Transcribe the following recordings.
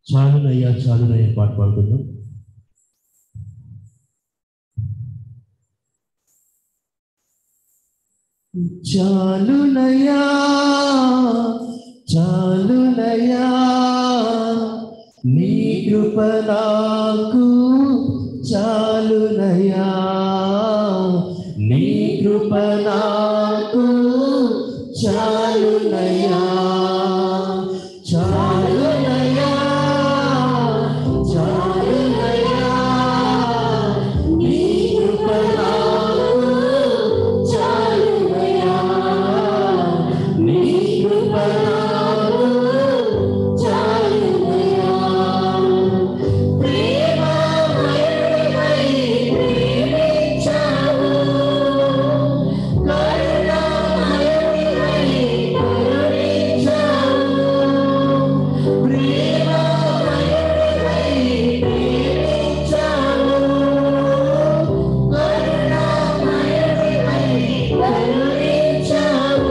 చాలునయ్యా చాలునయ్యా పాట పాడుకుందాం. చాలునయ్యా చాలునయ్యా నీ కృప నాకు చాలునయ్యా, నీ కృప నాకు చాలునయ్యా, చాలునయ్యా చాలునయ్యా నీ కృప నాకు చాలునయ్యా, నీ కృప నాకు చాలునయ్యా. ప్రేమమయుడివై ప్రేమించావు, కరుణామయుడివై కరుణించావు, ప్రేమమయుడివై ప్రేమించావు, కరుణామయుడివై కరుణించావు.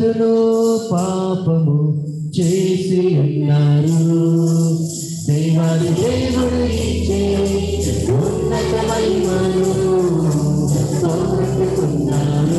మనుషులు పాపము చేసి ఉన్నారు. దేవాది దేవుడు ఇచ్చే ఉన్నత మహిమను పోగొట్టుకున్నారు.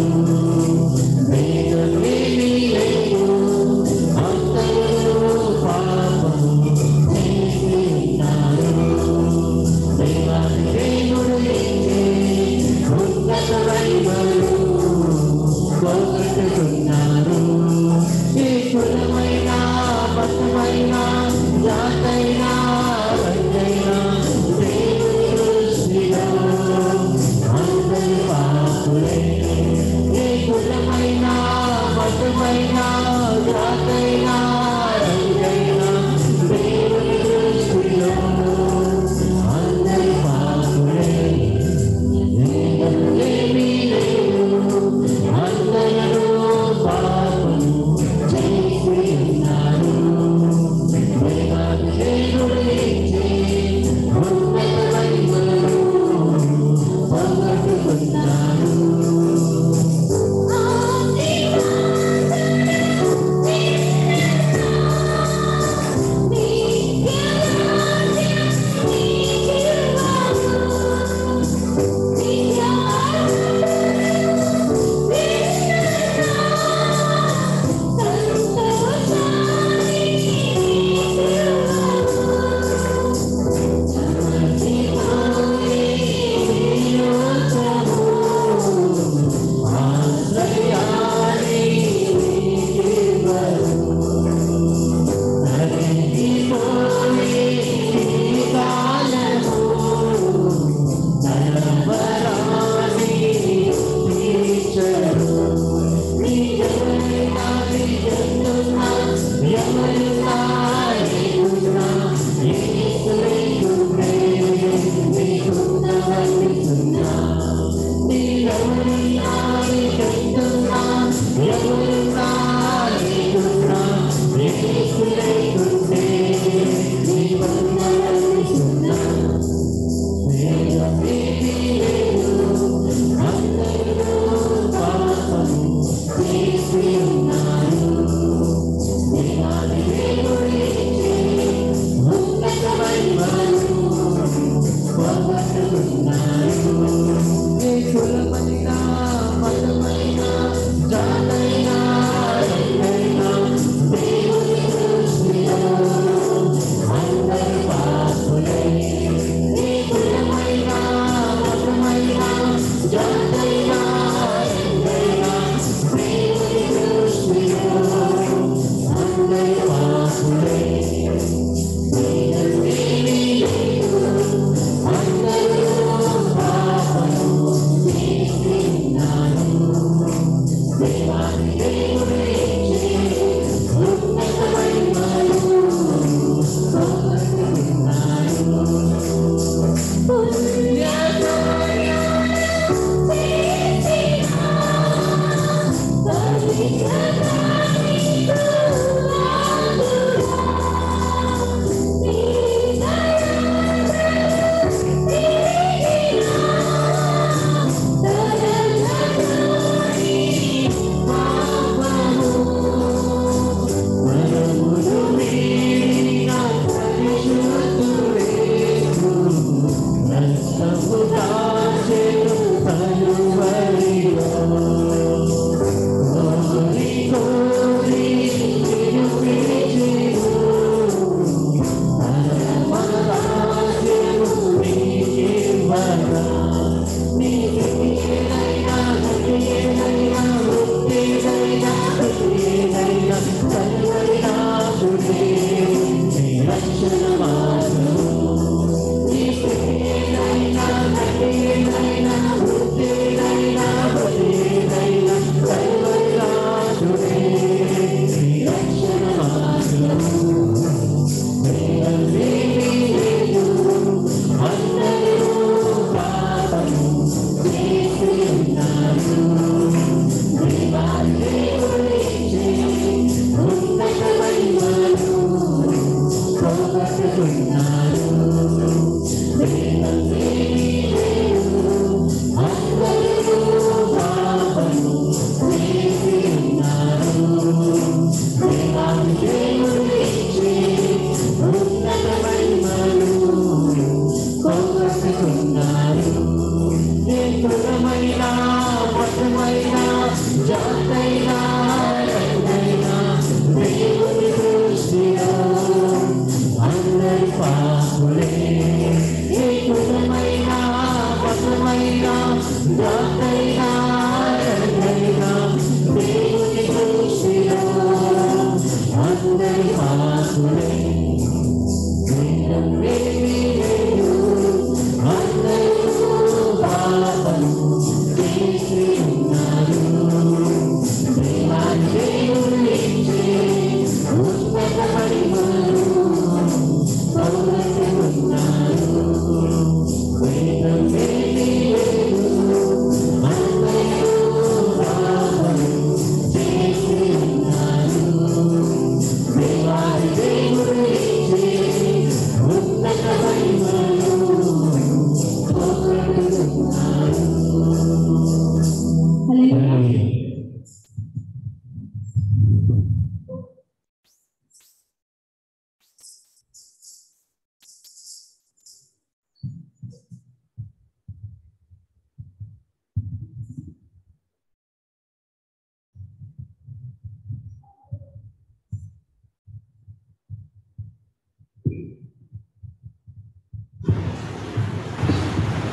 వేదమేమీ లేదు, అంతలో పాపము చేసి ఉన్నారు. దేవాది దేవుడు ఇచ్చే ఉన్నత మహిమను పోగొట్టుకున్నారు. ఏ కులమైనా మతమైనా జాతైనా రంగైనా దేవుని దృష్టిలో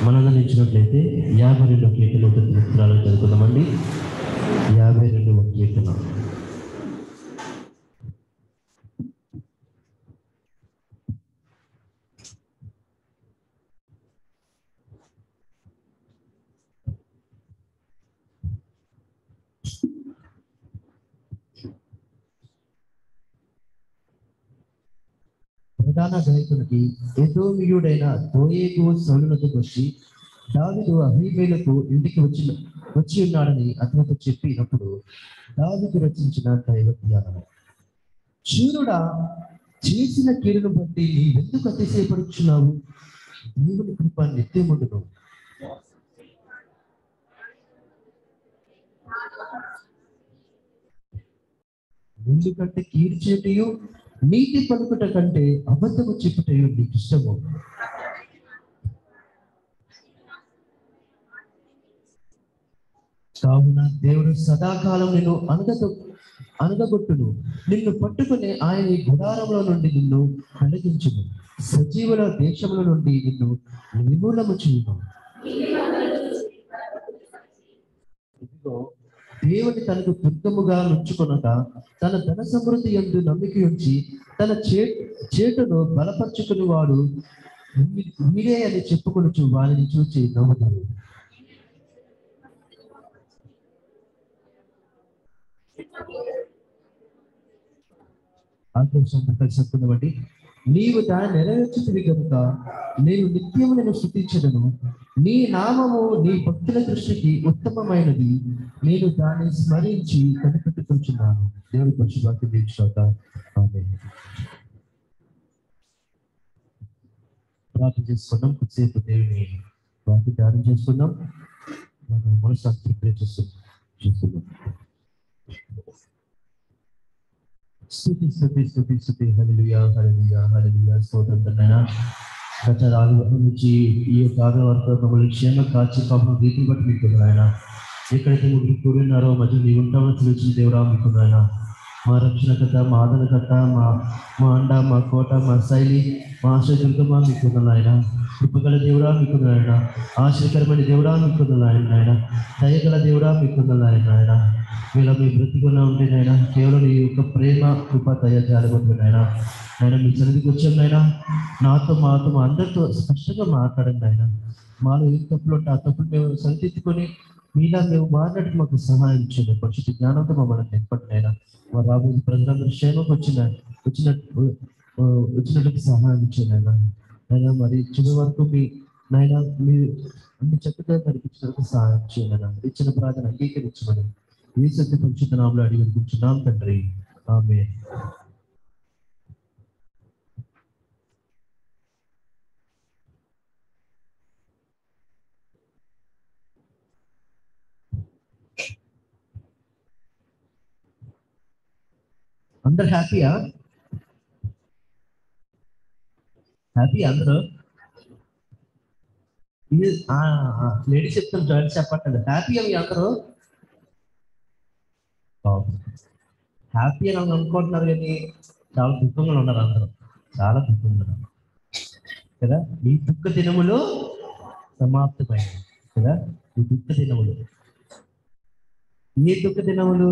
మనల్ని ఇచ్చినట్లయితే 52 కీర్తన ఉత్తరాలు చదువుకుందామండి. 52వ కీర్తన. ప్రధాన గాయకునికి ఎదోమీయుడైన దోయేగు సౌలునకు వచ్చి, దావీదు అహీమేలకు ఇంటికి వచ్చి ఉన్నాడని అతనితో చెప్పినప్పుడు దావీదు రచించిన దైవజ్ఞానము. శూరుడా, చేసిన కీడును బట్టి నీవెందుకు అతిశయపడుచున్నావు? దేవుని కృప నిత్యముండును. ముందు కంటే కీడు చేయుటయు నీతి పలుకుట కంటే అబద్ధము చెప్పుటయు నీకు ఇష్టము. కావున దేవుడు సదాకాలం నిన్ను అనగగొట్టును. నిన్ను పట్టుకుని ఆయన ఈ గుడారంలో నుండి నిన్ను కలిగించును. సజీవుల దేశముల నుండి నిన్ను నిర్మూలము చేయును. ఇదిగో, దేవుని తనకు దుర్గముగా నుంచుకొనక తన ధన సమృద్ధి యందు నమ్మిక ఉంచి తన చేటును బలపరుచుకుని వాడు వీడే అని చెప్పుకొనుచు వారిని చూచి నవ్వుతారు. చెప్పుకుందామండి. నీవు దాన్ని నెరవేర్చుతుంది కనుక నేను నిత్యము నేను స్తుతించదను. నీ నామము నీ భక్తుల దృష్టికి ఉత్తమమైనది. నేను దాన్ని స్మరించి కనిపెట్టుకుంటున్నాను. దేవుడి పరిశుభాన్ని దీక్షాక ప్రార్థన చేసుకున్నాం. కొద్దిసేపు దేవుని వాకి ధ్యానం చేసుకున్నాం. మనం మనసు ప్రిపేర్ చేసుకున్నాం. స్తుతి స్తుతి స్తుతి స్తుతి హల్లెలూయా హల్లెలూయా హల్లెలూయా. స్తోత్రం తండ్రి. గత ఆదివారం నుంచి ఈ యొక్క ఆదివారం వరకు మమ్మల్ని క్షేమ కాచి కాపాడు రీతిని బట్టి మీకు ఆయన ఎక్కడైతే మీరు కూడినారో మధ్య మీ ఉంటామని తెలిసిన దేవుడా మీకు ఆయన మా రక్షణకర్త, మా ఆదరణకర్త, మా అండ, మా కోట, మా శైలి, మా ఆశ్రయదుర్గమా మీకు ఆయన కృపగల దేవుడా మీకు ఆయన ఆశ్చర్యకరమైన దేవుడా మీకు ఆయన దయగల దేవుడా మీకు ఆయన వీళ్ళ మీ బ్రతికున్నా ఉంటే నాయన కేవలం ఈ యొక్క ప్రేమ కృప దయ జాలగొట్టు నాయన ఆయన మీ సన్నిధికి వచ్చాం నాయన. మాతో మా అందరితో స్పష్టంగా మాట్లాడండి ఆయన. మాలో ఏ తప్పులు ఉంటే ఆ తప్పులు మేము సరిదిద్దుకొని మీలా మేము మాట్లాడి మాకు సహాయం చేయండి. పరిశుద్ధ జ్ఞానంతో మమ్మల్ని నింపండి నాయన. మా రాబోయే ప్రజలందరూ క్షేమకు వచ్చినట్టు సహాయం చేయండి ఆయన. మరి చివరి వరకు మీ నాయన మీరు అన్ని చక్కగా నడిపించినందుకు సహాయం చేయండి. ఇచ్చిన ప్రార్థన అంగీకరించమని యేసు పరిశుద్ధ నామములో అడిగి వేడుకుంటున్నాం తండ్రి. ఆమేన్. అందరు హ్యాపీయా? హ్యాపీ అందరూ? లేడీస్ చెప్తాను, జాయింట్ చెప్పండి. హ్యాపీ అవి అందరూ హ్యాపీ అని అనుకుంటున్నారు, కానీ చాలా దుఃఖంగా ఉన్నారు అందరూ. చాలా దుఃఖంగా ఉన్నారు కదా. ఈ దుఃఖ దినములు సమాప్తమైనవి కదా. ఈ దుఃఖ దినములు ఏ దుఃఖ దినములు?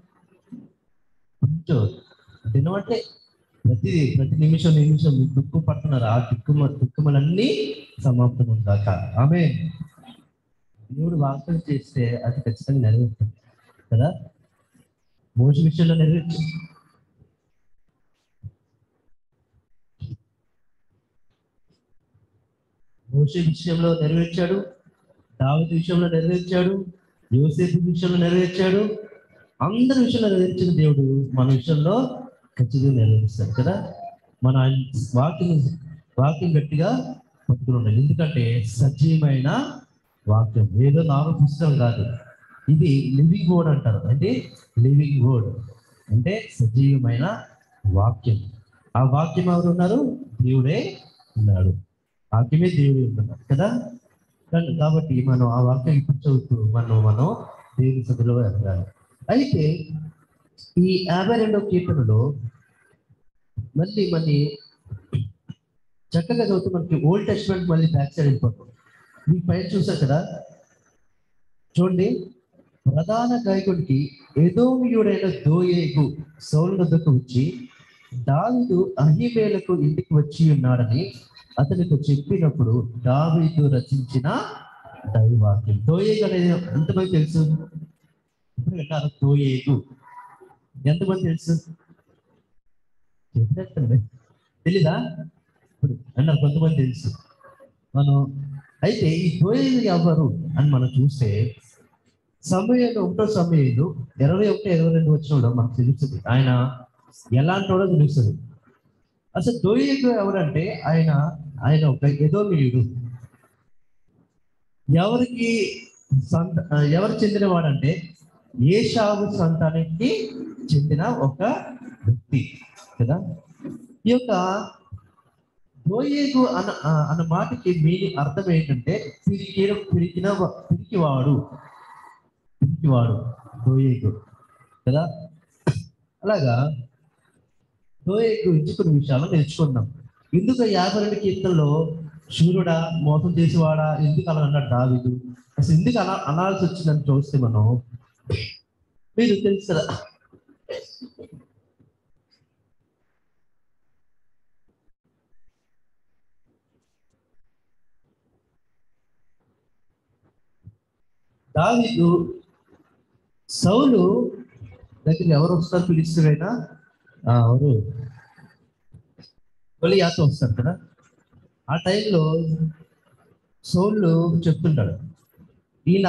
దినం అంటే ప్రతి నిమిషం దుఃఖం పడుతున్నారు. ఆ దుఃఖములన్నీ సమాప్తం ఉందాక. ఆమేన్. దేవుడు వాగ్దానం చేస్తే అది ఖచ్చితంగా నెరవేరుతుంది కదా. మోషే విషయంలో నెరవేర్చు. మోషే విషయంలో నెరవేర్చాడు, దావీదు విషయంలో నెరవేర్చాడు, యోసేపు విషయంలో నెరవేర్చాడు. అందరి విషయంలో నెరవేర్చిన దేవుడు మన విషయంలో ఖచ్చితంగా నెరవేరుస్తాడు కదా. మన వాక్యం గట్టిగా పట్టుకుని ఉండాలి. ఎందుకంటే సజీవమైన వాక్యం ఏదో నామ పుస్తకం కాదు. ఇది లివింగ్ వర్డ్ అంటారు. అంటే లివింగ్ వర్డ్ అంటే సజీవమైన వాక్యం. ఆ వాక్యం ఎవరు ఉన్నారు? దేవుడే ఉన్నాడు. వాక్యమే దేవుడే ఉంటున్నాడు కదా. కాబట్టి మనం ఆ వాక్యం ఇప్పుడు చదువుతూ మనం దేవుని సభలో ఎదగాలి. అయితే ఈ 52వ కీర్తనలో మళ్ళీ చక్కగా చదువుతూ మనకి ఓల్డ్ టెస్ట్మెంట్ మళ్ళీ బ్యాక్ సైడ్ వెళ్ళిపోతాం. మీ పైన చూసారు కదా, చూడండి, ప్రధాన గాయకుడికి ఎదోమీయుడైన దోయేగు సౌలు వద్దకు వచ్చి దావీదు అహీమేలకు ఇంటికి వచ్చి ఉన్నాడని అతనికి చెప్పినప్పుడు దావీదు రచించిన దైవాక్యం. దోయేగు అనేది ఎంతమంది తెలుసు? ఇప్పుడు విన్నారు దోయేగు, ఎంతమంది తెలుసు? చెప్పండి, తెలీదా? ఇప్పుడు అన్నారు కొంతమంది తెలుసు. మనం అయితే ఈ దోయేగు ఎవరు అని మనం చూస్తే సమయంలో 1 సమయంలో 21-22 వచ్చిన మనకు తెలుస్తుంది ఆయన ఎలాంటి వాడో తెలుస్తుంది. అసలు దోయేగు ఎవరంటే ఆయన ఒక ఎదోమీయుడు. ఎవరు చెందిన వాడంటే ఏశావు సంతానానికి చెందిన ఒక వ్యక్తి కదా. ఈ యొక్క దోయేగు అన్న మాటకి మీనింగ్ అర్థం ఏంటంటే పిరికివాడు దోయేగు కదా. అలాగా దోయేగు గురించి కొన్ని విషయాలు నేర్చుకుందాం. ఎందుకు 52 కీర్తనలో శూరుడా, మోసం చేసేవాడా, ఎందుకు అలా అన్నాడు దావీదు? అసలు ఎందుకు అలా అనాల్సి వచ్చిందని చూస్తే మనం మీరు తెలుసు కదా, దావీదు సౌలు దగ్గర ఎవరు వస్తారు? ఫిలిష్తీయుడైన ఎవరు గొలియాతు వస్తారు కదా. ఆ టైంలో సౌలు చెప్తుంటాడు, ఈయన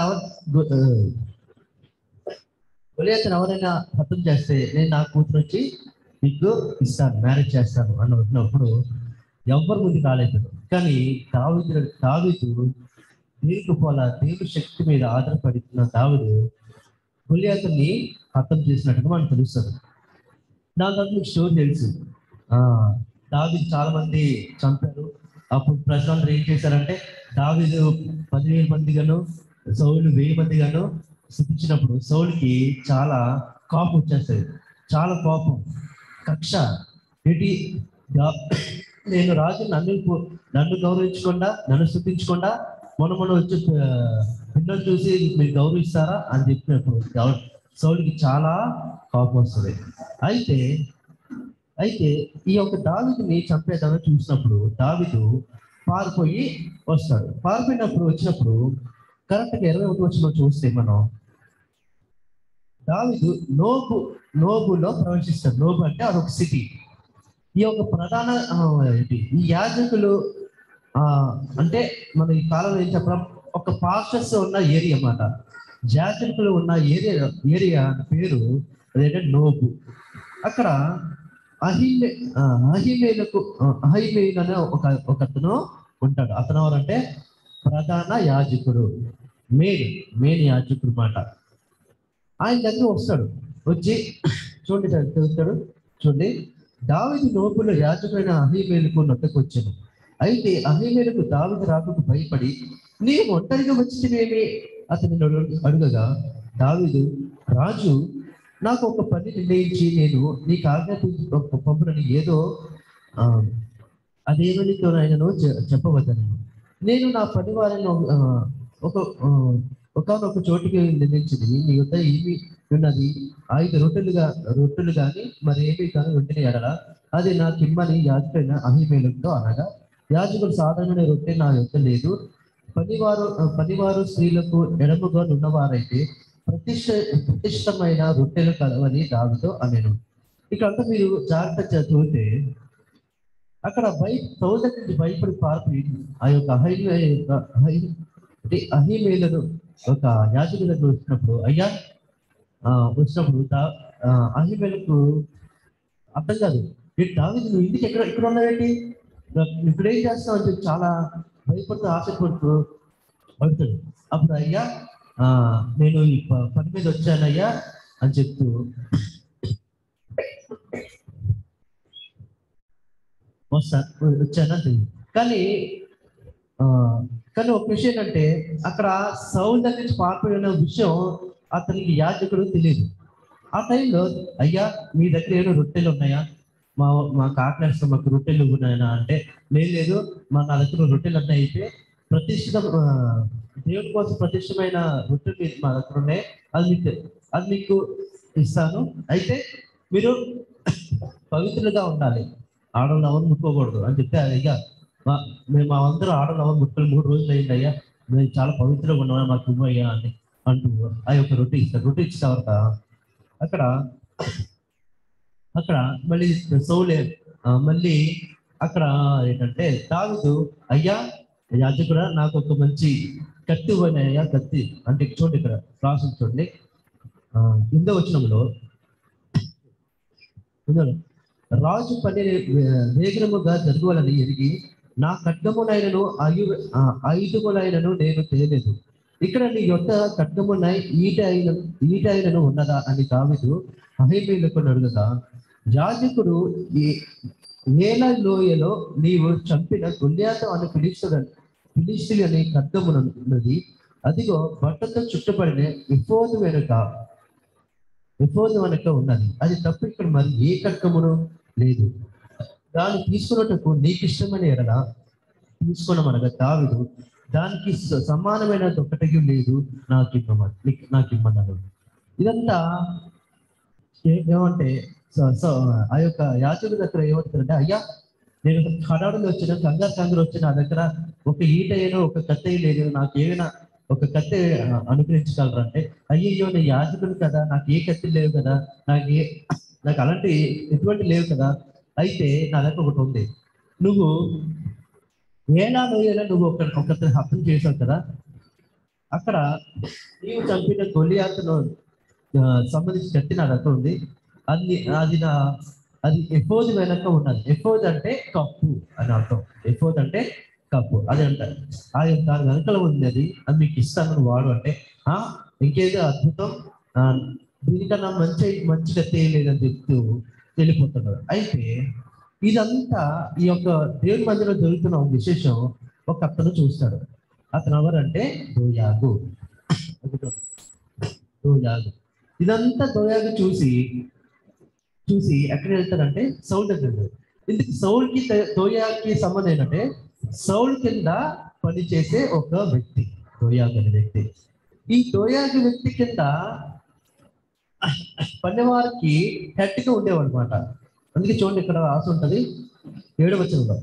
గొలియాతుని ఎవరైనా హతం చేస్తే నేను నా కూతురు వచ్చి నీకు ఇస్తాను, మ్యారేజ్ చేస్తాను అని వచ్చినప్పుడు ఎవరు ముందు కాలేదు. కానీ దావీదు దేవుడి శక్తి మీద ఆధారపడుతున్న దావీదు గొలియాతుని హతం చేసినట్టుగా మనకు తెలుస్తుంది. దాని తర్వాత మీకు స్టోరీ తెలుసు. దావీదు చాలా మంది చంపారు. అప్పుడు ప్రజలందరూ ఏం చేశారంటే దావీదు 10,000 మందిగాను సౌలు 1000 మందిగాను స్థుతించినప్పుడు సౌలుకి చాలా కోపం వచ్చేస్తుంది. చాలా కోపం, కక్ష. ఏంటి, నేను రాజు నన్ను గౌరవించకుండా, నన్ను స్థుతించకుండా మొన్న వచ్చి పిల్లలు చూసి మీరు గౌరవిస్తారా అని చెప్పినప్పుడు సౌలుకి చాలా కోపం వస్తుంది. అయితే ఈ యొక్క దావీదుని చంపేదాన్ని చూసినప్పుడు దావీదు పారిపోయి వస్తాడు. వచ్చినప్పుడు కరెక్ట్గా 21 వచ్చిన చూస్తే మనం దావీదు నోబులో ప్రవేశిస్తాడు. నోబు అంటే అదొక సిటీ. ఈ యొక్క ప్రధాన ఈ యాజకులు అంటే మన ఈ కాలంలో ఏం చెప్పడం, ఒక పాస్టర్స్ ఉన్న ఏరియా అన్నమాట. యాజకులు ఉన్న ఏరియా పేరు అదేంటే నోబు. అక్కడ అహిమేలు అనే ఒకతను ఉంటాడు. అతను ఎవరంటే ప్రధాన యాజకుడు, మెయిన్ యాజకుడు మాట. ఆయన దగ్గర వస్తాడు. వచ్చి చూడండి, దావీదు నోబులో యాజకుడైన అహీమేలుకు నొద్దకు వచ్చాను. అయితే అహీమేలుకు దావీదు రాకకు భయపడి నీవు ఒంటరిగా వచ్చినవేమి అతని అడుగగా దావీదు, రాజు నాకు ఒక పని నిర్ణయించి నేను నీకు ఆజ్ఞాపింపునని ఏదో అదేమనితో ఆయనను చెప్పవద్దను. నేను నా పని వారిని ఒకనొక చోటికి నిర్ణయించింది. నీ వద్ద ఏమి ఉన్నది? 5 రొట్టెలు కానీ మరేమీ కానీ రొట్టెని ఎడల అది నాకు ఇమ్మని యాజకుడైన అహీమేలుతో అనగా, యాజకుడు సాధారణ రొట్టె నా యొక్క లేదు, పనివారు స్త్రీలకు ఎడముగా ఉన్నవారైతే ప్రతిష్టమైన రొట్టెలు కలవని దావీదు అనెను. ఇక్కడంతా మీరు జాగ్రత్త చదివితే అక్కడ సౌదరి నుంచి భయపడి పారిపోయి ఆ యొక్క అహీమేలను ఒక యాజకుడి దగ్గర వచ్చినప్పుడు అహీమేలకు అర్థం కాదు, దావీదు నువ్వు ఇంటికి ఇక్కడ ఉన్నావేంటి, ఇప్పుడు ఏం చేస్తావు అని చెప్పి చాలా భయపడుతూ ఆశపడుతూ పడుతాడు. అప్పుడు అయ్యా నేను ఈ పని మీద వచ్చానయ్యా అని చెప్తూ వచ్చానంటే కానీ ఒక విషయం ఏంటంటే అక్కడ సౌలు దగ్గర నుంచి పారిపోయిన విషయం అతనికి యాజకుడు తెలియదు. ఆ టైంలో అయ్యా మీ దగ్గర ఏదో రొట్టెలు ఉన్నాయా, మాకు ఆకలిస్తాం, మాకు రొట్టెలు ఉన్నాయా అంటే లేదు నా దగ్గర రొట్టెలు అన్నీ అయితే ప్రతిష్ఠిత దేవుని కోసం ప్రతిష్టమైన రొట్టెలు మా దగ్గర ఉన్నాయి. అది మీకు ఇస్తాను. అయితే మీరు పవిత్రులుగా ఉండాలి, ఆడవాళ్ళు ఎవరు ముట్టుకోకూడదు అని చెప్తే ఇక మేము అందరూ ఆడవాళ్ళు ఎవరు ముట్టుకొని 3 రోజులు అయింది అయ్యా, మేము చాలా పవిత్రంగా ఉన్నామని మాకు ఇవ్వయ్యా అని అంటూ ఆ యొక్క రొట్టె ఇస్తారు. రొట్టె ఇచ్చిన తర్వాత అక్కడ అక్కడ మళ్ళీ సౌలే మళ్ళీ అక్కడ ఏంటంటే దావీదు, అయ్యా యాజకుడా నాకు ఒక మంచి కత్తి ఇవ్వండి అయ్యా, కత్తి అంటే చూడండి ఇక్కడ రాసి చూడండి 8వ వచనంలో, రాజు పని వేగముగా జరగాలని ఎరిగి నా ఖడ్గమునైనను ఆయుధములైనను నేను తేలేదు. ఇక్కడ నీ యొక్క ఖడ్గమునై ఈట అయినను ఉన్నదా అని దావీదు అహీమేలకు అడుగగా, యాజకుడు ఏల లోయలో నీవు చంపిన గొల్యాతు అనే ఫిలిష్తీయుని ఖడ్గమునున్నది, అదిగో బట్టతో చుట్టబడిన ఎఫోదు వెనక ఉన్నది. అది తప్ప ఇక్కడ మరి ఏ ఖడ్గమును లేదు. దాన్ని తీసుకున్నట్టుకు నీకు ఇష్టమైన ఎడల తీసుకున్నామనగా దావీదు దానికి సమానమైన ఒకటి లేదు, నాకు ఇమ్మన్నాడు. ఇదంతా ఏమంటే ఆ యొక్క యాజకుడి దగ్గర ఏమంటారంటే, అయ్యా నేను హడాడులు వచ్చిన కంగారు వచ్చిన నా దగ్గర ఒక ఈట అయినా ఒక కత్తి లేదు, నాకు ఏమైనా ఒక కత్తి అనుగ్రహించగలరంటే, అయ్యో నేను యాజకుడు కదా, నాకు ఏ కత్తి లేవు కదా, నాకు అలాంటి ఎటువంటి లేవు కదా, అయితే నా దగ్గర ఒకటి ఉంది. నువ్వు లోయలో నువ్వు ఒకరిని హత్య చేశావు కదా, అక్కడ నీవు చంపిన గొలియాతును సంబంధించి కత్తి నా దగ్గర ఉంది. అది ఎఫోదు వెనక ఉన్నది. ఎఫోద్ అంటే కప్పు అని అర్థం. ఎఫోద్ అంటే కప్పు, అది అంటారు. దాని వెనకలో ఉంది, అది మీకు ఇస్తాను వాడు అంటే, ఇంకేదో అద్భుతం, దీనికన్నా మంచిగా తేలేదని చెప్తూ వెళ్ళిపోతున్నారు. అయితే ఇదంతా ఈ యొక్క దేవుని మధ్యలో జరుగుతున్న విశేషం ఒక అతను చూస్తాడు. అతను ఎవరంటే దోయాగు. ఇదంతా దోయాగు చూసి ఎక్కడ వెళ్తారంటే సౌల్ దగ్గర. ఇందుకు సౌల్కి దోయాకి సంబంధం ఏంటంటే, సౌల్ కింద పనిచేసే ఒక వ్యక్తి దోయాగు అనే వ్యక్తి. ఈ దోయాగు వ్యక్తి కింద పనివారికి హెడ్గా ఉండేవాడు అనమాట. అందుకే చూడండి ఇక్కడ రాసి ఉంటుంది 7వ వచనంలో,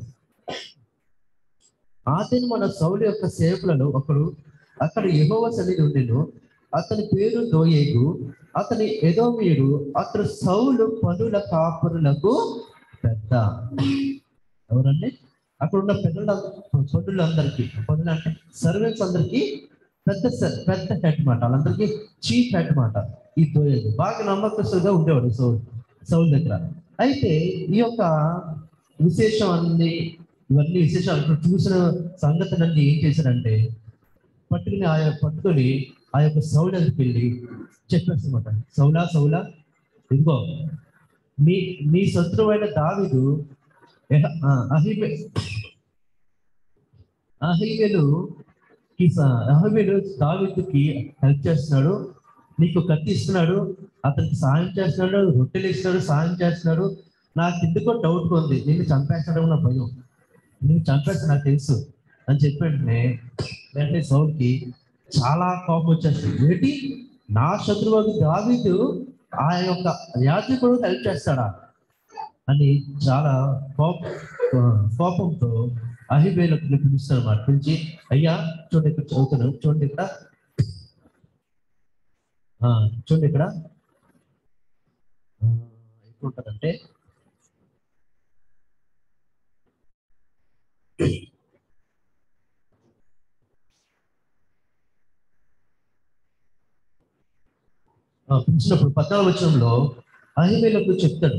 అతను మన సౌలు యొక్క సేవకులలో ఒకడు అక్కడ యెహోవా సన్నిధి ఉండెను, అతని పేరు దోయేగు, అతని ఎదోమీయుడు, అతడు సౌలు పనుల కాపురులకు పెద్ద. ఎవరండి? అక్కడ ఉన్న పనులందరికీ, పనులు అంటే సర్వెంట్స్ అందరికీ పెద్ద హెడ్ మాట, వాళ్ళందరికీ చీఫ్ హెడ్ మాట ఈ దోయేగు. బాగా నమ్మకస్తుగా ఉండేవాడు సౌలు దగ్గర. అయితే ఈ యొక్క ఇవన్నీ విశేషాలు చూసిన సంగతులన్నీ ఏం చేశారంటే, పట్టుకొని ఆ యొక్క సౌలు దగ్గరికి వెళ్ళి చెప్పేస్తామాట, సౌలా ఇదిగో నీ శత్రువైన దావీదు అహీమేలు దావీదుకి హెల్ప్ చేస్తున్నాడు, నీకు కత్తి ఇస్తున్నాడు, అతనికి సాయం చేస్తున్నాడు, రొట్టెలు ఇస్తున్నాడు, సాయం చేస్తున్నాడు. నాకు ఎందుకో డౌట్ ఉంది, నిన్ను చంపేస్తాడో నా భయం, నిన్ను చంపేస్తా నాకు తెలుసు అని వెంటనే సౌల్కి చాలా కోపం వచ్చేస్తుంది. ఏంటి, నా శత్రువు దావీదు ఆ యొక్క యాజకుడు హెల్ప్ చేస్తాడా అని చాలా కోపంతో అహీమేలుకు పిలుస్తాడు అన్నమాట. పిలిచి, అయ్యా చూడండి ఇక్కడ చదువుతున్నాను, చూడండి ఇక్కడ ఎట్లుంటుందంటే, పిలిచినప్పుడు 14వ వచనంలో అహీమేలుకు చెప్తాడు,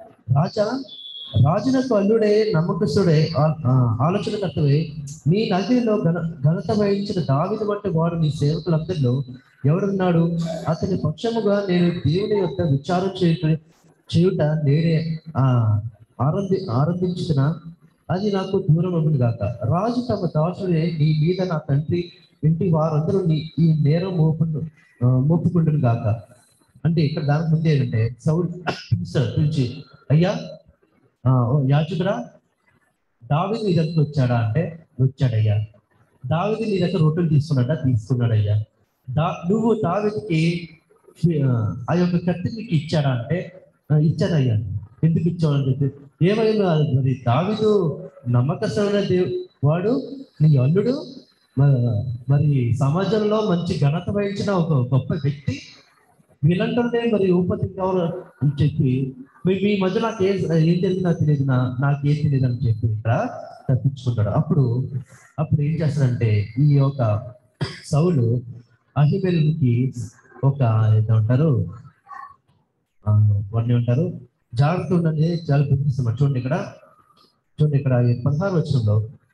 రాజునకు అల్లుడే, నమ్మకస్తుడే, ఆలోచనకర్తవే, నీ నగరిలో ఘనత వహించిన దావీదు వంటి వాడు నీ సేవకులందరిలో ఎవరున్నాడు? అతని పక్షముగా నేను దేవుని యొక్క విచారం చేయుట నేనే ఆరంభించిన అది నాకు దూరం అవుతుంది కాక. రాజు తమ దాసుడే నీ మీద నా తండ్రి ఇంటి వారందరూ ఈ నేరం మోపుకుంటును కాక. అంటే ఇక్కడ దానికి ముందు ఏంటంటే, సౌలు పిలిచి, అయ్యా యాజకుడా, దావీదు నీ దగ్గరికి వచ్చాడా అంటే, వచ్చాడయ్యా. దావీదు నీ దగ్గర రొట్టెలు తీసుకున్నాడయ్యా. నువ్వు దావీదుకి ఆ యొక్క కత్తి నీకు ఇచ్చాడా అంటే ఇచ్చానయ్యా. ఎందుకు ఇచ్చావని చెప్పి ఏమైనా మరి దావీదు నమ్మకమైన వాడు, నీ అల్లుడు, మరి సమాజంలో మంచి ఘనత వహించిన ఒక గొప్ప వ్యక్తి, వీళ్ళంటే మరి ఉపతి ఎవరు అని చెప్పి మీ మధ్య నాకు ఏం తెలియదు తెలియదు నాకేం తెలియదు అని చెప్పి ఇక్కడ తప్పించుకుంటాడు. అప్పుడు ఏం చేస్తాడంటే ఈ యొక్క సౌలు అహీమెలెకుకి ఒక ఏమంటారు వాడిని ఉంటారు జాగ్రత్త ఉండండి, చాలా బుద్ధిస్తున్నారు. చూడండి ఇక్కడ 16వ వచనంలో,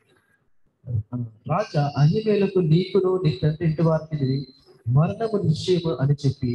రాజా అహీమెలెకు నీకును నీ తండ్రి ఇంటి వారికి మరణము నిశ్చయము అని చెప్పి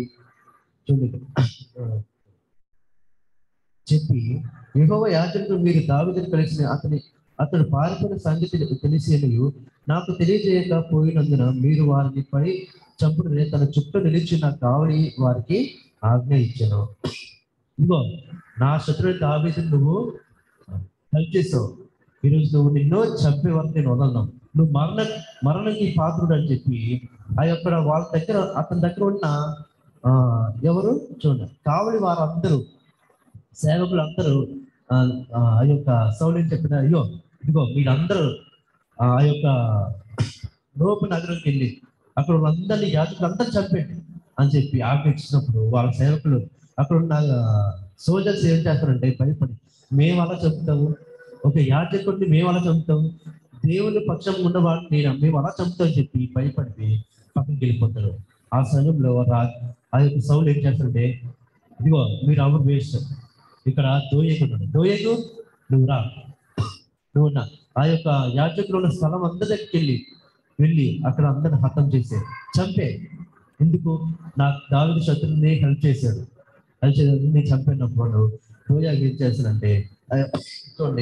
యెహోవా యాజకుడు మీరు దావీదును కలిసిన అతడు పారిపోయిన సంగతి తెలిసి నాకు తెలియజేయకపోయినందున మీరు వారిని పడి చంపుడు తన చుట్టూ నిలిచిన కావలి వారికి ఆజ్ఞ ఇచ్చాను. ఇదిగో నా శత్రువు దావీదును నువ్వు హెల్ప్ చేసావు, ఈరోజు నువ్వు నిన్ను చంపే వరకు నేను వదలను, నువ్వు మరణకి పాత్రుడు అని చెప్పి ఆ యొక్క వాళ్ళ దగ్గర అతని దగ్గర ఉన్న ఎవరు చూడండి కావలి వారందరూ సేవకులు అందరూ ఆ యొక్క సౌలుని చెప్పిన అయ్యో ఇదిగో మీరందరూ ఆ యొక్క నోపు నగరంకి వెళ్ళి అక్కడ వాళ్ళందరినీ యాజకులందరూ చంపండి అని చెప్పి ఆజ్ఞ ఇచ్చినప్పుడు వాళ్ళ సేవకులు అక్కడ ఉన్న సోల్జర్స్ ఏం చేస్తారంటే భయపడి మేము అలా చంపుతాము, ఒక యాజకుడిని మేము అలా చంపుతాము, దేవుని పక్షం ఉన్నవాడిని మేము అలా చంపుతామని చెప్పి భయపడి పక్కకి వెళ్ళిపోతారు. ఆ సమయంలో ఆ యొక్క సౌలు ఏం చేస్తారంటే ఇదిగో మీరు ఎవరు వేస్ట్, ఇక్కడ దోయేగు ఉన్నాడు, దోయేగు నువ్వు రా, నువ్వు ఆ యొక్క యాజకులు ఉన్న స్థలం అందరి దగ్గరికి వెళ్ళి అక్కడ అందరిని హతం చేసే చంపే. ఎందుకు? నాకు దావీదు శత్రువుని హెల్ప్ చేశాడు, నేను చంపినప్పుడు దోయాగు ఏం చేస్తానంటే చూడండి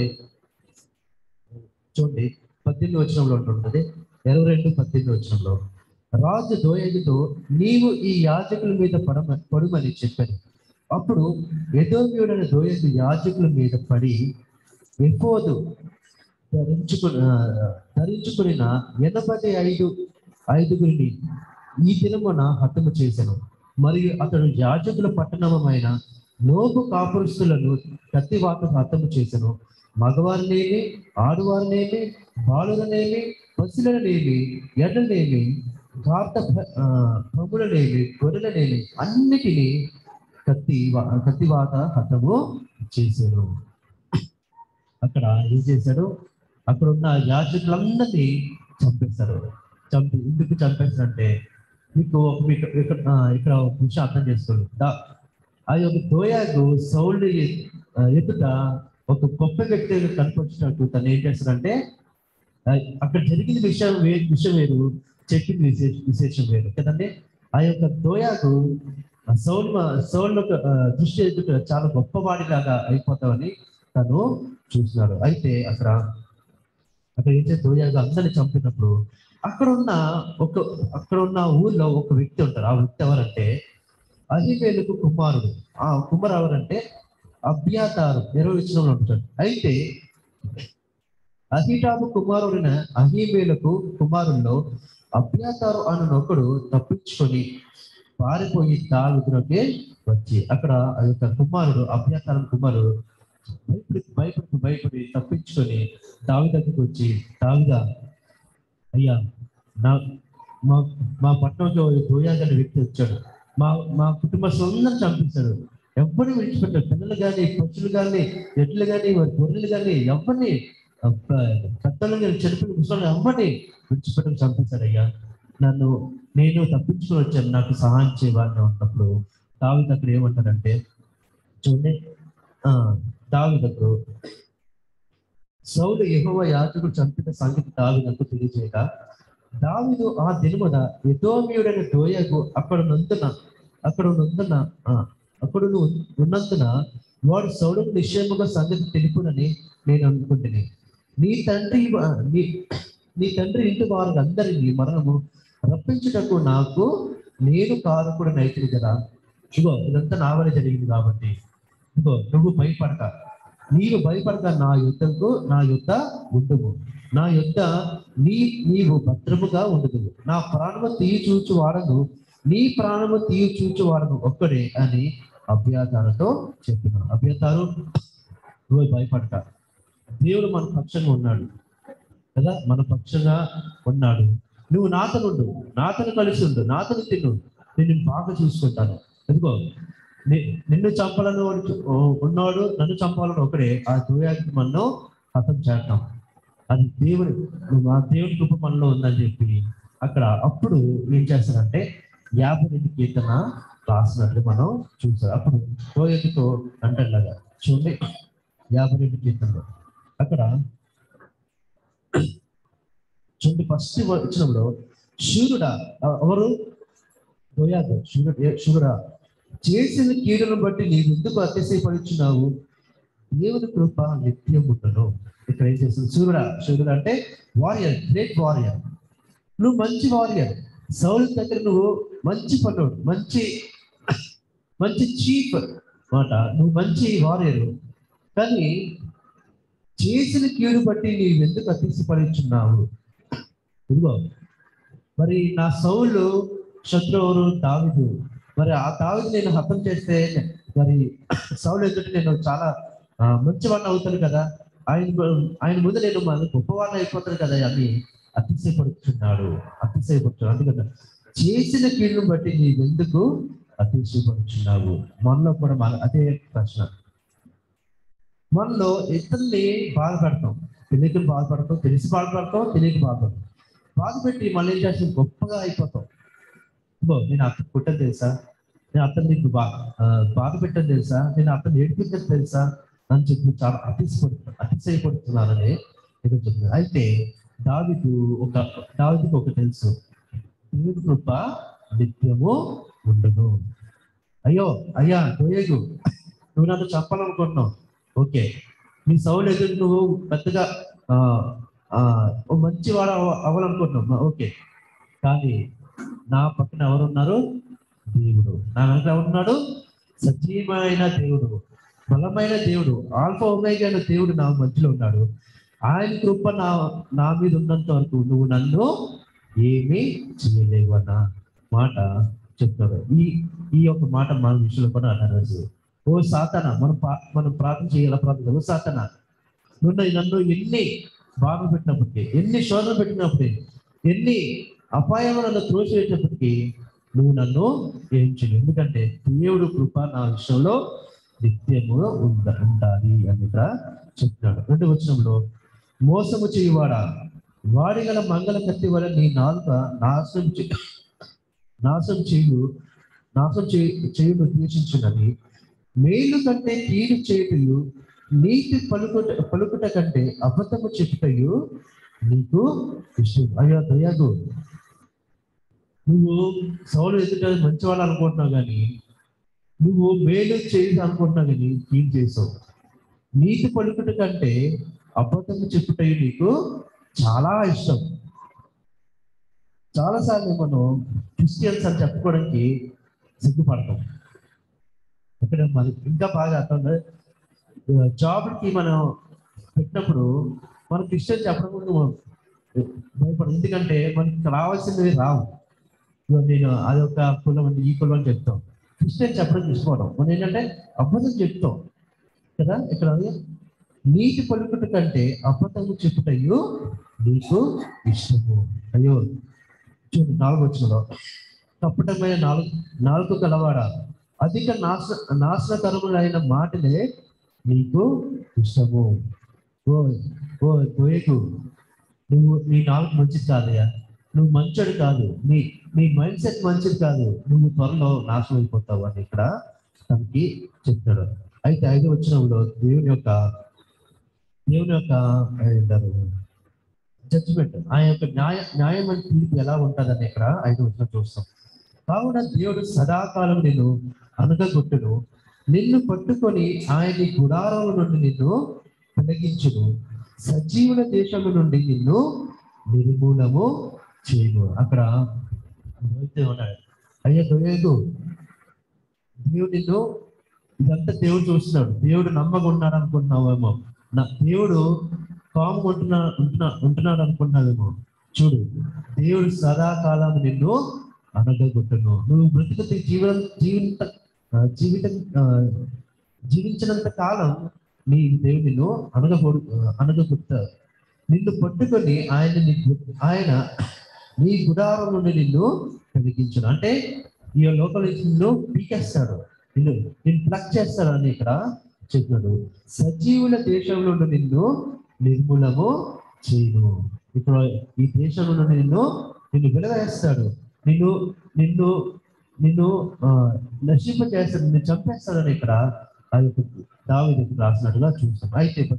18వ వచనంలో ఉంటుంది, 22-18 వచనంలో, రాజు దోయేగుతో నీవు ఈ యాజకుల మీద పడుమని చెప్పాను. అప్పుడు ఎదోమీయుడైన దోయేగు యాజకుల మీద పడి ఎఫోదు ధరించుకున్న 85 ఈ దినమున హతము చేశాను. మరియు అతడు యాజకుల పట్టణమైన నోబు కాపురస్తులను కత్తివాతకు హతము చేశాను. మగవారినేమి, ఆడవారినేమి, బాలులనేమి, పశువులనేమి, ఎడ్లనేమి, ప్రభులనేమి, గొర్రెలనేమి అన్నిటినీ కత్తివాత హతము చేశాడు. అక్కడ ఏం చేశాడు? అక్కడ ఉన్న యాజకులందరినీ చంపేస్తారు. ఎందుకు చంపేస్తారంటే మీకు ఇక్కడ ఒక విషయం అర్థం చేసుకోండి. ఆ యొక్క దోయాగు సౌలు ఎదుట ఒక గొప్ప వ్యక్తిగా కనిపించినట్టు తను ఏం చేస్తాడంటే అక్కడ జరిగిన విషయం వేరు, చెప్పిన విశేషం వేరు కదండి. ఆ యొక్క దోయాగు సౌలు దృష్టి ఎదుట చాలా గొప్పవాడిలాగా అయిపోతామని తను చూస్తున్నాడు. అయితే అక్కడ ఏం చేస్తే దోయాగు అందరిని చంపినప్పుడు అక్కడ ఉన్న ఊర్లో ఒక వ్యక్తి ఉంటారు. ఆ వ్యక్తి ఎవరంటే అహీమెలెకు కుమారుడు. ఆ కుమారు ఎవరంటే అబ్యాతారు, 20 ఉంటాడు. అయితే అహీటాబు కుమారుడైన అహీమెలెకు కుమారుల్లో అబ్యాతారు అన్న ఒకడు తప్పించుకొని పారిపోయి దావీదునకే వచ్చి అక్కడ ఆ యొక్క కుమారుడు అబ్యాతారు కుమారుడు భయపడి తప్పించుకొని దావీదు దగ్గరికి వచ్చి, దావీదా అయ్యా మా పట్టణంలో దోయాగు అనే వ్యక్తి వచ్చాడు, మా కుటుంబస్తులందరూ చంపించాడు, ఎవరిని విడిచిపెట్టాడు, పిల్లలు కానీ, పక్షులు కానీ, ఎడ్లు కానీ, గొర్రెలు కానీ, ఎవరిని పెద్దలు కానీ, చనిపోయిన ముసలి ఎవరిని విడిచిపెట్టని చంపించాడు. అయ్యా నేను తప్పించుకొని వచ్చాను, నాకు సహాయం చేయవాలని ఉన్నప్పుడు దావీదు అక్కడ ఏమంటాడంటే చూడండి, దావీదుకు సౌలు యెహోవా యాజకుడు చంపిన సంగతి దావీదుకు తెలియజేయగా దావీదు ఆ దినమున ఎదోమీయుడైన దోయాగు అక్కడ ఉన్నందున వాడు సౌలుకు నిశ్చయముగా సంగతి తెలుపునని నేను అనుకుంటున్నాను. నీ తండ్రి ఇంటి వారికి అందరినీ మరణము రప్పించుటకు నేను కారకుడు నైతిని కదా. ఇగో ఇదంతా నా వల్ల జరిగింది కాబట్టి ఇగో నీవు భయపడక నా యుద్ధ ఉండుము. నా యొద్ద నీవు భద్రముగా ఉండదు. నా ప్రాణము తీయి చూచు వాడను, నీ ప్రాణము తీయి చూచు వాడను ఒక్కడే అని అభ్యాతారుతో చెప్పినాడు. అభ్యాతారు, నువ్వు భయపడక, దేవుడు మన పక్షంగా ఉన్నాడు కదా, మన పక్షంగా ఉన్నాడు. నువ్వు నాతనుండు, నాతను కలిసి ఉండు, నాతను తిను, నేను బాగా చూసుకుంటాను. ఎందుకో నిన్ను చంపాలని ఉన్నాడు, నన్ను చంపాలని ఒకడే. ఆ దోయాకి మనం హతం చేద్దాం. అది దేవుడు, ఆ దేవుడి కృప మనలో ఉందని చెప్పి అక్కడ అప్పుడు ఏం చేస్తారంటే 52 కీర్తన రాసినట్లు మనం చూసాం. అప్పుడు దోయకితో అంటలాగా చూడండి, 52 కీర్తనలో అక్కడ చూడండి, ఫస్ట్ వచ్చినప్పుడు శూరుడా, ఎవరు? దోయాగు. శూరుడా, చేసిన కీడును బట్టి నీవు ఎందుకు అతిశయపడుచున్నావు? దేవుని కృప నిత్యం ఉండను. ఇక్కడ ఏం చేస్తుంది? శూరుడా అంటే వారియర్, గ్రేట్ వారియర్. నువ్వు మంచి వారియర్. సౌలు దగ్గర నువ్వు మంచి పనుడు, మంచి చీఫ్ మాట, నువ్వు మంచి వారియర్. కానీ చేసిన కీడు బట్టి నీవు ఎందుకు అతిశయపడుచున్నావు? ఇదిగో మరి నా సౌలు శత్రువురు దావీదు. మరి ఆ దావీదు నేను హతం చేస్తే మరి సౌలు ఎదుటి నేను చాలా మంచివాడిని అవుతాను కదా, ఆయన ముందు నేను గొప్పవాడిని అయిపోతాను కదా అని అతిశయపడుతున్నాడు. అందుకని చేసిన కీడును బట్టి నీవు ఎందుకు అతిశయపడుచున్నావు? మనలో కూడా అదే ప్రశ్న. మనలో ఇతరుల్ని బాధపడతాం, తెలియక బాధపడతాం, తెలిసి బాధపడతాం, తెలియక బాధపడతాం. బాధ పెట్టి మళ్ళీ ఏం చేస్తాం? గొప్పగా అయిపోతాం. నేను అతను పుట్టని తెలుసా, నేను అతను నీకు బాధ పెట్టని తెలుసా, నేను అతను ఏడిపించని తెలుసా అని చెప్పి చాలా అతిశయపడుతున్నానని నేను చెప్తున్నాను. అయితే దావీదుకి ఒక తెలుసు, దేవుడి కృప నిత్యము ఉండదు. అయ్యా దోయేగు, నువ్వు నన్ను చెప్పాలనుకుంటున్నావు, ఓకే. నీ సౌలు ఎదురు నువ్వు పెద్దగా మంచివాడు అవ్వాలనుకుంటున్నావు, ఓకే. కానీ నా పక్కన ఎవరున్నారు? దేవుడు. నా వెనక ఎవరున్నాడు? సజీవమైన దేవుడు, బలమైన దేవుడు, ఆల్ఫా ఒమేగా అయిన దేవుడు నా మధ్యలో ఉన్నాడు. ఆయన కృప నా మీద ఉన్నంత వరకు నువ్వు నన్ను ఏమీ చేయలేవు అన్న మాట చెప్తారు. ఈ యొక్క మాట మన విషయంలో కూడా అన్నారు. ఓ సాతానా, మనం ప్రార్థన చేయాల ప్రార్థన. ఓ సాతానా, నన్ను ఎన్ని బాధలు పెట్టినప్పటికీ, ఎన్ని శోధనలు పెట్టినప్పటికీ, ఎన్ని అపాయం నన్ను త్రోసివేసినప్పటికీ నువ్వు నన్ను ఏం చేయవు. ఎందుకంటే దేవుడు కృప నా విషయంలో నిత్యము ఉండాలి అని ఇక్కడ చెప్తున్నాడు. 2వ వచనంలో, మోసము చేయువాడా, వాడి గల మంగళ కత్తి వల్ల నీ నాలుక నాశనం చేయును ఉద్దేశించున్నది. మేలు కంటే కీడు చేయుటయు, నీతి పలుకుట కంటే అబద్ధము చెప్పుటయు నీకు ఇష్టం. అయ్యో దయాగు, నువ్వు సౌలు ఎదుట మంచివాళ్ళు అనుకుంటున్నావు, కానీ నువ్వు మేలు చేసి అనుకుంటున్నావు, కానీ కీడు చేసావు. నీతి పలుకుట కంటే అబద్ధము చెప్పుటయు నీకు చాలా ఇష్టం. చాలాసార్లు మనం క్రిస్టియన్స్ అని చెప్పుకోవడానికి సిగ్గుపడతాం. ఇక్కడ మనకి ఇంకా బాగా అర్థం, జాబ్కి మనం పెట్టినప్పుడు మన క్రిస్టియన్ చెప్పడం భయపడదు. ఎందుకంటే మనకి రావాల్సినవి రావు. నేను అదొక కులం ఈ కులం అని చెప్తాం. క్రిస్టియన్ చెప్పడం తీసుకోవడం మనం ఏంటంటే అబద్ధం చెప్తాం కదా. ఇక్కడ నీతి పలుకుట కంటే అబద్ధము చెప్పుటయ్యో నీకు ఇష్టము. అయ్యో చూడండి, 4వ వచనంలో, కపటమైన నాలుగు కలవాడ, అధిక నాశనకరములైన మాటలే నీకు ఇష్టము. ఓ దోయకు, నీ నాలుగు మంచిది కాదయ్యా, నువ్వు మంచోడు కాదు, నీ మైండ్ సెట్ మంచిది కాదు, నువ్వు త్వరలో నాశనం అయిపోతావు అని ఇక్కడ తనకి చెప్తాడు. అయితే 5వ వచనంలో దేవుని యొక్క జడ్జిమెంట్, ఆయన యొక్క న్యాయం అని తీర్పు ఎలా ఉంటుందని ఇక్కడ 5వ వచనం చూస్తాం. కావున దేవుడు సదాకాలం నిన్ను అనగగొట్టును, నిన్ను పట్టుకొని ఆయన గుడారం నుండి నిన్ను తొలగించును, సజీవుల దేశము నుండి నిన్ను నిర్మూలము చేయను. అక్కడ ఉన్నాడు, అయ్యా దోయేగు, దేవుడు నిన్ను, ఇదంతా దేవుడు చూస్తున్నాడు. దేవుడు నమ్మకం ఉన్నాడు అనుకుంటున్నావేమో. దేవుడు కాము ఉంటున్నాడు అనుకున్నావేమో. చూడు, దేవుడు సదాకాలం నిన్ను అనగగొట్టును. నువ్వు బ్రతుకుతే జీవితం జీవించినంత కాలం నీ దేవుడు నిన్ను అనగగొట్టారు. నిన్ను పట్టుకొని ఆయన నీ గుడారం నుండి నిన్ను కలిగించును. అంటే ఈ లోకంలో నిన్ను పీకేస్తాడు, నిన్ను ప్లగ్ చేస్తాడు అని ఇక్కడ చెప్పాడు. సజీవుల దేశంలో నిన్ను నిర్మూలము చేయను. ఇప్పుడు ఈ దేశంలో నుండి నిన్ను వెలవేస్తాడు, నిన్ను నిన్ను నిన్ను నశింపజేస్తాడు, నిన్ను చంపేస్తాడని ఇక్కడ ఆ యొక్క దావీదు రాసినట్టుగా చూస్తాం.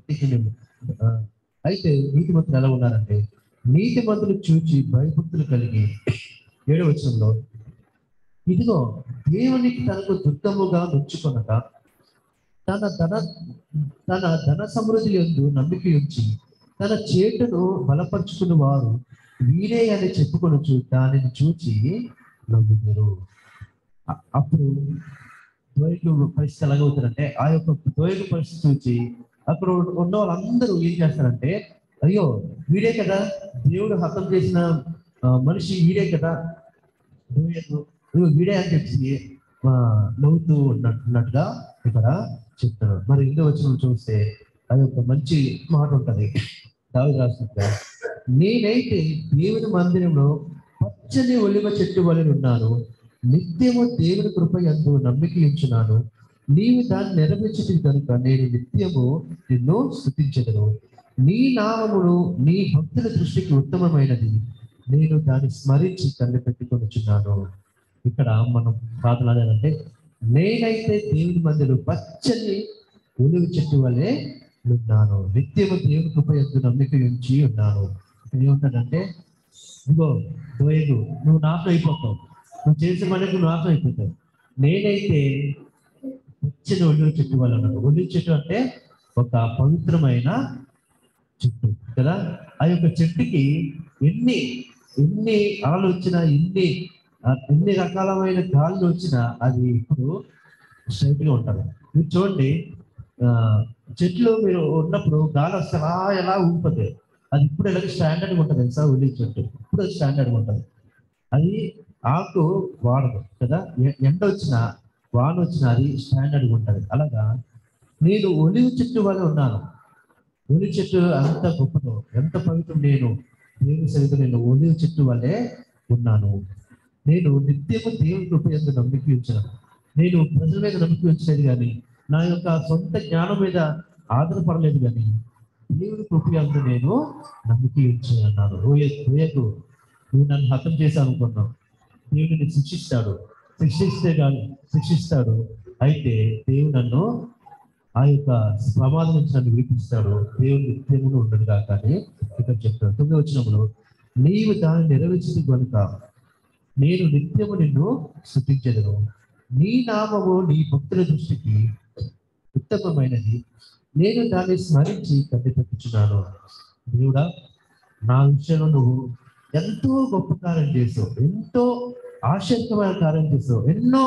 అయితే నీతిమంతులు ఎలా ఉన్నారంటే, నీతిమంతులు చూచి భయభక్తులు కలిగి 7వ వచనంలో, ఇదిగో దేవునికి తనకు దుర్గముగా నొచ్చుకొనక తన ధన సమృద్ధి యందు నమ్మిక ఉంచి తన చేటును బలపరుచుకున్న వారు వీరే అని చెప్పుకొనొచ్చు దానిని చూచి నవ్వుతారు. అప్పుడు దోయకు పరిస్థితి ఎలాగవుతారంటే, ఆ యొక్క దోయకు పరిస్థితి చూచి అక్కడ ఉన్న వాళ్ళందరూ ఏం చేస్తారంటే, అయ్యో వీడే కదా దేవుడు హతం చేసిన మనిషి, వీడే కదా దోయకు, వీడే అని చెప్పి నవ్వుతూ ఉన్నట్టుగా ఇక్కడ చెప్తారు. మరి ఇందులో వచ్చిన చూస్తే అది ఒక మంచి మాట ఉంటుంది. దావీదు రాసినట్టుగా, నేనైతే దేవుని మందిరంలో పచ్చని ఒలివ చెట్టు వలె ఉన్నాను, నిత్యము దేవుని కృప యందు నమ్మిక ఉంచున్నాను. నీవు దాన్ని నెరవేర్చుతుంది కనుక నేను నిత్యము నిన్ను స్తుతించెదను. నీ నామమును నీ భక్తుల దృష్టికి ఉత్తమమైనది, నేను దాన్ని స్మరించి కళ్ళు పెట్టుకొనిచున్నాను. ఇక్కడ మనం ప్రార్థన అంటే, నేనైతే దేవుని మందిరం పచ్చని ఒలివ చెట్టు వలె ఉన్నాను, నిత్యము దేవుని కృప యందు నమ్మిక ఉంచి ఉన్నాను. ఏమంటాడంటే, ఇదిగో దోయలు, నువ్వు నాశనం అయిపోతావు, నువ్వు చేసే పనికి నువ్వు నాశనం అయిపోతావు. నేనైతే పచ్చని ఒలివ చెట్టు వల్ల ఉన్నాను. ఒలివ చెట్టు అంటే ఒక పవిత్రమైన చెట్టు కదా. ఆ యొక్క చెట్టుకి ఎన్ని అలలు వచ్చినా, ఎన్ని రకాలమైన గాలులు వచ్చినా అది ఇప్పుడు స్ట్రైట్ గా ఉంటారు. మీరు చూడండి, చెట్లు మీరు ఉన్నప్పుడు గాలి వస్తే ఎలా ఊపిపోతాయి, అది ఇప్పుడు ఎలాగ స్టాండర్డ్గా ఉంటుంది తెలుసా. ఒలివ చెట్టు ఇప్పుడు స్టాండర్డ్గా ఉంటుంది, అది ఆకు వాడదు కదా. ఎండ వచ్చినా వాన వచ్చినా అది స్టాండర్డ్గా ఉంటుంది. అలాగా నేను ఒలివ చెట్టు వల్ల ఉన్నాను. ఒలివ చెట్టు అంత గొప్పదో, ఎంత పవిత్రం. నేను దేవుని సరిగ్గా నేను ఒలివ చెట్టు వల్లే ఉన్నాను. నేను నిత్యము దేవుని కృప యందు నమ్మిక ఉంచాను. నేను ప్రజల మీద నమ్మిక ఉంచలేదు కానీ, నా యొక్క సొంత జ్ఞానం మీద ఆధారపడలేదు కానీ, దేవుని కృప యందు నేను నమ్మిక ఉంచాను. రోయకు నువ్వు నన్ను హతం చేశాను అనుకున్నావు, దేవుడిని శిక్షిస్తాడు. అయితే దేవుడు నన్ను ఆ యొక్క ప్రమాదం నుంచి నన్ను విడిపిస్తాడు. దేవుడు నిత్యమును ఉండదు కాక అని ఇక్కడ చెప్తాడు. 9వ వచనంలో, నీవు దాన్ని నెరవేర్చింది కనుక నేను నిత్యము నిన్ను స్తుతించెదను. నీ నామము నీ భక్తుల దృష్టికి ఉత్తమమైనది, నేను దాన్ని స్మరించి కట్టి పెట్టుచున్నాను. దేవుడా, నా విషయంలో నువ్వు ఎంతో గొప్ప కార్యం చేసావు, ఎంతో ఆశ్చర్యకరమైన కార్యం చేసావు,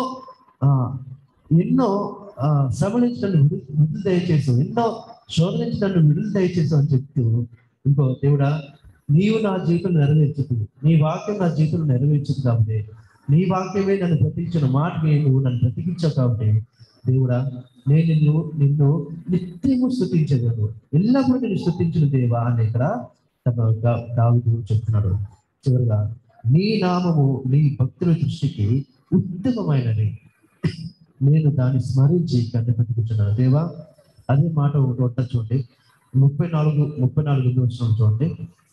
ఎన్నో శ్రమ నుంచి నన్ను విడుదల దయచేసావు, ఎన్నో శోధన నుంచి నన్ను విడుదల దయచేసావు అని చెప్తూ, ఇంకో దేవుడా, నీవు నా జీవితం నెరవేర్చుతుంది, నీ వాక్యం నా జీవితం నెరవేర్చుతుంది కాబట్టి, నీ వాక్యమే నన్ను బ్రతికించిన మాటకి నువ్వు నన్ను బ్రతికించావు కాబట్టి, దేవుడా నేను నిన్ను నిత్యము స్తుతించగలను, ఎల్లప్పుడూ నేను స్తుతించిన దేవా అని ఇక్కడ దావీదు చెప్తున్నాడు. చివరిగా, నీ నామము నీ భక్తుల దృష్టికి ఉత్తమమైనది, నేను దాన్ని స్మరించి కన్ను పెట్టుకుంటున్నాను. దేవా, అదే మాట ఒకటి చూడండి, 34 చూడండి.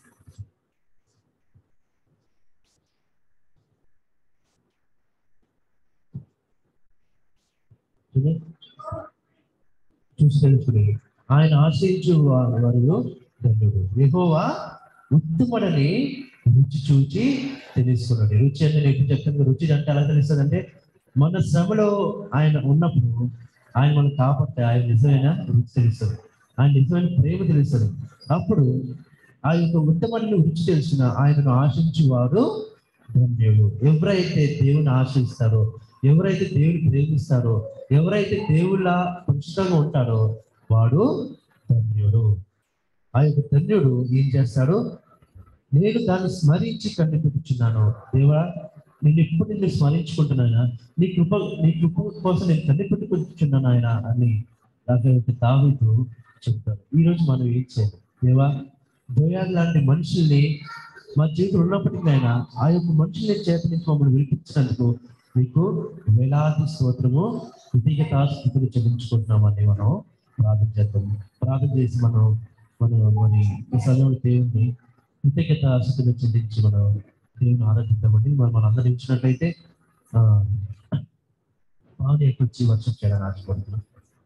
చూసి తెలుసుకుని, ఆయన ఆశ్రయించు వారు ధన్యుడు, యెహోవా ఉత్తముడని రుచి చూచి తెలుసుకున్నాడు. రుచి అంటే నేను చెప్తాను, రుచి అంటే ఎలా తెలుస్తుంది అంటే, మన శ్రమలో ఆయన ఉన్నప్పుడు ఆయన మనం కాపాడితే ఆయన నిజమైన రుచి తెలుస్తుంది, ఆయన నిజమైన ప్రేమ తెలుస్తుంది. అప్పుడు ఆ యొక్క ఉత్తమాన్ని రుచి తెలిసిన ఆయనను ఆశించేవారు ధన్యుడు. ఎవరైతే దేవుని ఆశిస్తారో, ఎవరైతే దేవుని ప్రేమిస్తారో, ఎవరైతే దేవుళ్ళ పరిశుద్ధంగా ఉంటాడో వాడు ధన్యుడు. ఆ యొక్క ధన్యుడు ఏం చేస్తాడు? నేను దాన్ని స్మరించి కనిపెట్టుచున్నాను. దేవా, నేను ఎప్పుడు నిన్ను స్మరించుకుంటున్నానా, నీ కృప కోసం నేను కనిపెట్టుకుంటున్నాను ఆయన అని దావీదు చెప్తారు. ఈరోజు మనం ఏం చేయాలి? దేవా, దోయాలు లాంటి మనుషుల్ని మా జీవితంలో ఉన్నప్పటికీ ఆయన ఆ యొక్క మనుషుల్ని చేత నుంచి మమ్మల్ని వినిపించినందుకు మీకు వేలాది స్తోత్రము, కృతజ్ఞతాస్తుతులు చెల్లించుకుంటున్నామని మనం ప్రార్థన చేద్దాం. ప్రార్థన చేసి మనం మరి ఈ సమయంలో దేవుని కృతజ్ఞతాస్తుతులు చెల్లించి మనం దేవుని ఆరాధిద్దామండి. మనం అందరూ ఇచ్చినట్లయితే పావుని వచ్చి వర్షం చేయడానికి ఆశపడుతున్నాం.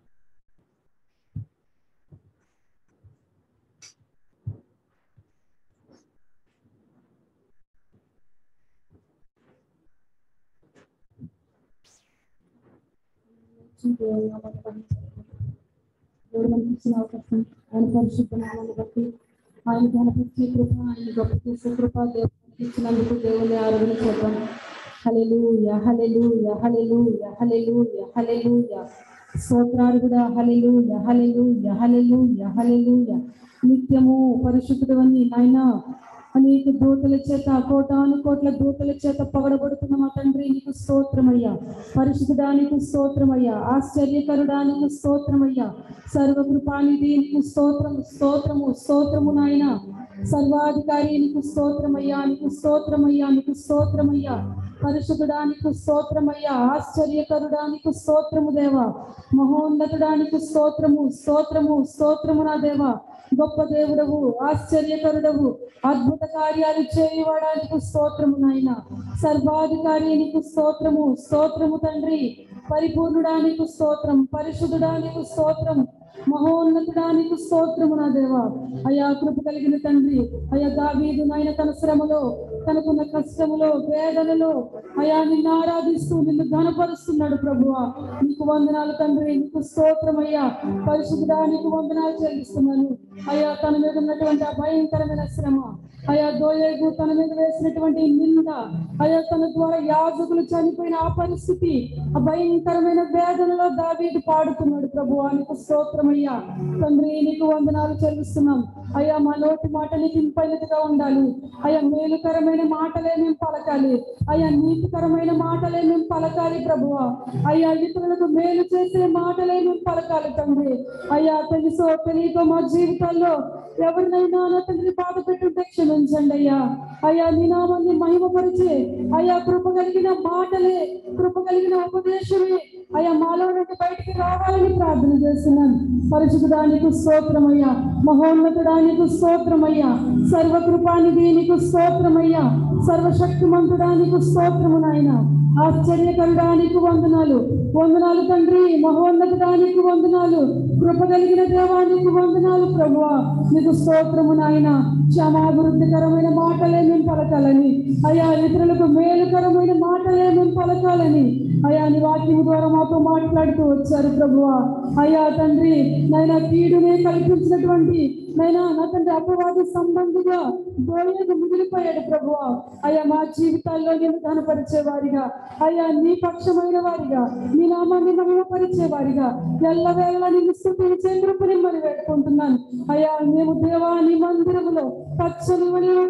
దేవుడు మనకి ఇచ్చిన అవకాశం, ఆయన పరిశుద్ధ నామాన్ని బట్టి ఆయన ఘనపరిచే కృప, ఆయన గొప్ప చేసే కృప దేవుడికి ఇచ్చినందుకు దేవుని ఆరాధన చేద్దాం. హల్లెలూయా, హల్లెలూయా, హల్లెలూయా, హల్లెలూయా, హల్లెలూయా. స్తోత్రార్హుడా, హల్లెలూయా, హల్లెలూయా, హల్లెలూయా, హల్లెలూయా. నిత్యము పరిశుద్ధుడవని నాయనా అనేక దూతల చేత, కోటాను కోట్ల దూతల చేత పొగడబడుతున్న మా తండ్రి నీకు స్తోత్రమయ్యా. పరిశుద్ధుడానికి స్తోత్రమయ్యా. ఆశ్చర్యకరుడానికి స్తోత్రమయ్యా. సర్వకృపానిధి నీకు స్తోత్రము, స్తోత్రము, స్తోత్రము నాయన. సర్వాధికారి నీకు స్తోత్రమయ్యా, నీకు స్తోత్రమయ్యా, నీకు స్తోత్రమయ్యా. పరిశుద్ధుడానికి స్తోత్రమయ్యా. ఆశ్చర్యకరుడానికి స్తోత్రము దేవా. మహోన్నతుడానికి స్తోత్రము, స్తోత్రము, స్తోత్రము నా దేవా. గొప్ప దేవుడవు, ఆశ్చర్యకరుడవు, అద్భుత కార్యాలు చేయడానికి స్తోత్రము నాయన. సర్వాధికారి నీకు స్తోత్రము, స్తోత్రము తండ్రి. పరిపూర్ణుడానికి స్తోత్రం, పరిశుద్ధుడానికి స్తోత్రం, మహోన్నతుడానికి స్తోత్రము నా దేవా. అయా కృప కలిగిన తండ్రి, అయా దావీదు నాయన తన శ్రమలో, తనకున్న కష్టములో, వేదనలో అయా నిన్ను ఆరాధిస్తూ నిన్ను ఘనపరుస్తున్నాడు ప్రభువా. నీకు వందనాలు తండ్రి, నీకు స్తోత్రమయ్యా. పరిశుద్ధుడా నీకు వందనాలు చెల్లిస్తున్నాను అయ్యా. తన మీద ఉన్నటువంటి ఆ భయంకరమైన శ్రమ, అయా దోయేగు తన మీద వేసినటువంటి నింద, అయా తన ద్వారా యాజకులు చనిపోయిన ఆ పరిస్థితి, ఆ భయంకరమైన వేదనలో దావీదు పాడుతున్నాడు ప్రభువా. నీకు స్తోత్రమయ్యా తండ్రి, నీకు వందనాలు చెల్లిస్తున్నాం అయ్యా. మా నోటి మాట నీకు ఇంపైనదిగా ఉండాలి అయ్యా. మేలుకరమైన మాటలే మేము పలకాలి అయ్యా. నీతికరమైన మాటలే మేము పలకాలి ప్రభువా. అయ్యా ఇతరులకు మేలు చేసే మాటలే మేము పలకాలి తండ్రి. అయ్యా తెలుసో తెలియకో మా జీవితాల్లో ఎవరినైనా నా తండ్రి బాధ పెట్టుంటే క్షమించండి అయ్యా. అయ్యా నీ నామాన్ని మహిమపరిచే అయ్యా కృప కలిగిన మాటలే, కృప కలిగిన ఉపదేశమే అయ్యా మాలో నుండి బయటికి రావాలని ప్రార్థన చేస్తున్నాను. పరిశుద్ధుడానికి స్తోత్రమయ్యా, మహోన్నతుడానికి స్తోత్రమయ్యా, సర్వకృపానిధి నీకు స్తోత్రమయ్యా, సర్వశక్తిమంతుడానికి స్తోత్రము నాయన. ఆశ్చర్యకరుడానికి వందనాలు, వందనాలు తండ్రి. మహోన్నతుడానికి వందనాలు, కృప కలిగిన దేవానికి వందనాలు ప్రభువా. నీకు స్తోత్రము నాయన. క్షమాభివృద్ధికరమైన మాటలే మేము పలకాలని అయ్యా. ఇతరులకు మేలుకరమైన మాటలే మేము పలకాలని అయ్యా నీ వాక్యం ద్వారా మాతో మాట్లాడుతూ వచ్చారు ప్రభువా. అయ్యా తండ్రి నైనా కీడునే కల్పించినటువంటి నైనా నా తండ్రి అపవాది సంబంధిగా దోయకు మిగిలిపోయాడు ప్రభువా. అయ్యా మా జీవితాల్లో నేను కనపరిచే వారిగా అయ్యా, నీ పక్షమైన వారిగా, నీ నామాన్ని మహిమపరిచే వారిగా ఎల్లవేళ నిన్ను స్తుతించే కృపని మరి వేడుకుంటున్నాను అయ్యా. మేము దేవా నీ మందిరములో పచ్చని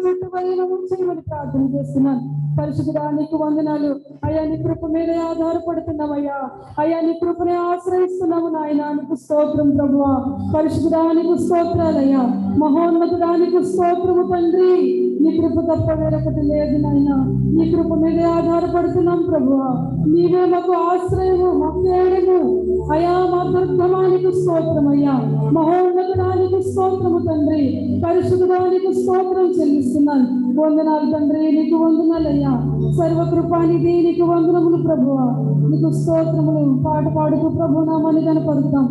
ఉంచమని ప్రార్థన చేస్తున్నాను. పరిశుద్ధుడా నీకు వందనాలు అయ్యా. నీ కృప మీదే ఆధారపడుతున్నామయ్యా. అయ్యా నీ కృపనే ఆశ్రయిస్తున్నాము నాయన. నీకు స్తోత్రం ప్రభువా. పరిశుద్ధుడా నీకు స్తోత్రాలయ్యా. మహోన్నతుడానికి స్తోత్రము తండ్రి. నీ కృప తప్ప వేరొకటి లేదు నాయన. నీ కృప మీదే ఆధారపడుతున్నాం ప్రభువా. నీవే మాకు ఆశ్రయము, మా కేడము అయా, మా దుర్గమానికి స్తోత్రమయ్యా. మహోన్నతుడానికి స్తోత్రము తండ్రి. పరిశుద్ధుడానికి స్తోత్రం చెల్లిస్తున్నాను. వందనాలు తండ్రి, నీకు వందనాలయ్యా. సర్వకృపానిధి నీకు వందనములు ప్రభువా. నీకు స్తోత్రములు. పాట పాడుతూ ప్రభు నామాన్ని కనపడతాం.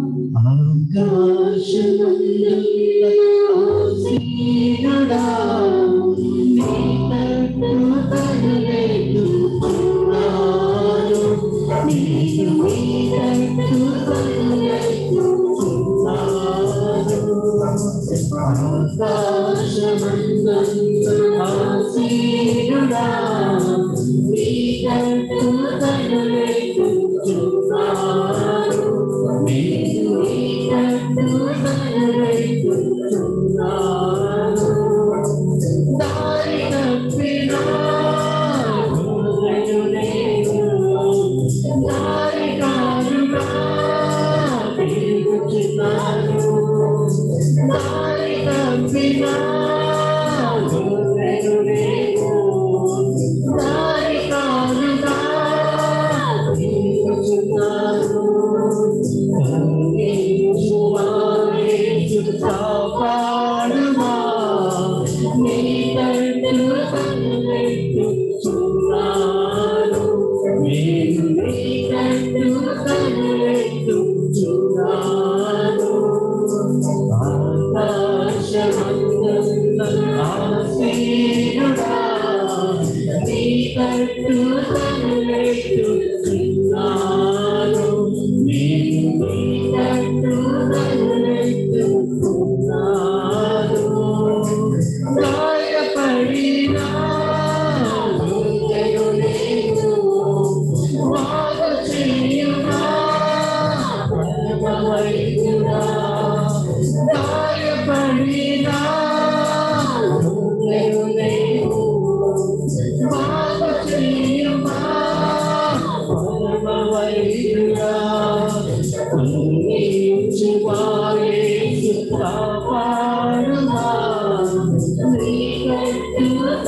Thank you. తనలైతున్నాను దారి తప్పినా దారి కారుగా తిరుగుతున్నాను దారి తప్పినా దారి కారుగా తిరుగుతున్నాను కాపాడుమా నీ తట్టు కన్నెత్తుచున్నాను నేను నీ తట్టు కన్నెత్తుచున్నాను ఆకాశమందున్న ఆసీనుడా నీ తట్టు కన్నెత్తుచున్నాను నేను నీ తట్టు కన్నెత్తుచున్నాను గాయపడినా హృదయునికు బాగు చేయునా పరమవైద్యుడా గాయపడినా హృదయునికు బాగు చేయునా పరమవైద్యుడా కాపాడుమా నీ కట్టు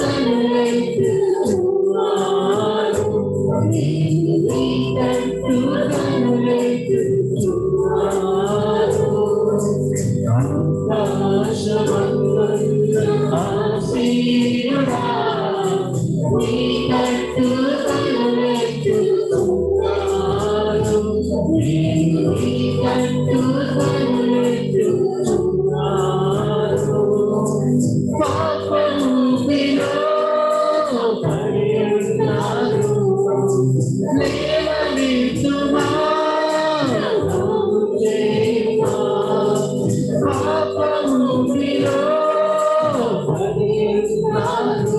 కన్నెత్తుచున్నాను నేను నీ కట్టు కన్నెత్తుచున్నాను ఆకాశమందున్న ఆసీనుడా నీ కట్టు కన్నెత్తుచున్నాను నేను నీ కట్టు కన్నెత్తుచున్నాను పాపములో పడి ఉన్నాను లేవనెత్తుమా చేయమా పాపములో పడి ఉన్నాను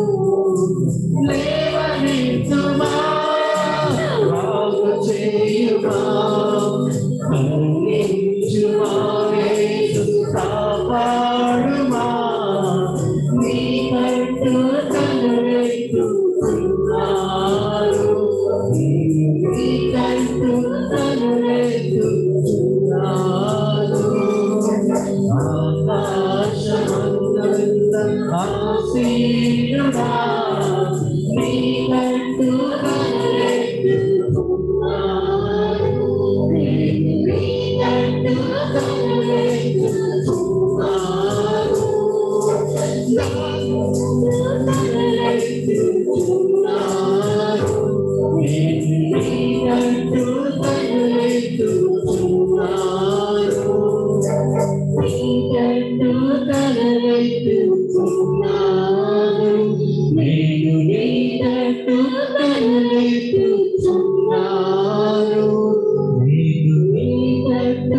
లేవనెత్తుమా బాగు చేయుమా కరుణించుమా యేసు కాపాడుమా నీ కట్టు కన్నెత్తుచున్నాను నీ కట్టు కన్నెత్తుచున్నాను ఆకాశమందున్న ఆసీనుడా నీ కట్టు కన్నెత్తుచున్నాను నేను నీ కట్టు కన్నెత్తుచున్నాను కన్నెత్తుచున్నాను నేను నీ కట్టు కన్నెత్తుచున్నాను నీ కట్టు కన్నెత్తుచున్నాను నేను నీ కట్టు కన్నెత్తుచున్నాను నేను నీ కట్టు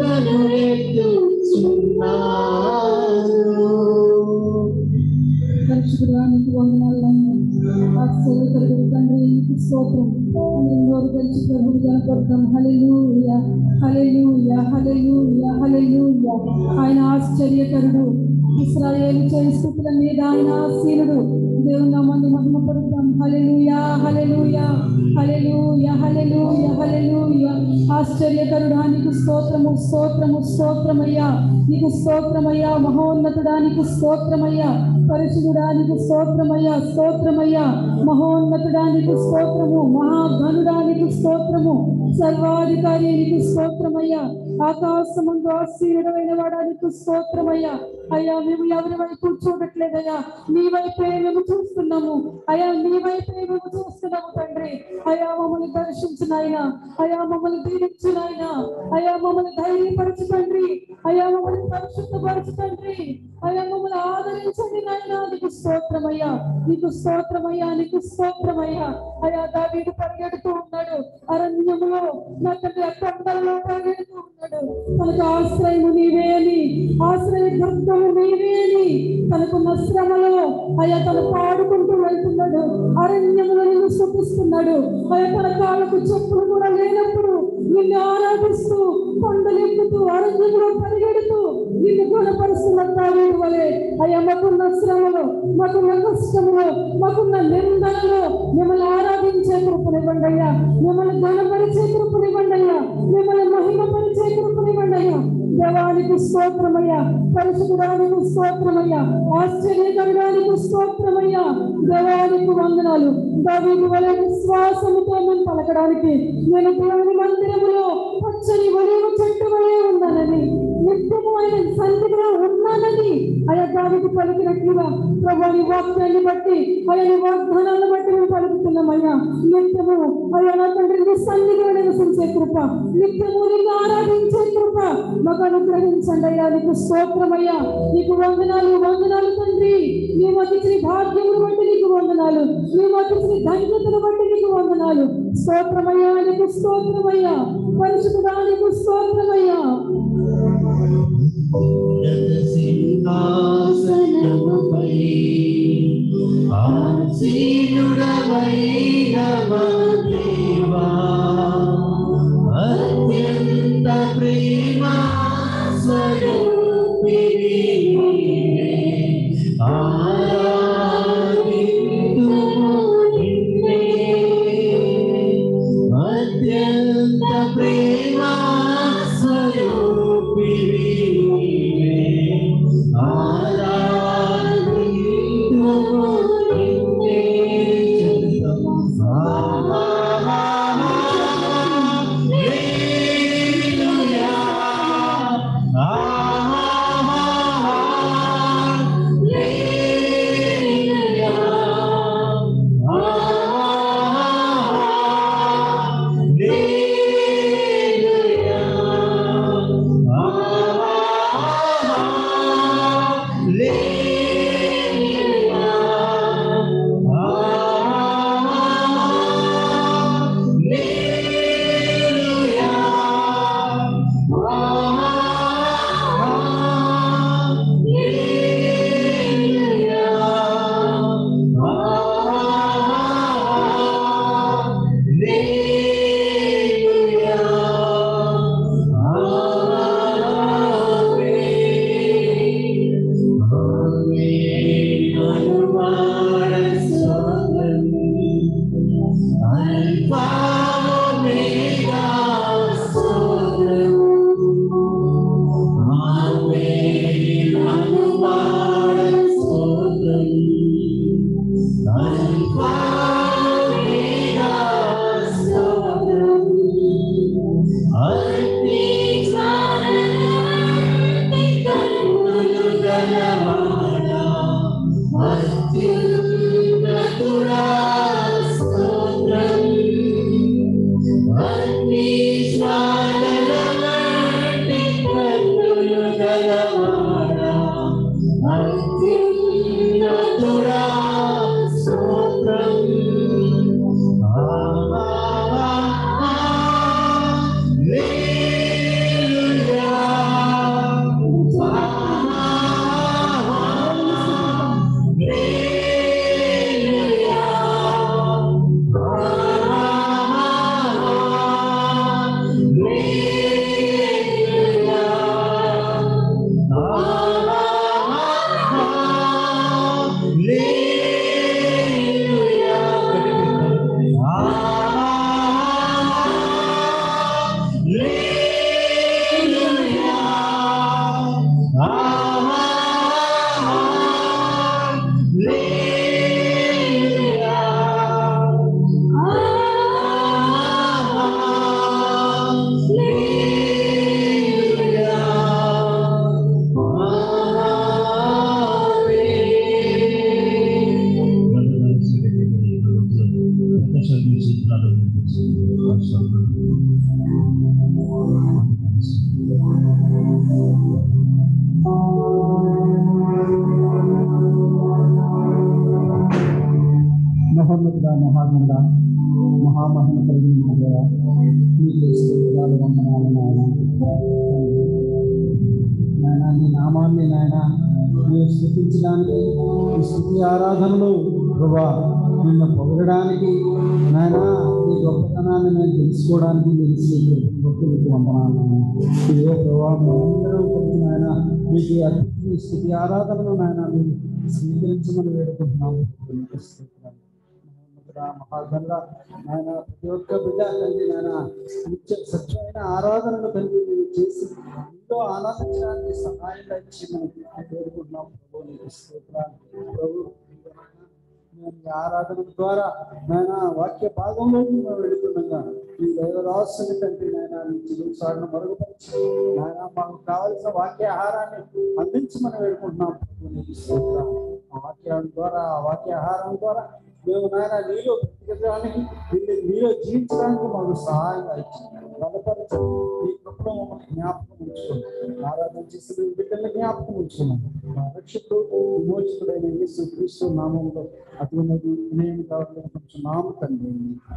కన్నెత్తుచున్నాను పరిశుద్ధుడా నీకు వందనాలు ఆశ్చర్యకరుడు తండ్రి నీకు స్తోత్రం నోరు తెలిసి ప్రభుని కనపడతాం హల్లెలూయా హల్లెలూయా హల్లెలూయా హల్లెలూయా ఆయన ఆశ్చర్యకరుడు ఇశ్రాయేలు చేయి స్థుతుల మీద ఆయన ఆసీనుడు దేవుని నామాన్ని మహిమపడతాం హల్లెలూయా హల్లెలూయా హల్లెలూయా హల్లెలూయా హల్లెలూయా ఆశ్చర్యకరుడా నీకు స్తోత్రము స్తోత్రము స్తోత్రమయ్యా నీకు స్తోత్రమయ్యా మహోన్నతుడా నీకు స్తోత్రమయ్యా పరిశుద్ధుడా నీకు స్తోత్రమయ్యా స్తోత్రమయ్యా మహోన్నతుడా నీకు స్తోత్రము మహాగణుడా నీకు స్తోత్రము సర్వాధికారి నీకు స్తోత్రమయ్యా ఆకాశమందు ఆసీనుడైన వాడా నీకు స్తోత్రమయ్యా అయ్యా మేము ఎవరి వైపు చూడట్లేదయ్యా నీ వైపే మేము చూస్తున్నాము అయ్యా నీ వైపే మేము చూస్తున్నాము తండ్రి అయ్యా మమ్మల్ని దర్శించిన ఆయన అయ్యా మమ్మల్ని దీవించిన ఆయన అయ్యా మమ్మల్ని ధైర్యపరచు తండ్రి అయ్యా మమ్మల్ని పరిశుద్ధపరచు తండ్రి అయ్యా మమ్మల్ని ఆదరించండి నాయన నీకు స్తోత్రమయ్యా నీకు స్తోత్రమయ్యా నీకు స్తోత్రమయ్యా అయ్యా దావీదు పరిగెడుతూ ఉన్నాడు అరణ్యములో నా తండ్రి కొండలలో పరిగెడుతూ ఉన్నాడు తనకు ఆశ్రయము నీవే అని ఆశ్రయ దుర్గము నీవే అని తనకున్న శ్రమలో అయ్యా తను పాడుకుంటూ వెళ్తున్నాడు అరణ్యములో నిన్ను స్తుతిస్తున్నాడు అయ్యా తన కాళ్ళకు చెప్పులు కూడా లేనప్పుడు నిన్ను ఆరాధిస్తూ కొండలెక్కుతూ అరణ్యంలో పరిగెడుతూ నీ అయ్యా మాకున్న శ్రమలో, మాకున్న కష్టములో, మాకున్న నిందనలో మిమ్మల్ని ఆరాధించే కృపనివ్వండి అయ్యా, మిమ్మల్ని ఘనపరిచే కృపనివ్వండి అయ్యా, మిమ్మల్ని మహిమపరిచే కృపనివ్వండి అయ్యా. దేవానికి స్తోత్రమయ్యా, పరిశుద్ధుడానికి స్తోత్రమయ్యా, ఆశ్చర్యకరుడానికి స్తోత్రమయ్యా. దేవానికి వందనాలు. దావీదు వలె విశ్వాసముతో మేము పలకడానికి నేను దేవుని మందిరములో పచ్చని ఒలీవ చెట్టు వలె ఉన్నానని, నిత్యము ఆయన సన్నిధిలో ఉన్నానని అయా దావీదు పలికినట్లుగా ప్రభుని వాక్యాన్ని బట్టి, ఆయన వాగ్దానాలను బట్టి మేము పలుకుతున్నామయ్యా. నిత్యము అయ్యా నా తండ్రి నీ సన్నిధిలో నివసించే కృప, నిత్యము నీకు ఆరాధించే కృప మాకు అనుగ్రహించండి అయ్యా. నీకు స్తోత్రమయ్యా, నీకు వందనాలు, వందనాలు తండ్రి. నీ మధ్య భాగ్యమును బట్టి నీకు వందనాలు, నీ మధ్య ధన్యతను బట్టి నీకు వందనాలు. స్తోత్రమయ్యా, నీకు స్తోత్రమయ్యా, పరిశుద్ధుడానికి స్తోత్రమయ్యా. సింహాసనముపై ఆసీనుడవైన మా దేవా, అత్యంత ప్రేమ స్వరూపిణి నీవే, ఆరాధింతుము నిన్నే. అత్యంత ప్రేమ స్వరూపిణి నీవే, ఆరాధింతుము నిన్నే. మహోన్నతుడా, మహాగణుడా, మహామహిమ కలిగిన మా దేవా, నీకు స్తుతులు వందనాలు నాయన. నీ నామాన్ని నాయన మేము స్తుతించడానికి, ఈ స్తుతి ఆరాధనలో ప్రభా నిన్ను పొగడడానికి నాయన, నీ గొప్పతనాన్ని నేను తెలుసుకోవడానికి తెలిసి భక్తులకు వందనాలు. ఇదే ప్రభావం అందరూ కలిసి నాయన మీకు అర్పించిన స్థుతి ఆరాధనలు నాయన మీరు స్వీకరించమని వేడుకుంటున్నాము. మహాగంగా నాయన ప్రతి ఒక్క బిడ్డ తండ్రి నాయన నిత్య సత్యమైన ఆరాధనలు తండ్రి మీరు చేసి ఎంతో ఆనందించడానికి సహాయంగా ఇచ్చి మనం వేడుకుంటున్నాం. ప్రభు నీకు స్తోత్రాలు. ప్రభు నేను ఈ ఆరాధన ద్వారా నాయన వాక్య భాగంలోకి మేము వెళుతుండగా ఈ దైవరాసుని తండ్రి నాయన చిరుగు సాగును మరుగుపరిచి నాయన మాకు కావలసిన వాక్య ఆహారాన్ని అందించమని వేడుకుంటున్నాం. ప్రభు నీకు స్తోత్రాలు. ఆ వాక్యం ద్వారా ఆ వాక్య ఆహారం ద్వారా మేము నాయన నీలో బ్రతికడానికి నీలో జీవించడానికి మాకు సహాయంగా ఇచ్చింది. బలపరిచి ఈ కృపలో మమ్మల్ని జ్ఞాపకం ఉంచుకున్నాం. ఆరాధన చేసిన బిడ్డల్ని జ్ఞాపకం ఉంచుకున్నాం. మా రక్షకుడు విమోచకుడైన యేసు క్రీస్తు నామంలో అటువంటి వినయం కావాలని కొంచెం నామ తండ్రి.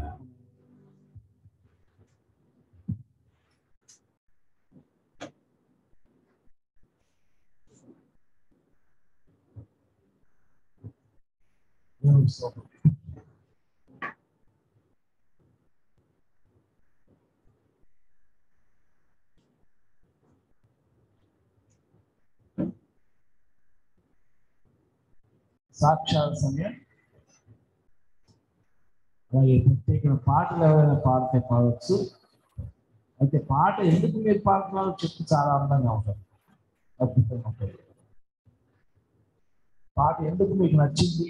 సాక్షాల సమయం. అలాగే ప్రత్యేక పాటలు ఎవరైనా పాడితే పాడవచ్చు. అయితే పాట ఎందుకు మీరు పాడుతున్నారో చెప్పి చాలా అందంగా ఉంటుంది, అద్భుతంగా ఉంటుంది. పాట ఎందుకు మీకు నచ్చింది,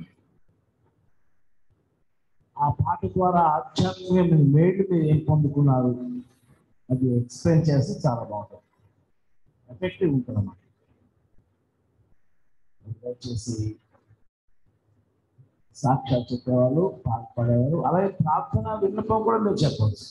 ఆ పాట ద్వారా ఆధ్యాత్మికంగా మీరు మేలు మీరు ఏం పొందుకున్నారు, అది ఎక్స్ప్లెయిన్ చేస్తే చాలా బాగుంటుంది, ఎఫెక్టివ్ ఉంటుంది అన్నమాట. దయచేసి సాక్షాత్ చెప్పేవాళ్ళు, పాట పాడేవారు, అలాగే ప్రార్థన విన్నపం కూడా మీరు చెప్పవచ్చు.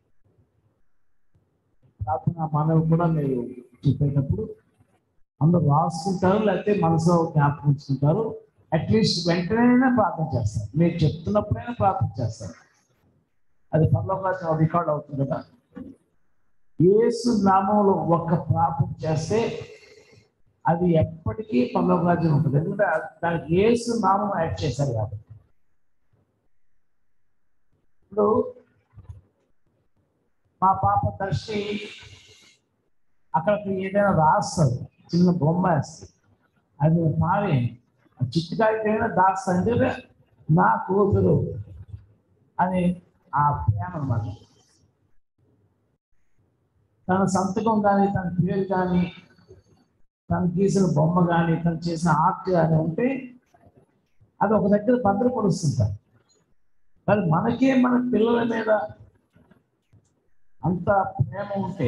ప్రార్థన మనవి కూడా మీరు చెప్పేటప్పుడు అందరూ రాసుకుంటారు, లేకపోతే మనసులో జ్ఞాపకం ఉంచుకుంటారు. అట్లీస్ట్ వెంటనే ప్రార్థన చేస్తారు, మీరు చెప్తున్నప్పుడైనా ప్రార్థన చేస్తారు. అది పరలోకంలో రికార్డ్ అవుతుంది కదా. యేసు నామంలో ఒక్క ప్రార్థన చేస్తే అది ఎప్పటికీ పరలోక రాజ్యం ఉంటుంది. ఎందుకంటే దానికి యేసు నామం యాడ్ చేశారు కాబట్టి. ఇప్పుడు మా పాప దర్శి అక్కడికి ఏదైనా రాస్తుంది, చిన్న బొమ్మ వేస్తుంది, అది మారి చిట్టుకాయకైనా దాస్తుంది, నా కూతురు అని ఆ ప్రేమ అన్నమాట. తన సంతకం కానీ, తన పేరు కానీ, తను గీసిన బొమ్మ కానీ, తను చేసిన ఆర్ట్ కానీ ఉంటే అది ఒక దగ్గర భద్రపరుస్తుంటారు. కానీ మనకే మన పిల్లల మీద అంత ప్రేమ ఉంటే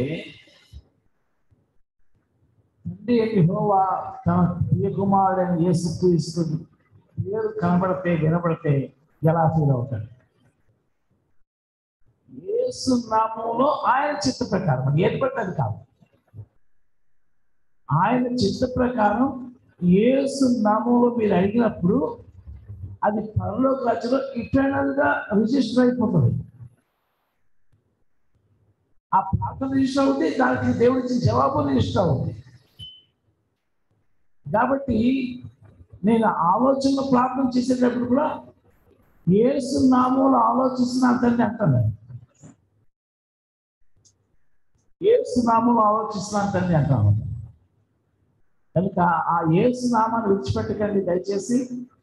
తండ్రి యెహోవా తన ప్రియ కుమారుడైన యేసుక్రీస్తు పేరు కనబడితే వినబడితే ఎలా ఫీల్ అవుతాడు? యేసు నామంలో ఆయన చిత్త ప్రకారం, ఏది పడితే అది కాదు, ఆయన చిత్త ప్రకారం యేసు నామంలో మీరు అడిగినప్పుడు అది పరలోక రాజ్యంలో ఇటర్నల్ గా రిజిస్టర్ అయిపోతుంది. ఆ ప్రార్థన రిజిస్టర్ అవుతుంది, దానికి దేవుడి ఇచ్చిన జవాబు రిజిస్టర్ అవుతుంది. కాబట్టి నేను ఆలోచనలో ప్రార్థన చేసేటప్పుడు కూడా యేసు నామంలో ఆలోచిస్తున్నాను తండ్రి అంటాను. యేసు నామంలో ఆలోచిస్తున్నాను తండ్రి అంటాను. కనుక ఆ యేసు నామాన్ని విడిచిపెట్టకండి దయచేసి.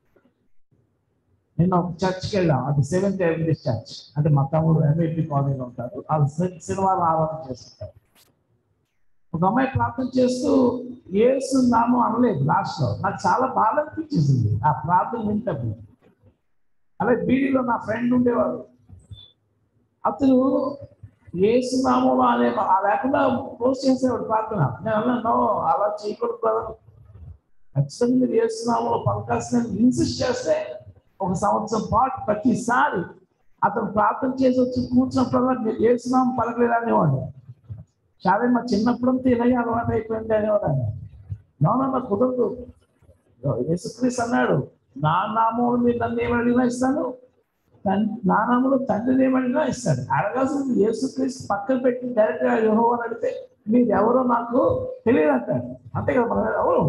నిన్న ఒక చర్చ్కి వెళ్ళాం, అది సెవెంత్ ఎవెంటిస్ట్ చర్చ్, అంటే మా తమ్ముడు ఎంఐపి కాలనీలో ఉంటారు. వాళ్ళు శనివారం ఆరాధన చేస్తుంటారు. ఒక అమ్మాయి ప్రార్థన చేస్తూ యేసు నామం అనలేదు లాస్ట్లో. నాకు చాలా బాధ అనిపించేసింది ఆ ప్రార్థన వింటప్పుడు. అలాగే బీడీలో నా ఫ్రెండ్ ఉండేవాడు, అతను యేసు నామంలో అనే లేకుండా పోస్ట్ చేసేవాడు ప్రార్థన. నేను అన్నాను, అలా చేయకూడదు బ్రదర్, ఖచ్చితంగా మీరు యేసు నామంలో పలకాల్సిన ఇన్సిస్ట్ చేస్తే ఒక సంవత్సరం పాటు ప్రతిసారి అతను ప్రార్థన చేసి వచ్చి కూర్చున్నప్పుడు మీరు యేసు నామం పలకలేదు అనేవాడు. చాలా మా చిన్నప్పుడంతా ఇలాగే అలవాటు అయిపోయింది అనేవాడు. నోనన్న కుదరదు, యేసుక్రీస్తు అన్నాడు, నా నామంలో మీరు నన్ను ఏమడిగినా ఇస్తాను, నా నామంలో తండ్రిని ఏమడిగినా ఇస్తాడు. అడగాల్సింది యేసుక్రీస్తు పక్కన పెట్టి డైరెక్ట్గా యెహోవా అని అడిగితే మీరు ఎవరో నాకు తెలియదు అంటాడు. అంతే కదా, మనం ఎవరు,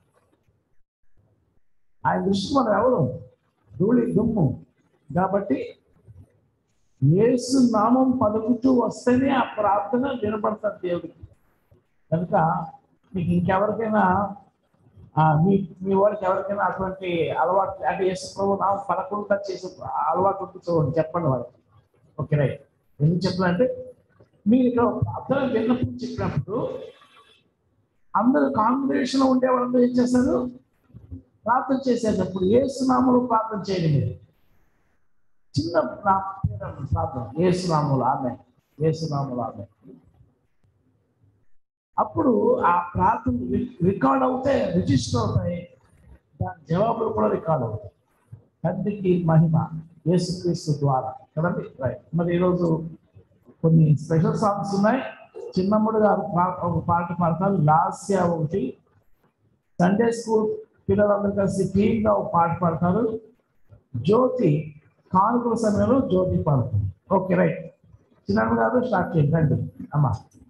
ఆయన దృష్టి మనం ఎవరు, ధూళి దుమ్ము. కాబట్టి యేసు నామం పలుకుతూ వస్తేనే ఆ ప్రార్థన వినపడతారు దేవుడికి. కనుక మీకు ఇంకెవరికైనా మీ మీ వారికి ఎవరికైనా అటువంటి అలవాటు అంటే యేసు నామం పలకుండా చేసే అలవాటు ఉంటుంది చూడండి, చెప్పండి వాళ్ళకి. Okay right. ఎందుకు చెప్పాలంటే మీరు ఇక్కడ ప్రార్థన విన్నప్పుడు చెప్పినప్పుడు అందరూ కాంగ్రిగేషన్ లో ఉండే వాళ్ళందరూ ఏం చేస్తారు? ప్రార్థన చేసేటప్పుడు యేసునామములో ప్రార్థన చేయండి. మీరు చిన్న ప్రార్థన యేసునామములో ఆమె, యేసునామములో ఆమె. అప్పుడు ఆ ప్రార్థన రికార్డ్ అవుతాయి, రిజిస్టర్ అవుతాయి, దాని జవాబులు కూడా రికార్డ్ అవుతాయి. తండ్రికి మహిమ యేసుక్రీస్తు ద్వారా కదండి. రైట్. మరి ఈరోజు కొన్ని స్పెషల్ సాంగ్స్ ఉన్నాయి. చిన్నమ్ముడు గారు ఒక పాట పాడతారు, లాస్య ఒకటి, సండే స్కూల్ పిల్లలందరూ కలిసి టీమ్గా ఒక పాట పాడతారు, జ్యోతి కానుకల సమయంలో జ్యోతి పాడుతుంది. Okay right. చిన్నమ్మ గారు స్టార్ట్ చేయండి రండి అమ్మా.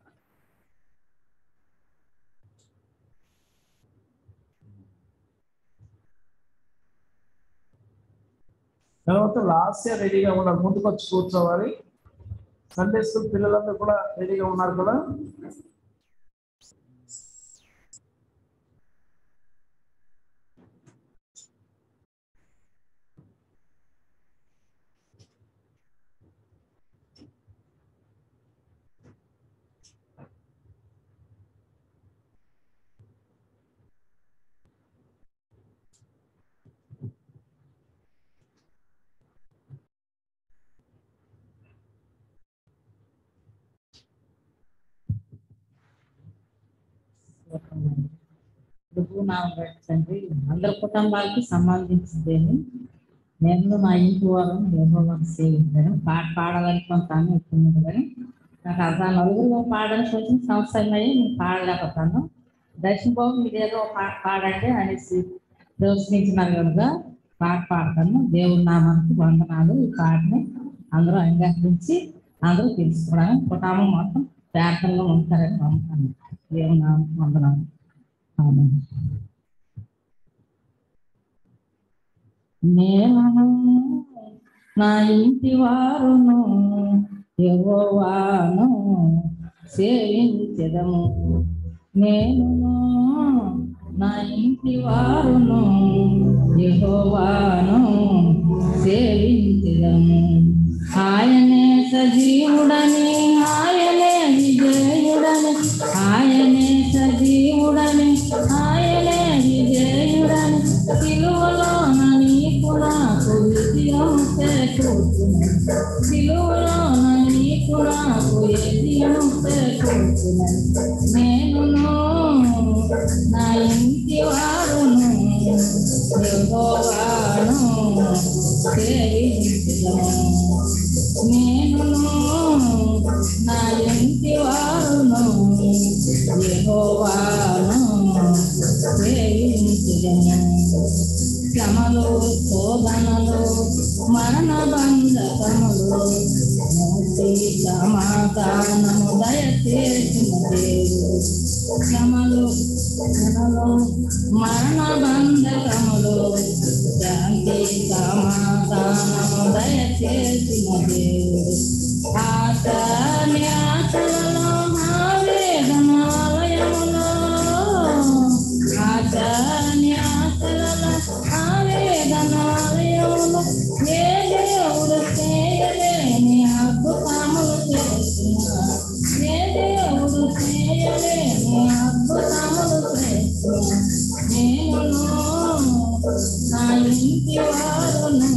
తర్వాత లాస్య రెడీగా ఉన్నారు, ముందుకు వచ్చి కూర్చోవాలి. సండే స్కూల్ పిల్లలందరూ కూడా రెడీగా ఉన్నారు కదా. తండ్రి అందరి కుటుంబాలకి సంబంధించిందేమి. నేను మా ఇంటి వారు యెహోవాను సేవించాను. పాట పాడాలనుకుంటాను ఇప్పుడు, కానీ నాకు అసలు నలుగురు పాడడానికి వచ్చిన సంవత్సరం అయ్యి నేను పాడలేకపోతాను. దర్శన బాబు మీరు ఏదో పాట పాడండి అనేసి ప్రోత్సహించినారు కనుక పాట పాడతాను. దేవుడి నామానికి వందనాలు. ఈ పాటని అందరూ అంగీకరించి అందరూ తెలుసుకోవడానికి కుటుంబం మొత్తం ప్రార్థనలో ఉంటారని నమ్ముతాను. దేవుడి నామానికి వందనాలు. నేను నా ఇంటి వారును యెహోవాను సేవించెదము. నేను నా ఇంటి వారును యెహోవాను సేవించెదము. ఆయనే సజీవుడని, ఆయనే విజయుడని, ఆయనే సజీవుడని, ఆయనే విజయుడని, సిలువలో నీకు నాకు విజయం చేకూర్చును, సిలువలో నీకు నాకు విజయం చేకూర్చును. నేను నా ఇంటి వారును యెహోవాను సేవించెదము. నేను నా ఇంటి వారును యెహోవాను సేవించెదము. శ్రమలు, శోధనలు, మరణ బంధకములు, ముక్తి సమాధానము దయచేసిన దేవుడు. శ్రమలు, మరణ బంధకములు, శాంతి సమాధానము దయచేసిన దేవుడు. ఆశ న్యాసలలో ఆవేదనాలయములో, ఆశ న్యాసలలో ఆవేదనాలయములో ఏ దేవుడు చేయలేని అద్భుతములు చేసిన, ఏ దేవుడు చేయలేని అద్భుతములు చేసిన. నేను నా ఇంటి వారును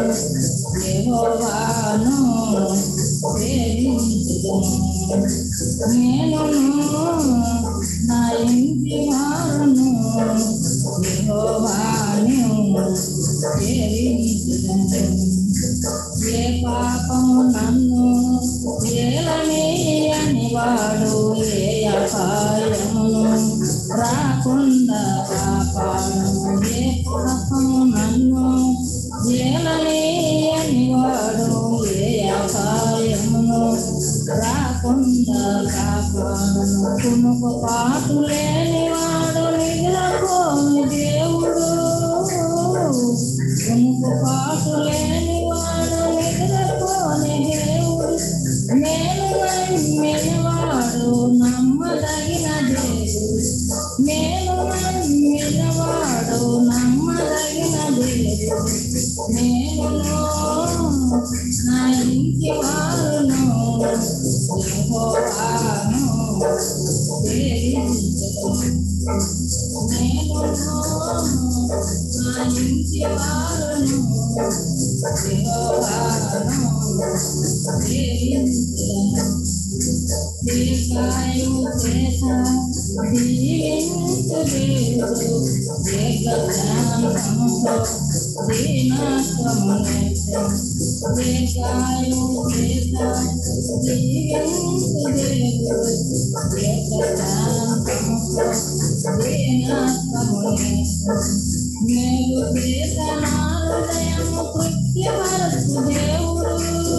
యెహోవాను సేవించెదము. నేను నా ఇంటి వారును యెహోవాను సేవించెదము. ఏ పాపము నన్ను ఏలనీయని వాడు, ఏ అపాయమును రాకుండా కాపాడును. ఏ పాపము నన్ను ఏలనీయని వాడు, ఏ అపాయమును రాకుండా కాపాడును. కునుకు పాటు లేని వాడు నిద్రపోని దేవుడు, కునుకు పాటు లేని వాడు నిద్రపోని దేవుడు. నేను నమ్మినవాడు నమ్మదగిన దేవుడు, నమ్మినవాడు నమ్మదగిన దేవుడు నేను నా ఇంటి వారును యెహోవాను సేవించెదను. నేను నా ఇంటి వారును యెహోవాను సేవించెదను. దీర్ఘాయు చేత దీవించు దేవుడు దీర్ఘశాంతముతో దీనత్వమునెత్తు. దీర్ఘాయు చేత దీవించు దేవుడు దీర్ఘశాంతముతో దీనత్వమునెత్తు. మేలు చేత నా హృదయము తృప్తిపరచు దేవుడు.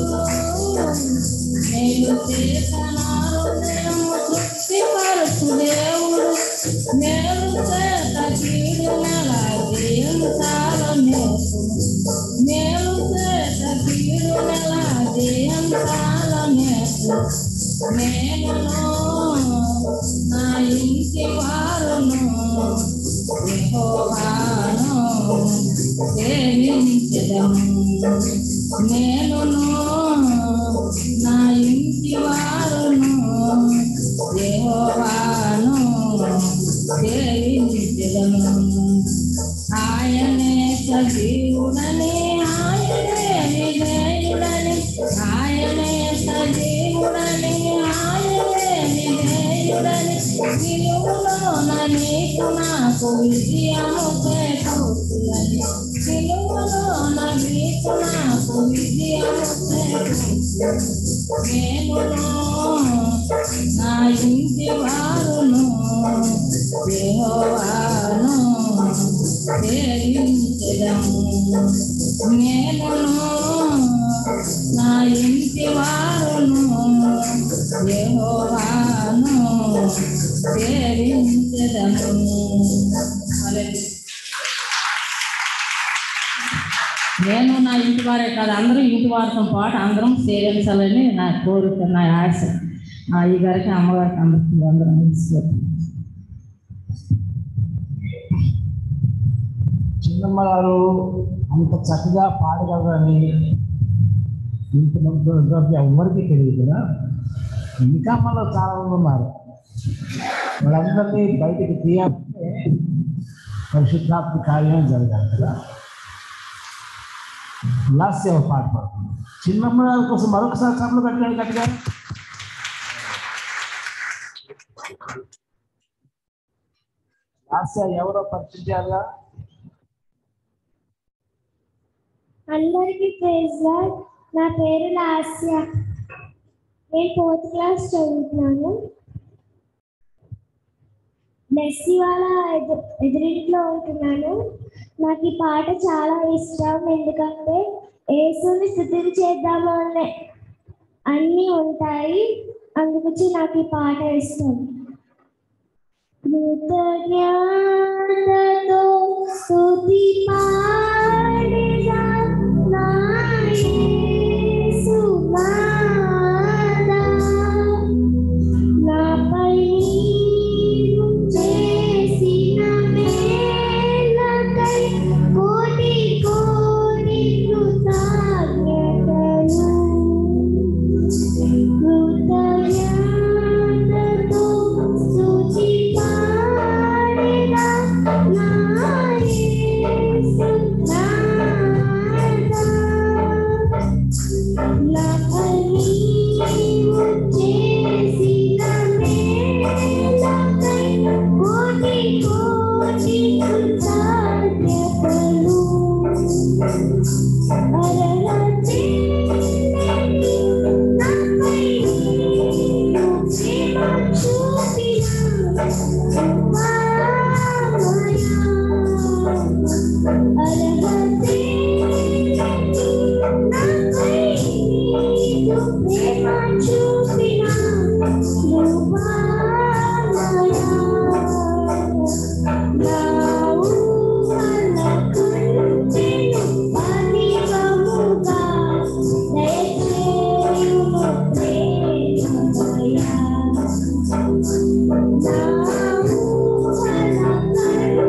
మేలు చేత నా హృదయము తృప్తిపరచు దేవుడు. మేలు చేత కీడు నెల జయించాలనేసు. మేలు చేత కీడు నెల జయించాలనేసు. నేను నా ఇంటి వారును యెహోవాను సేవించెదము. నేను నా ఇంటి వారును యెహోవాను సేవించెదము. ఆయనే సజీవుడని ఆయనే నిజేయుడని ఆయనే సజీవుడని ఆయనే నిజేయుడని విలువలోన నీకు నాకు విజయము చేకూర్చులని. విలువలోన నీకు నాకు విజయము చేకూర్చులని. నేను నా ఇంటి వారును యెహోవాను సేవించెదము. నేను నా ఇంటి వారును యెహోవాను సేవించెదము. హల్లెలూయా. నేను నా ఇంటి వారే కాదు, అందరూ ఇంటి వారితో పాటు అందరం సేవించాలని నా కోరిక, నా ఆశ. ఈ గారికి అమ్మగారికి అందరికీ అందరం తీసుకోండి. చిన్నమ్మ గారు అంత చక్కగా పాడగలరని ఇంతమంది ఎవరికి తెలియదు కదా. ఇంకా మనలో చాలా మంది ఉన్నారు. వాళ్ళందరినీ బయటికి తీయాలంటే పరిశుద్ధాత్మ కార్యం జరగాలి కదా. లాస్య పాట పాడుతుంది. చిన్నమ్మ గారి కోసం మరొకసారి చప్పట్లు పెట్టాడు గట్టిగా. లాస్య ఎవరో పరిచయాలుగా. అందరికీ ప్రైజ్ లార్డ్. నా పేరు లాస్య. నేను 4th క్లాస్ చదువుతున్నాను. లెస్సీ వాళ్ళ ఎదురింట్లో ఉంటున్నాను. నాకు ఈ పాట చాలా ఇష్టం. ఎందుకంటే యేసుని స్తుతించేద్దాము అనే అన్నీ ఉంటాయి. అందుకొచ్చి నాకు ఈ పాట ఇష్టం. కృతజ్ఞతతో స్తుతి పాడేదా నా యేసునాథా. నాపై నీవు చేసిన మేలకై కోటి కోటి కృతజ్ఞతలు. కృతజ్ఞతతో స్తుతి పాడేదా నా యేసునాథా. నాపై నీవు చేసిన మేలకై కోటి కోటి కృతజ్ఞతలు. అరచేయని నాపై నీవు ప్రేమ చూపిన కృపామయా. అరచేయని నాపై నీవు ప్రేమ చూపిన కృపామయా. నా ఊహలకుంచెను అధికముగా దయచేయుము ప్రేమమయా. నా ఊహలకుంచెను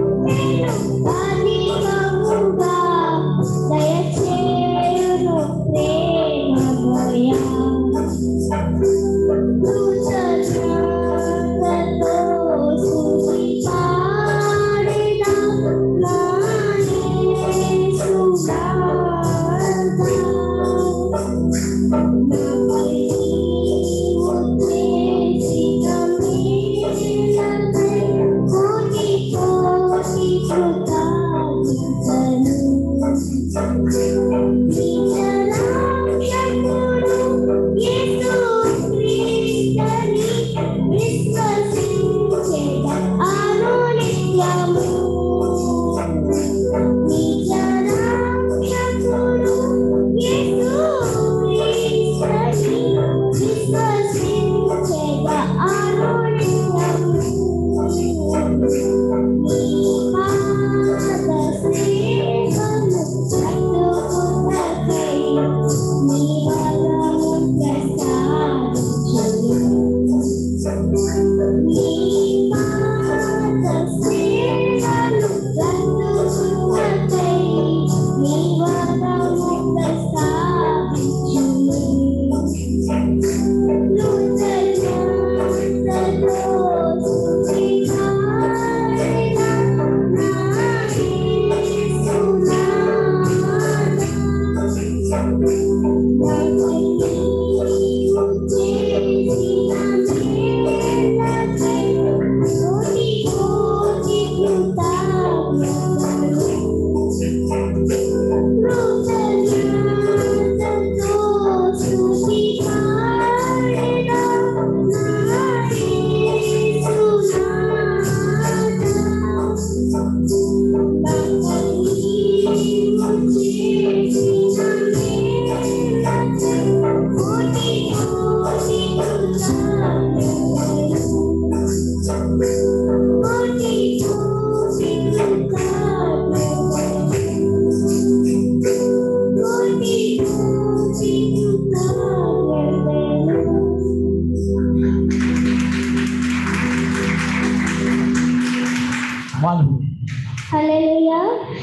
హల్లెలూయా.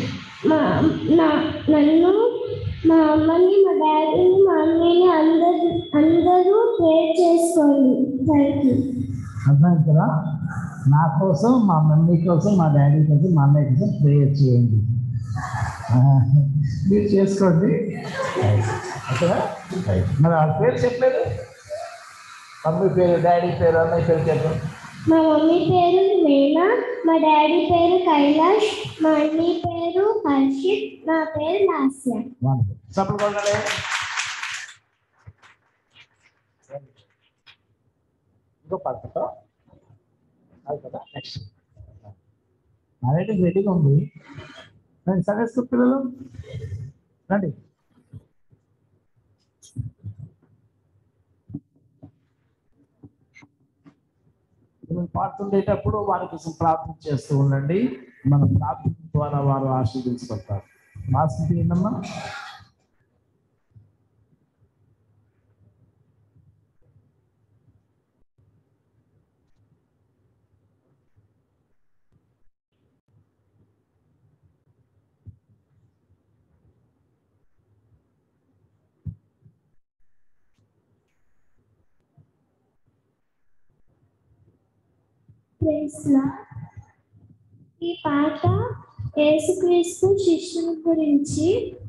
నన్ను మా అమ్మని మా డాడీని మా అమ్మని అందరూ ప్రేర్ చేసుకోండి. Thank you. అర్థమైంది కదా? నా కోసం, మా మమ్మీ కోసం, మా డాడీ కోసం, మా అన్నయ్య కోసం ప్రేయర్ చేయండి. మీరు చేసుకోండి. ఓకేనా? మరి వాళ్ళ పేరు చెప్పలేదు. మమ్మీ పేరు, డాడీ పేరు, అన్నయ్య పేరు చెప్పండి. మా మమ్మీ పేరు మీనా, మా డాడీ పేరు కైలాష్, మా అన్నీ పేరు హర్షిత్, నా పేరు లాస్య. సపోర్ట్ కొట్టాలి. ఇంకో పక్కతో అది కదా. నెక్స్ట్ అదైతే రెడీగా ఉంది. రండి సండే స్కూల్ పిల్లలు రండి. పాడుతుండేటప్పుడు వారి కోసం ప్రార్థన చేస్తూ ఉండండి. మన ప్రార్థన ద్వారా వారు ఆశీర్వదించబడతారు. మా స్థితి ఏంటమ్మా? ఈ పాట యేసుక్రీస్తు శిష్యుల గురించి.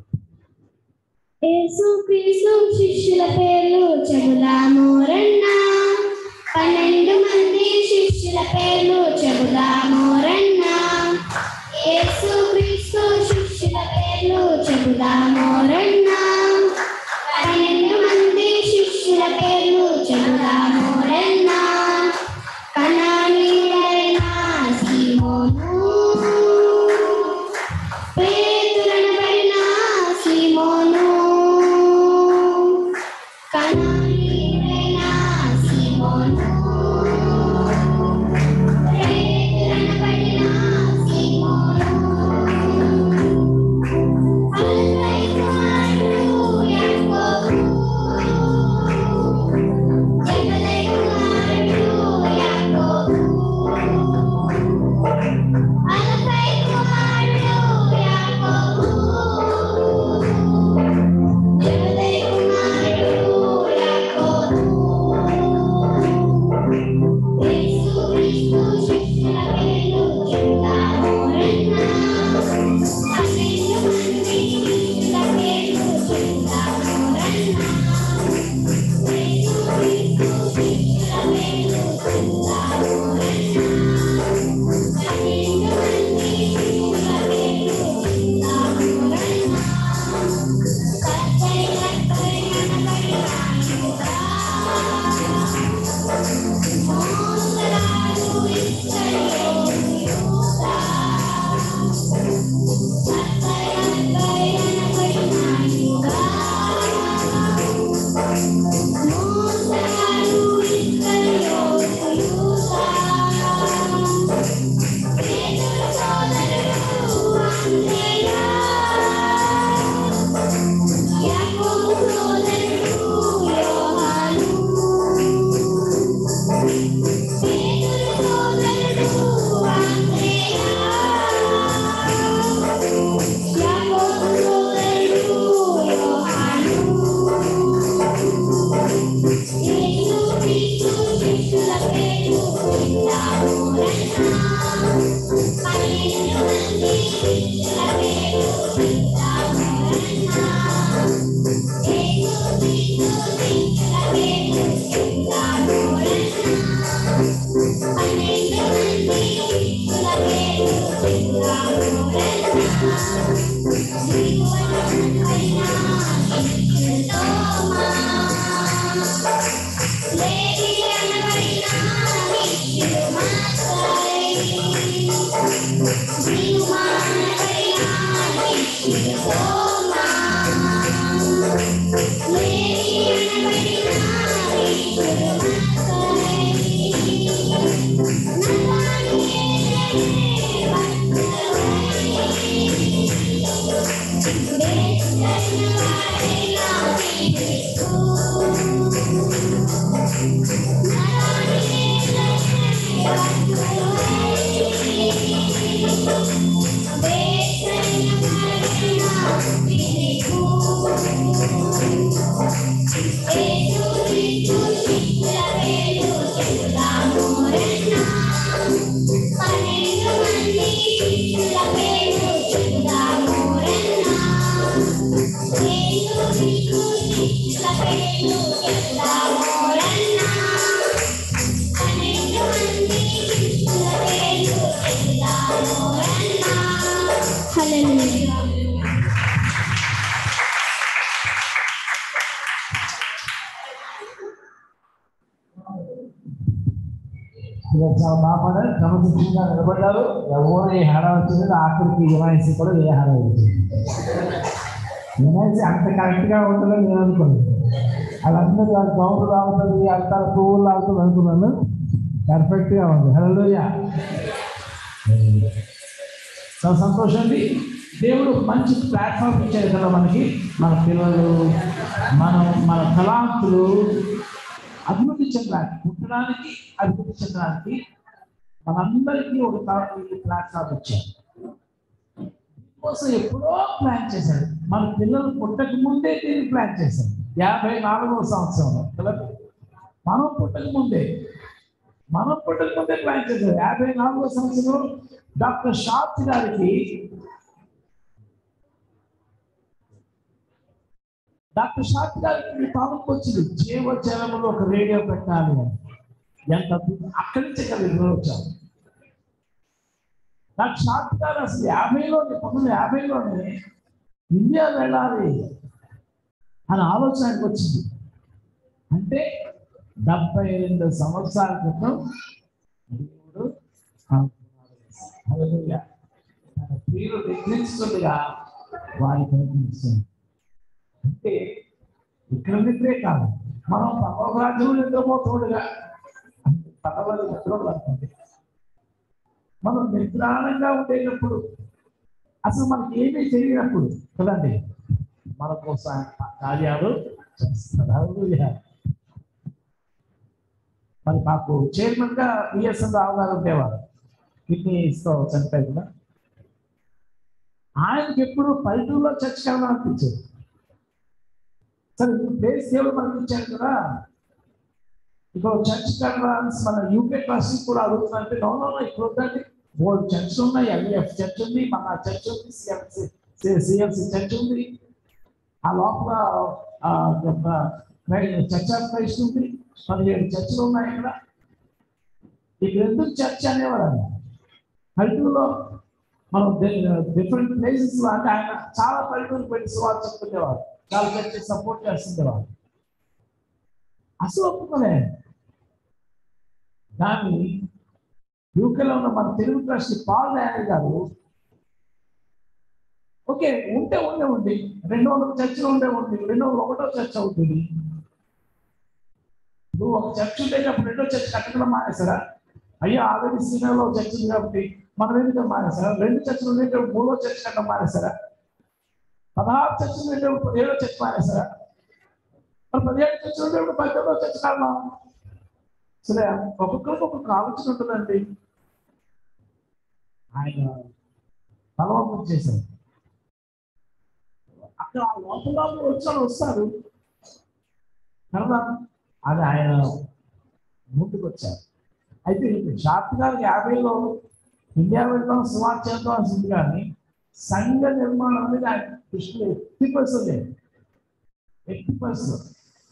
యేసుక్రీస్తు శిష్యుల పేర్లు చెబుదాము రన్నా, 12 మంది శిష్యుల పేర్లు చెబుదాము రన్నా. యేసుక్రీస్తు శిష్యుల పేర్లు చెబుదాము రన్నా, 12 మంది శిష్యుల పేర్లు చెబుదాము రన్నా. కనానీయుడైన సీమోను, పేతురనబడిన సీమోను, కనానీయుడైన సీమోను, పేతురనబడిన చాలా బాగుపడారు, క్రమశిక్షణగా నిలబడ్డారు. ఎవరు ఏ హాడా వచ్చింది ఆఖరికి వినాయసి కూడా ఏ హాడా వచ్చింది. వినాయసి అంత కరెక్ట్గా ఉంటుందని నేను అనుకున్నాను. వాళ్ళందరూ వాళ్ళ గౌరవ రావుతుంది, అంతా పువ్వులు లాగుతుంది అనుకున్నాను. పర్ఫెక్ట్గా ఉంది. హల్లెలూయా. చాలా సంతోషం అండి. దేవుడు మంచి ప్లాట్ఫామ్ ఇచ్చారు కదా మనకి. మన పిల్లలు, మన తలాంతులు అభివృద్ధి చెందడానికి, పుట్టడానికి, అభివృద్ధి చెందడానికి మనందరికీ ఒక ప్లాట్ఫామ్ ఇచ్చారు. దీనికోసం ఎప్పుడో ప్లాన్ చేశాడు. మన పిల్లలు పుట్టక ముందే దీన్ని ప్లాన్ చేశాడు. 54వ సంవత్సరంలో పిల్లలు మనం పుట్టక ముందే ప్లాన్ చేశారు. 54వ సంవత్సరంలో డాక్టర్ షార్ట్ గారికి తాలూకు వచ్చింది. జీవజలములో ఒక రేడియో పెట్టాలి అని. ఎంత అక్కడి నుంచి ఇక్కడ వచ్చారు. డాక్టర్ షార్ట్ గారు అసలు 1950లోనే ఇండియా వెళ్ళాలి అని ఆలోచనకు వచ్చింది. అంటే 72 సంవత్సరాల క్రితం దేవుడు తన ప్రియులు నిద్రించుతుండగా వారికి కనిపిస్తుంది. అంటే ఇక్కడ నిద్రే కాదు, మనం పర్వరాజ్యం నిద్రపోతుండగా పర్వలు నిద్రలు అనుకుంటే మనం నిద్రాణంగా ఉండేటప్పుడు అసలు మనకి ఏమీ తెలియనప్పుడు కదండి మన కోసం కార్యాలు చేస్తారు. మరి మాకు చైర్మన్ గా బిఎస్ఎన్ రావు గారు ఉండేవారు. కిడ్నీస్తో చనిపోయి కూడా ఆయనకి ఎప్పుడు పల్లెటూరులో చర్చ్ కావాలనిపించేది. సరే ఇప్పుడు ప్లేస్ దేవుడు మనకి ఇచ్చారు కదా, ఇప్పుడు చర్చ్ కన్ఫరెన్స్ మన యూకే ట్రస్ట్ కూడా అడుగుతుందంటే నో ఇప్పుడు వద్దండి. 3 చర్చ్ ఉన్నాయి. ఎల్ఎఫ్ చర్చ్ ఉంది, మన చర్చ్ ఉంది, సిఎంసి చర్చ్ ఉంది, ఆ లోపల చర్చ్ ఆఫ్ క్రైస్ట్ ఉంది. 17 చర్చలు ఉన్నాయి ఇక్కడ. ఇక్కడ ఎందుకు చర్చ్ అనేవారు పల్లెటూరులో మనం డిఫరెంట్ ప్లేసెస్ లో. అంటే ఆయన చాలా పల్లెటూరు పెట్టి సువార్త చెప్తుండేవారు, చాలా చర్చ సపోర్ట్ చేస్తుండేవారు. అసలు ఒప్పుకోలే. కానీ యూకేలో ఉన్న మన తెలుగు ట్రస్ట్ పాల్ నాయర్ గారు ఓకే ఉంటే ఉండి 200 చర్చలు ఉండే 201వ చర్చ అవుతుంది. నువ్వు ఒక చర్చ్ ఉండేటప్పుడు 2వ చర్చ్ కట్టడం మానేసారా? అయ్యో ఆల్రెడీ శ్రీనగర్లో చర్చ్ ఉంది కాబట్టి మనం ఎందుకు మానేసారా? 2 చర్చలు ఉండేటప్పుడు 3వ చర్చ్ కట్టడం మానేసారా? 16 చర్చలు ఉండేటప్పుడు 17వ చర్చ్ మానేసారా? మరి 17 చర్చలు ఉండేటప్పుడు 19వ చర్చ్ కారణం. సరే ఒక్కొక్కరికి ఒక్కొక్క ఆలోచన ఉంటుందండి. ఆయన బలవంతం చేశారు. అక్కడ లోపల వస్తారు కదా, అది ఆయన ముందుకు వచ్చారు. అయితే షార్ట్ గారికి 50లో ఇండియా వెళ్ళడం సువార్త చేద్దాం అని ఉంది. కానీ సంఘ నిర్మాణం అనేది ఆయన దృష్టిలో 80% లేదు. 80%.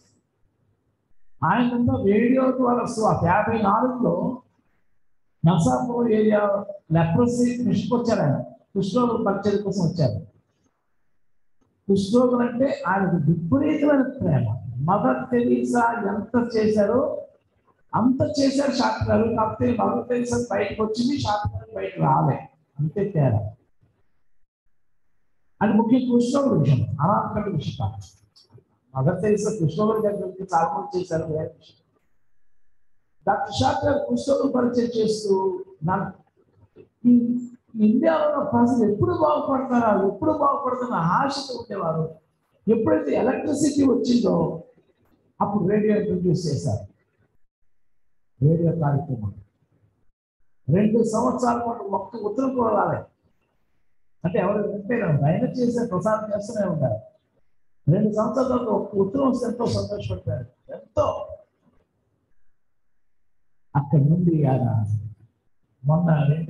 ఆయన రేడియో ద్వారా 54లో నర్సాపూర్ ఏరియా లెప్రసీ మిషన్కి వచ్చారు. ఆయన కుష్ఠరోగుల పరిచయం కోసం వచ్చారు. కుష్ఠరోగులు అంటే ఆయనకు విపరీతమైన ప్రేమ. మదర్ తెరీసా ఎంత చేశారో అంత చేశారు శాస్త్రి గారు. కాకపోతే మదర్ తెరీసా బయటకు వచ్చింది, శాస్త్రి గారు బయటకు రాలే, అంతే తేడా. అది ముఖ్య కుష్ఠరోగుల విషయం, అనాథ విషయం కాదు. మదర్ తెరీసా కుష్ఠరోగుల దగ్గర చాలా మంది చేశారు, వేరే విషయం. డాక్టర్ శాస్త్రి గారు కుష్ఠరోగుల పరిచయం చేస్తూ ఇండియాలో ఉన్న ప్రజలు ఎప్పుడు బాగుపడుతున్న ఆశతో ఉండేవారు. ఎప్పుడైతే ఎలక్ట్రిసిటీ వచ్చిందో అప్పుడు రేడియో ఇంట్రడ్యూస్ చేశారు. రేడియో కార్యక్రమం 2 సంవత్సరాల పాటు ఒక్క ఉత్తరం కూడా రాలేదు. అంటే ఎవరు వింటేనే ఆయన చేసే ప్రసారం చేస్తూనే ఉంటారు. 2 సంవత్సరాల తర్వాత ఒక్క ఉత్తరం వస్తే ఎంతో సంతోషపడతారు. ఎంతో అక్కడి నుండి ఆయన మొన్న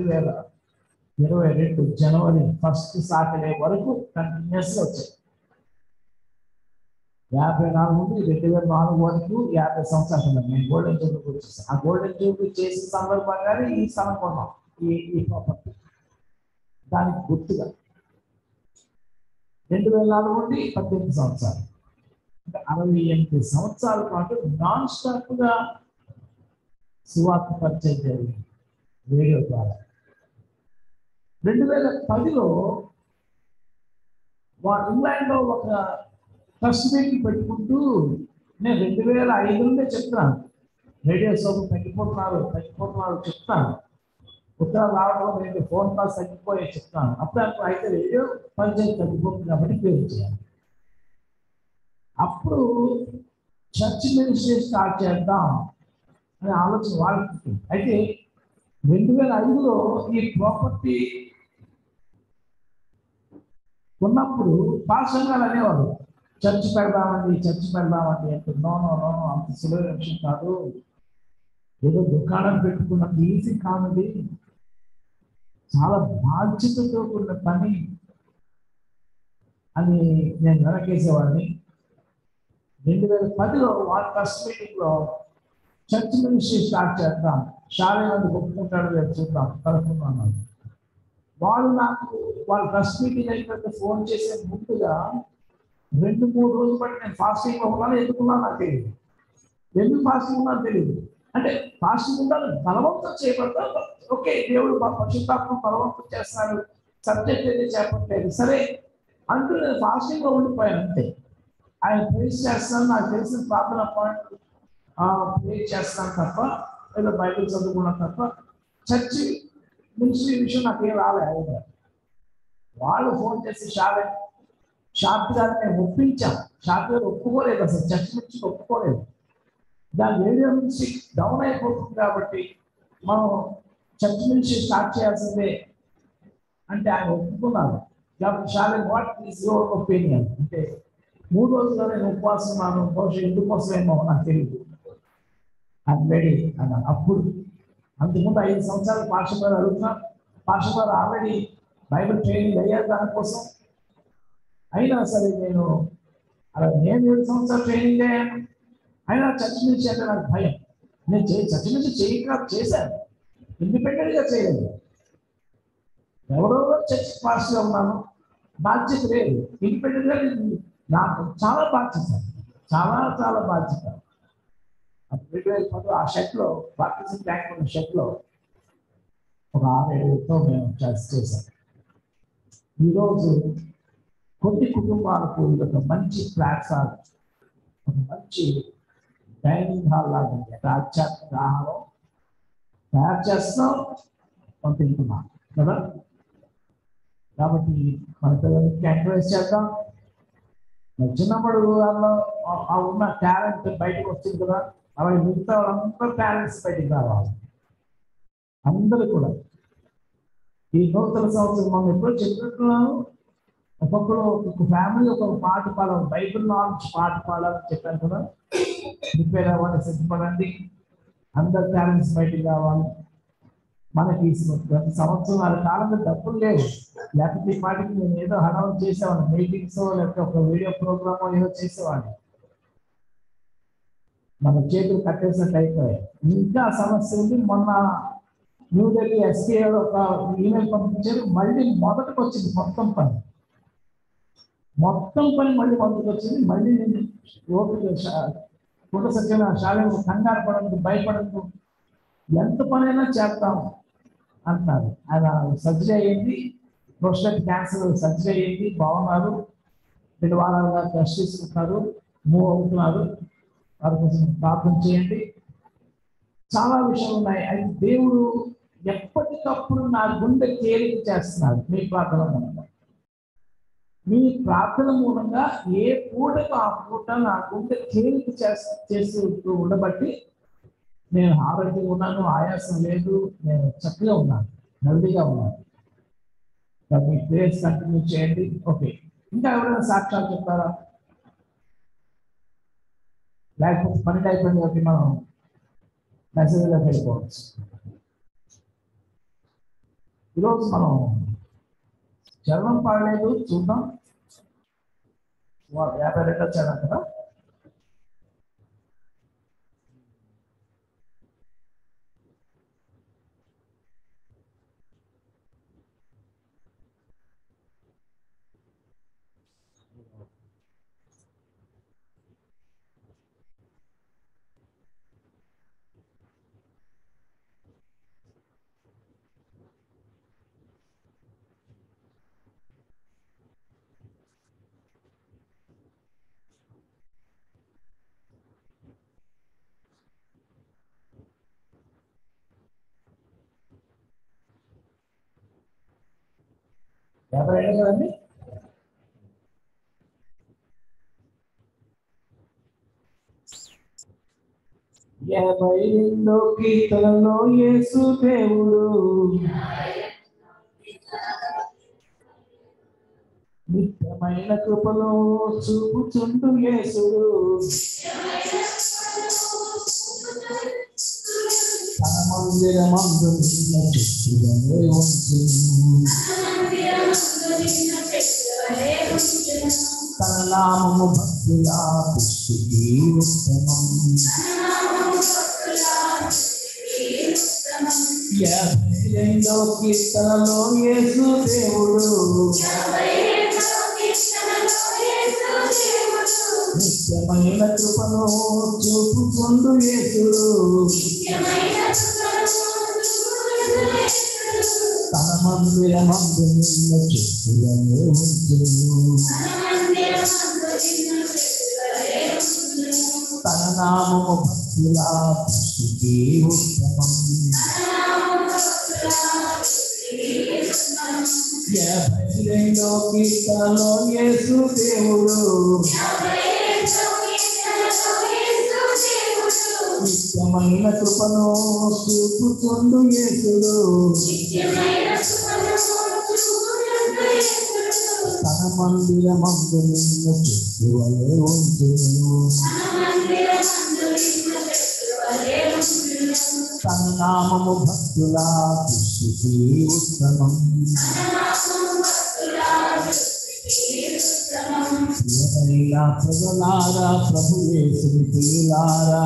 2022 జనవరి 1 సాటర్డే వరకు కంటిన్యూస్గా వచ్చాయి. 54 నుండి 2004 వరకు 50 సంవత్సరాలు నేను గోల్డెన్ జూబ్లీ వచ్చేసాను. ఆ గోల్డెన్ జూబ్లీ చేసిన సందర్భంగానే ఈ స్థలం కొన్నాం, ఈ ప్రాపర్టీ. దానికి గుర్తుగా 2004 నుండి 18 సంవత్సరాలు, అంటే 68 సంవత్సరాల పాటు నాన్ స్టాప్గా సువార్త పరిచయం జరిగింది రేడియో ద్వారా. 2010లో ఇంగ్లాండ్లో ఒక ట్రస్ట్ మీటింగ్ పెట్టుకుంటూ నేను 2005 నుండే చెప్తున్నాను, రేడియో సోపు తగ్గిపోతున్నారు చెప్తాను. ఉత్తరాలు రావడం లేదు, ఫోన్ కాల్స్ తగ్గిపోయే చెప్తాను. అప్పుడు అయితే రేడియో పరిచయం తగ్గిపోతుంది కాబట్టి పేరు చేయాలి. అప్పుడు చర్చ్ మినిస్ట్రీ స్టార్ట్ చేద్దాం అనే ఆలోచన వాళ్ళకి. అయితే 2005లో ఈ ప్రాపర్టీ ఉన్నప్పుడు పాస్టర్ గారు అనేవారు, చర్చ్ పెడదామండి అంటే నో అంత సులువైన విషయం కాదు, ఏదో దుకాణం పెట్టుకున్నంత ఈజీ కాదండి, చాలా బాధ్యతతో కూడిన పని అని నేను వెనకేసేవాడిని. 2010లో వాళ్ళ ఫస్ట్ మీటింగ్లో చర్చ్ మినిస్ట్రీ స్టార్ట్ చేద్దాం, షాలే మంది ఒప్పుకుంటాడు, రేపు చూద్దాం కలుపుకున్నాను. వాళ్ళు నాకు వాళ్ళ ఫస్ట్ మీటింగ్ అయిపోతే ఫోన్ చేసే ముందుగా 2-3 రోజులు బట్టి నేను ఫాస్టింగ్ ఉన్నాను. ఎందుకున్నాను నాకు తెలియదు, ఎందుకు ఫాస్టింగ్ ఉన్నాను తెలియదు. అంటే ఫాస్టింగ్ ఉండాలి, బలవంతం చేయబడతారు. ఓకే, దేవుడు పరిశుద్ధాత్మ బలవంతం చేస్తున్నాడు, సబ్జెక్ట్ అయితే చెప్పట్లేదు సరే అంటూ నేను ఫాస్టింగ్లో ఉండిపోయాను అంతే. ఆయన ప్రేస్ చేస్తాను, నాకు తెలిసిన ప్రార్థన పాయింట్ ప్రే చేస్తాను తప్ప, ఏదో బైబిల్ చదువుకున్నాను తప్ప చర్చి మినిస్ట్రీ విషయం నాకు ఏం రాలేదు. వాళ్ళు ఫోన్ చేసి షార్ట్ గారిని మేము ఒప్పించాం. షార్ట్ గారు ఒప్పుకోలేదు, అసలు చర్చ్ నుంచి ఒప్పుకోలేదు. దాని రేడియో నుంచి డౌన్ అయిపోతుంది కాబట్టి మనం చర్చ్ నుంచి స్టార్ట్ చేయాల్సిందే అంటే ఆయన ఒప్పుకున్నారు. షాలే వాట్ ఈస్ యువర్ ఒపీనియన్ అంటే 3 రోజుల్లో నేను ఉపవాసం ఉన్నాను, బహుశా ఎందుకోసమేమో నాకు తెలియదు, ఐఎమ్ రెడీ అన్నాను. అప్పుడు అంతకుముందు 5 సంవత్సరాలు పాస్టర్ గారు అడుగుతున్నారు. పాస్టర్ గారు ఆల్రెడీ బైబిల్ ట్రైనింగ్ అయ్యారు దానికోసం. అయినా సరే నేను 7 సంవత్సరాలు ట్రైనింగ్ అయ్యాను. అయినా చర్చ్ నుంచి అంటే నాకు భయం. నేను చర్చ్ నుంచి చేశాను, ఇండిపెండెంట్గా చేయలేదు. ఎవరెవరో చర్చ్ పాస్టర్గా ఉన్నాను, బాధ్యత లేదు. ఇండిపెండెంట్గా నాకు చాలా బాధ్యత. 2010 ఆ షెట్లో బాప్టిజం ట్యాంక్ ఉన్న షెట్లో ఒక 6-7తో మేము చర్చ్ చేశాం. ఈరోజు కొన్ని కుటుంబాలకు ఒక మంచి ప్లాట్ఫామ్, ఒక మంచి డైనింగ్ హాల్ లాగా ఉంది. ఆధ్యాత్మిక ఆహారం తయారు చేస్తున్నాం, మనం తింటున్నాం కదా. కాబట్టి మన పిల్లలకి ఎంకరేజ్ చేద్దాం. చిన్నప్పుడు వాళ్ళలో ఉన్న టాలెంట్ బయటకు వస్తుంది కదా, అలాగే మిగతా వాళ్ళందరూ టాలెంట్స్ బయటకు రావాలి. అందరూ కూడా ఈ నూతన సంవత్సరం మనం ఎప్పుడో చెప్తున్నాము, ఒక్కొక్కరు ఒక్కొక్క ఫ్యామిలీ ఒక పాట పాడాలి, బైబిల్ నాలెడ్జ్ పాట పాడాలని చెప్పాను కదా. ప్రిపేర్ అవ్వండి, సిద్ధపడండి, అందరు టాలెంట్స్ బయటకు రావాలి. మనకి ప్రతి సంవత్సరం వాళ్ళ కాలంలో డబ్బులు లేవు, లేకపోతే ఈ పాటికి నేను ఏదో హడావుడి చేసేవాడిని, మీటింగ్స్ లేకపోతే ఒక వీడియో ప్రోగ్రామ్ ఏదో చేసేవాడిని. మన చేతులు కట్టేసినట్టు అయిపోయాయి. ఇంకా సమస్య ఉంది. మొన్న న్యూఢిల్లీ ఎస్పీ ఒక ఈమెయిల్ పంపించారు, మళ్ళీ మొదటికి వచ్చింది మొత్తం పని మళ్ళీ మొదటికి వచ్చింది. మళ్ళీ నేను కుటుంబ సత్యమైన శాలను కంగారు పడద్దు, భయపడద్దు, ఎంత పనైనా చేస్తాము అంటున్నారు. ఆయన సర్జరీ అయ్యింది, ప్రోస్టేట్ క్యాన్సర్ సర్జరీ అయ్యింది, బాగున్నారు, 2 వారాలుగా టెస్ట్ తీసుకుంటున్నారు, మూవ్ అవుతున్నారు. వారి కోసం ప్రార్థన చేయండి. చాలా విషయాలు ఉన్నాయి. అయితే దేవుడు ఎప్పటికప్పుడు నా గుండె తేలిక చేస్తున్నాడు మీ ప్రార్థన మూలంగా. మీ ప్రార్థన మూలంగా ఏ పూటకు ఆ పూట నా గుండె తేలిక చేస్తూ ఉండబట్టి నేను ఆరోగ్యంగా ఉన్నాను, ఆయాసం లేదు, నేను చక్కగా ఉన్నాను, హెల్దీగా ఉన్నాను. మీ ప్రేయర్స్ కంటిన్యూ చేయండి. ఓకే, ఇంకా ఎవరైనా సాక్ష్యాలు చెప్తారా? లేకపోతే పని అయిపోయింది కాబట్టి మనం మెసేజ్లోకి వెళ్ళిపోవచ్చు. ఈరోజు మనం చరణం పాడలేదు, చూద్దాం. 52 చరణం కదా. ఎవరైనా కదండి. యాభై రెండో కీర్తనలో యేసు దేవుడు నిత్యమైన కృపలో చూపుచుండు యేసుడు, తన మందిరమందు నిన్న చెట్టువలే ఉంచును, తన నామము భక్తుల దృష్టికి ఉత్తమం. 52వ కీర్తనలో యేసు దేవుడు నిత్యమైన కృపను చూపుకొండు యేసుడు, తన మందిరమందు నిన్న చెట్టువలే ఉంచును, తన నామము భక్తుల దృష్టికి ఉత్తమం. 52వ కీర్తనలో యేసు దేవుడు నిత్యమైన కృపను చూపుకొండు యేసుడు, తన మందిరమందు నిన్న చెట్టువలే ఉంచును, తన నామము భక్తుల దృష్టికి ఉత్తమం. ప్రియమైన ప్రజలారా, ప్రభు యేసుని ప్రియులారా,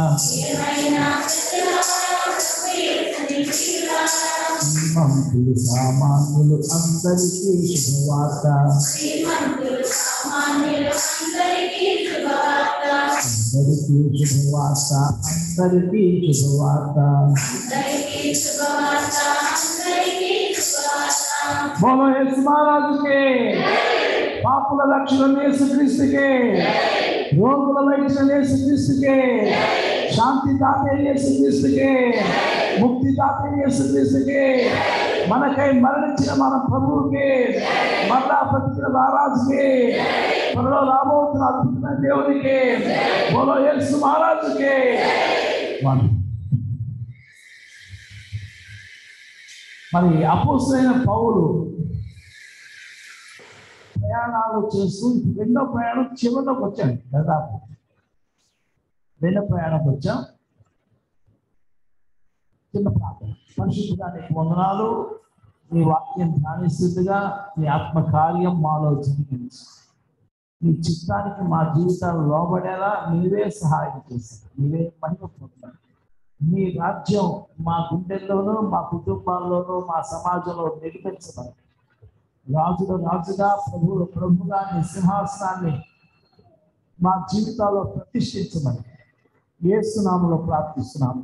శ్రీమంతులు సామాన్యులు అందరికీ శుభవార్త, అందరికీ శుభవార్త, అందరికీ శుభవార్త. బోలో యేసు మహారాజుకే, పాపుల రక్షణ యేసుక్రీస్తుకే, రోగుల వైద్యుల యేసుక్రీస్తుకే, శాంతి దాతే యేసుక్రీస్తుకే, ముక్తి దాతే యేసుక్రీస్తుకే, మనకై మరణించిన మన ప్రభువుకే, మరలా బ్రతికిన మహారాజుకే, త్వరలో రాబోతున్న అద్భుతమైన దేవునికే, బోలో యేసు మహారాజుకే. మరి అపోస్తలుడైన పౌలు ప్రయాణాలు చేస్తూ 2వ ప్రయాణం చివరిలోకి వచ్చాడు. దాదాపు 2వ ప్రయాణంకి వచ్చాం. చిన్న ప్రార్థన. పరిశుద్ధుడా నీకు వందనాలు. నీ వాక్యం ధ్యానిస్తుండగా నీ ఆత్మ కార్యం మాలో జరిగించు. నీ చిత్తానికి మా జీవితాలు లోబడేలా నీవే సహాయం చేశారు, నీవే మహిమ పొందారు. నీ రాజ్యం మా గుండెల్లోనూ మా కుటుంబాల్లోనూ మా సమాజంలో నిర్మించబడి రాజుల రాజుగా ప్రభువుల ప్రభుగా నీ సింహాసనాన్ని మా జీవితాల్లో ప్రతిష్ఠించమని యేసు నామములో ప్రార్థిస్తున్నాము.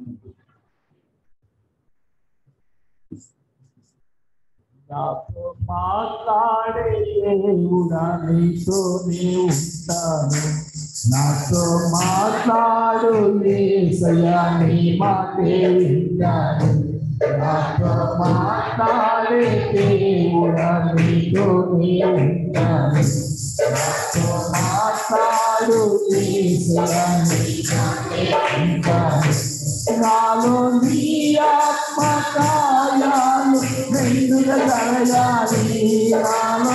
నాతో మాట్లాడే దేవుడా నీతోనే ఉంటాను. నాతో మాట్లాడు యేసయ్యా నీ మాటే వింటాను. నాతో మాట్లాడే దేవుడా నీతోనే ఉంటాను. నాతో మాట్లాడు యేసయ్యా నీ మాటే వింటాను. నాలో నీ ఆత్మ కార్యాలు మెండుగా జరగాలి. నాలో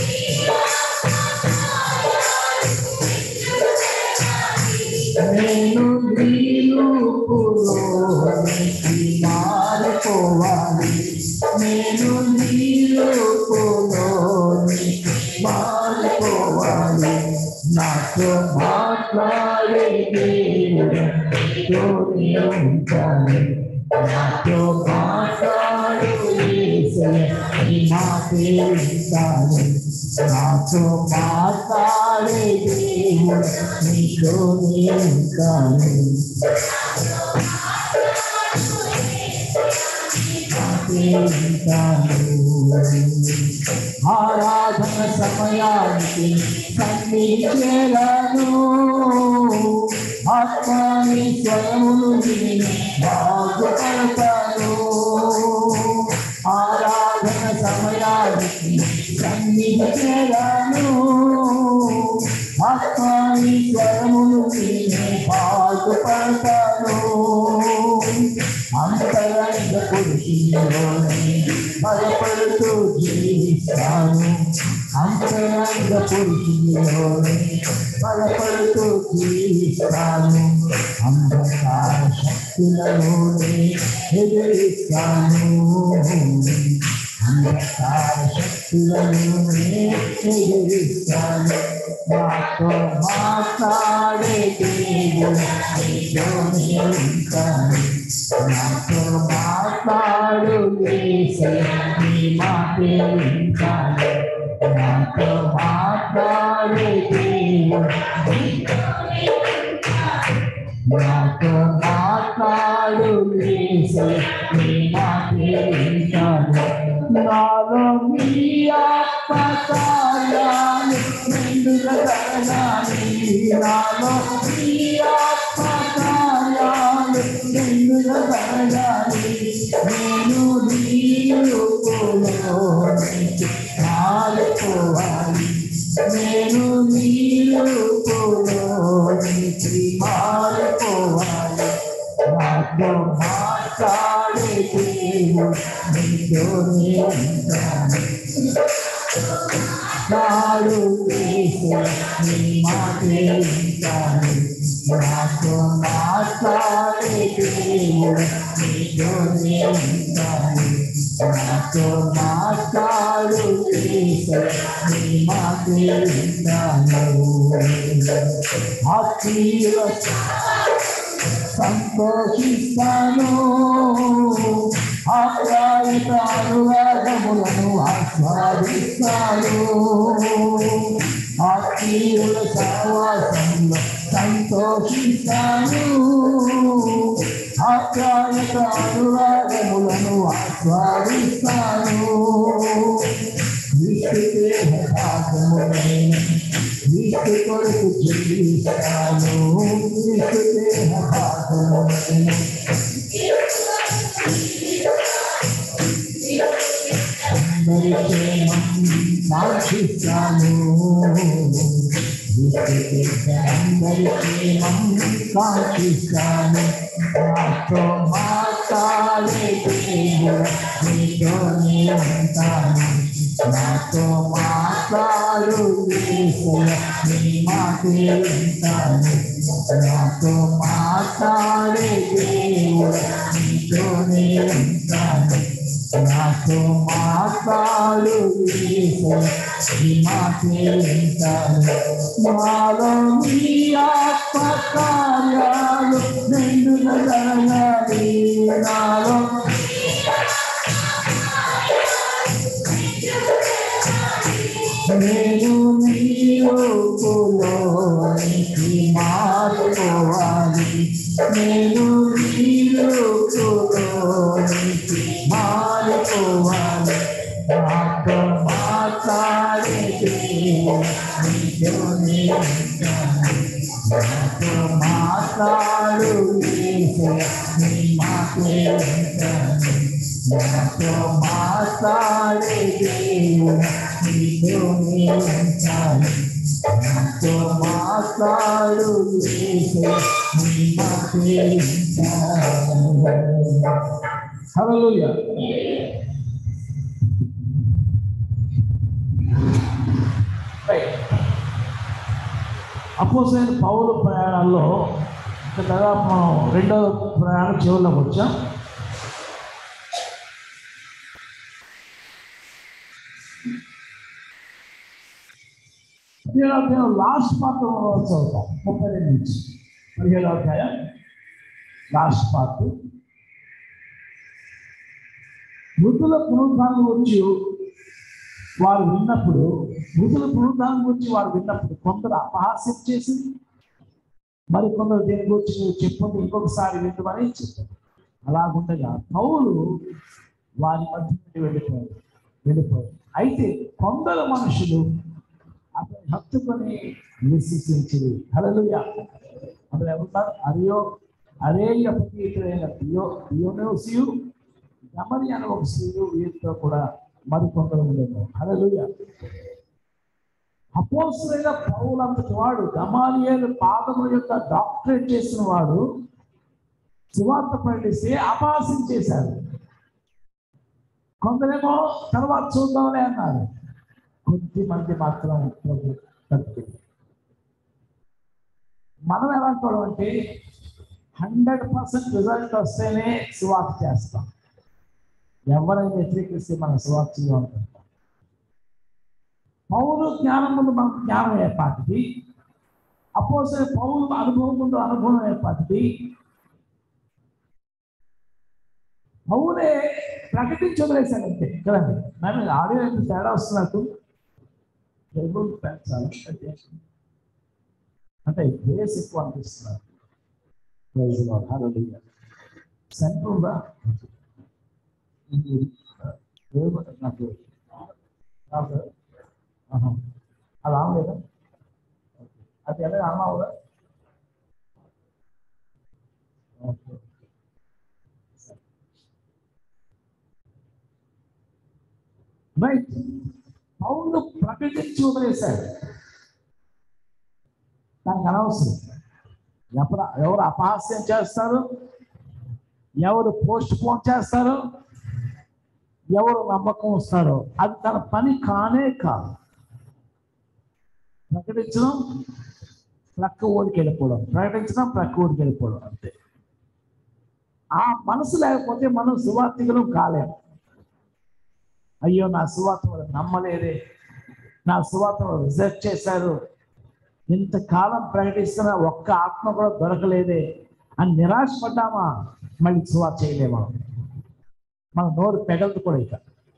నేను నీ రూపులోనికి మారిపోవాలి. నేను నీ రూపులోనికి మారిపోవాలి. నాతో మాట్లాడే దేవుడే ఉంటాను. నాతో మాట్లాడు యేసయ్యా నీ మాటే వింటాను. నాతో మాట్లాడే దేవుడు నీతోనే ఉంటాను. ఆరాధన సమయానికి సన్నిధించెదను. ఆత్మని స్వరమును విని బాగుపడతాను. ఆరాధన సమయానికి సన్నిధించెదను. ఆత్మని స్వరమును విని బాగుపడతాను. అంతరంగ పురుషుల్లోని భయపడుతూ జీవిస్తాను. అంతరంగ పురుషుల్లోని భయపడుతూ జీవిస్తాను. అంధకార శక్తులలోనే ఎదిరిస్తాను. అంధకార శక్తులలోనే ఎదిరిస్తాను. నాతో మాట్లాడే దేవుడు నీతోనే ఉంటాను. నాతో మాట్లాడు యేసయ్యా నీ మాటే వింటాను. నాతో మాట్లాడే దేవుడు నాతో మాట్లాడు యేసయ్యా నీ మాటే వింటాను. నాలో నీ ఆత్మ కార్యాలు మెండుగా జరగాలి. నాలో నీ ఆత్మ కార్యాలు మెండుగా జరగాలి. నేను నీ రూపులోనికి మారిపోవాలి. నేను నీ రూపులోనికి మారిపోవాలి. నాతో మాట్లాడే దేవుడు నీతోనే ఉంటాను. నాడు యేసయ్యా నీ మాటే వింటాను. నాతో మాట్లాడే దేవుడు నీతోనే ఉంటాను. నాతో మాట్లాడు యేసయ్యా నీ మాటే వింటాను. ఆత్మీయ సంతోషిస్తాను. ఆప్యాయత అనురాగములను ఆస్వాదిస్తాను. ఆత్మీయుల సహవాసంలో సంతోషిస్తాను. ఆప్యాయత అనురాగములను ఆస్వాదిస్తాను. క్రీస్తు కొరకు జీవిస్తాను. క్రీస్తు దేహపాఠములను అందరి క్షేమం కాంక్షిస్తాను. అందరి క్షేమం కాంక్షిస్తాను. నాతో మాట్లాడే దేవుడు నీతోనే ఉంటాను. నాతో మాట్లాడు యేసయ్య నీ మాటే వింటాను నాతో మాట్లాడే దేవుడు నీతోనే ఉంటాను నాతో మాట్లాడు యేసయ్య నీ మాటే వింటాను నాలో నీ ఆత్మ కార్యాలు నిండుగా జరగాలి నాలో నేను నీ రూపులోనికి మారిపోవాలి నేను నీ రూపులోనికి మారిపోవాలి నాతో మాట్లాడే నీతోనే ఉంటాను నాతో మాట్లాడు యేసయ్య నీ మాటే ఉంటాను నాతో మాట్లాడే దేవుడు నీతోనే ఉంటాను నాతో మాట్లాడు యేసయ్య నీ మాటే ఉంటాను. హల్లెలూయా. అపోస్తలుడైన పౌలు ప్రయాణాల్లో దాదాపు మనం రెండవ ప్రయాణం చివరిలోకి వచ్చాం. లాస్ట్ పార్ట్ చదువుతాం 32 నుంచి 17వ అధ్యాయం లాస్ట్ పార్ట్. మృతుల పునరుద్ధానం గురించి వారు విన్నప్పుడు కొందరు అపహాస్యం చేసి మరి కొందరు దేని గురించి చెప్పండి ఇంకొకసారి వింటమని చెప్పారు. అలాగుండగా పౌలు వారి మధ్య నుండి వెళ్ళిపోయారు. అయితే కొందరు మనుషులు అతను హత్తుకొని విశ్వసించి హల్లెలూయా. అతను ఏమంటారు అరేయపీతుడైన దియోనేసియు గమని అనే ఒక స్త్రీలు వీరితో కూడా మరికొందరు ఉండేది. హల్లెలూయా. అపోస్తలుడైన పౌలు అంతటి వాడు గమాలియేలు పాదముల యొక్క డాక్టరేట్ చేసిన వాడు సువార్త ప్రకటిస్తే అపహాస్యం చేశారు. కొందరేమో తర్వాత చూద్దాంలే అన్నారు. కొద్దిమంది మాత్రం మనం ఎలాంటి అంటే 100% రిజల్ట్ వస్తేనే సువార్త చేస్తాం. ఎవరైనా వ్యతిరేకిస్తే మనం సువార్త చేయాలనుకుంటాం. పౌలు జ్ఞానం ముందు మనకు జ్ఞానం ఏర్పాటిది. అపోస్తలుడైన పౌలు అనుభవం ముందు అనుభవం ఏర్పాటిది. పౌలే ప్రకటించి వదిలేశాడంటే కదండి. నేను ఆడియో ఎంత తేడా వస్తున్నట్టు అంటే బేస్ ఎక్కువ అనిపిస్తున్నారు. సెంటర్ ఉందా నాకు అది ఆమెదా అది ఎలా అన్నావుదా? ఓకే. రైట్. పౌలు ప్రకటించి వదిలేశాడు. దానికి అనవసరం. ఎవరు అపహాస్యం చేస్తారు, ఎవరు పోస్ట్ పోన్ చేస్తారు, ఎవరు నమ్మకం వస్తారో అది తన పని కానే కాదు. ప్రకటించడం ప్రక్క ఊరికి వెళ్ళిపోవడం, అంతే. ఆ మనసు లేకపోతే మనం సువార్తికులం కాలేము. అయ్యో నా సువార్త నమ్మలేదే, నా సువార్త రిజెక్ట్ చేశారు, ఇంతకాలం ప్రకటిస్తున్న ఒక్క ఆత్మ కూడా దొరకలేదే అని నిరాశపడ్డామా మళ్ళీ సువార్త చేయలేమా? మన నోరు పెగలదు కూడా. ఇక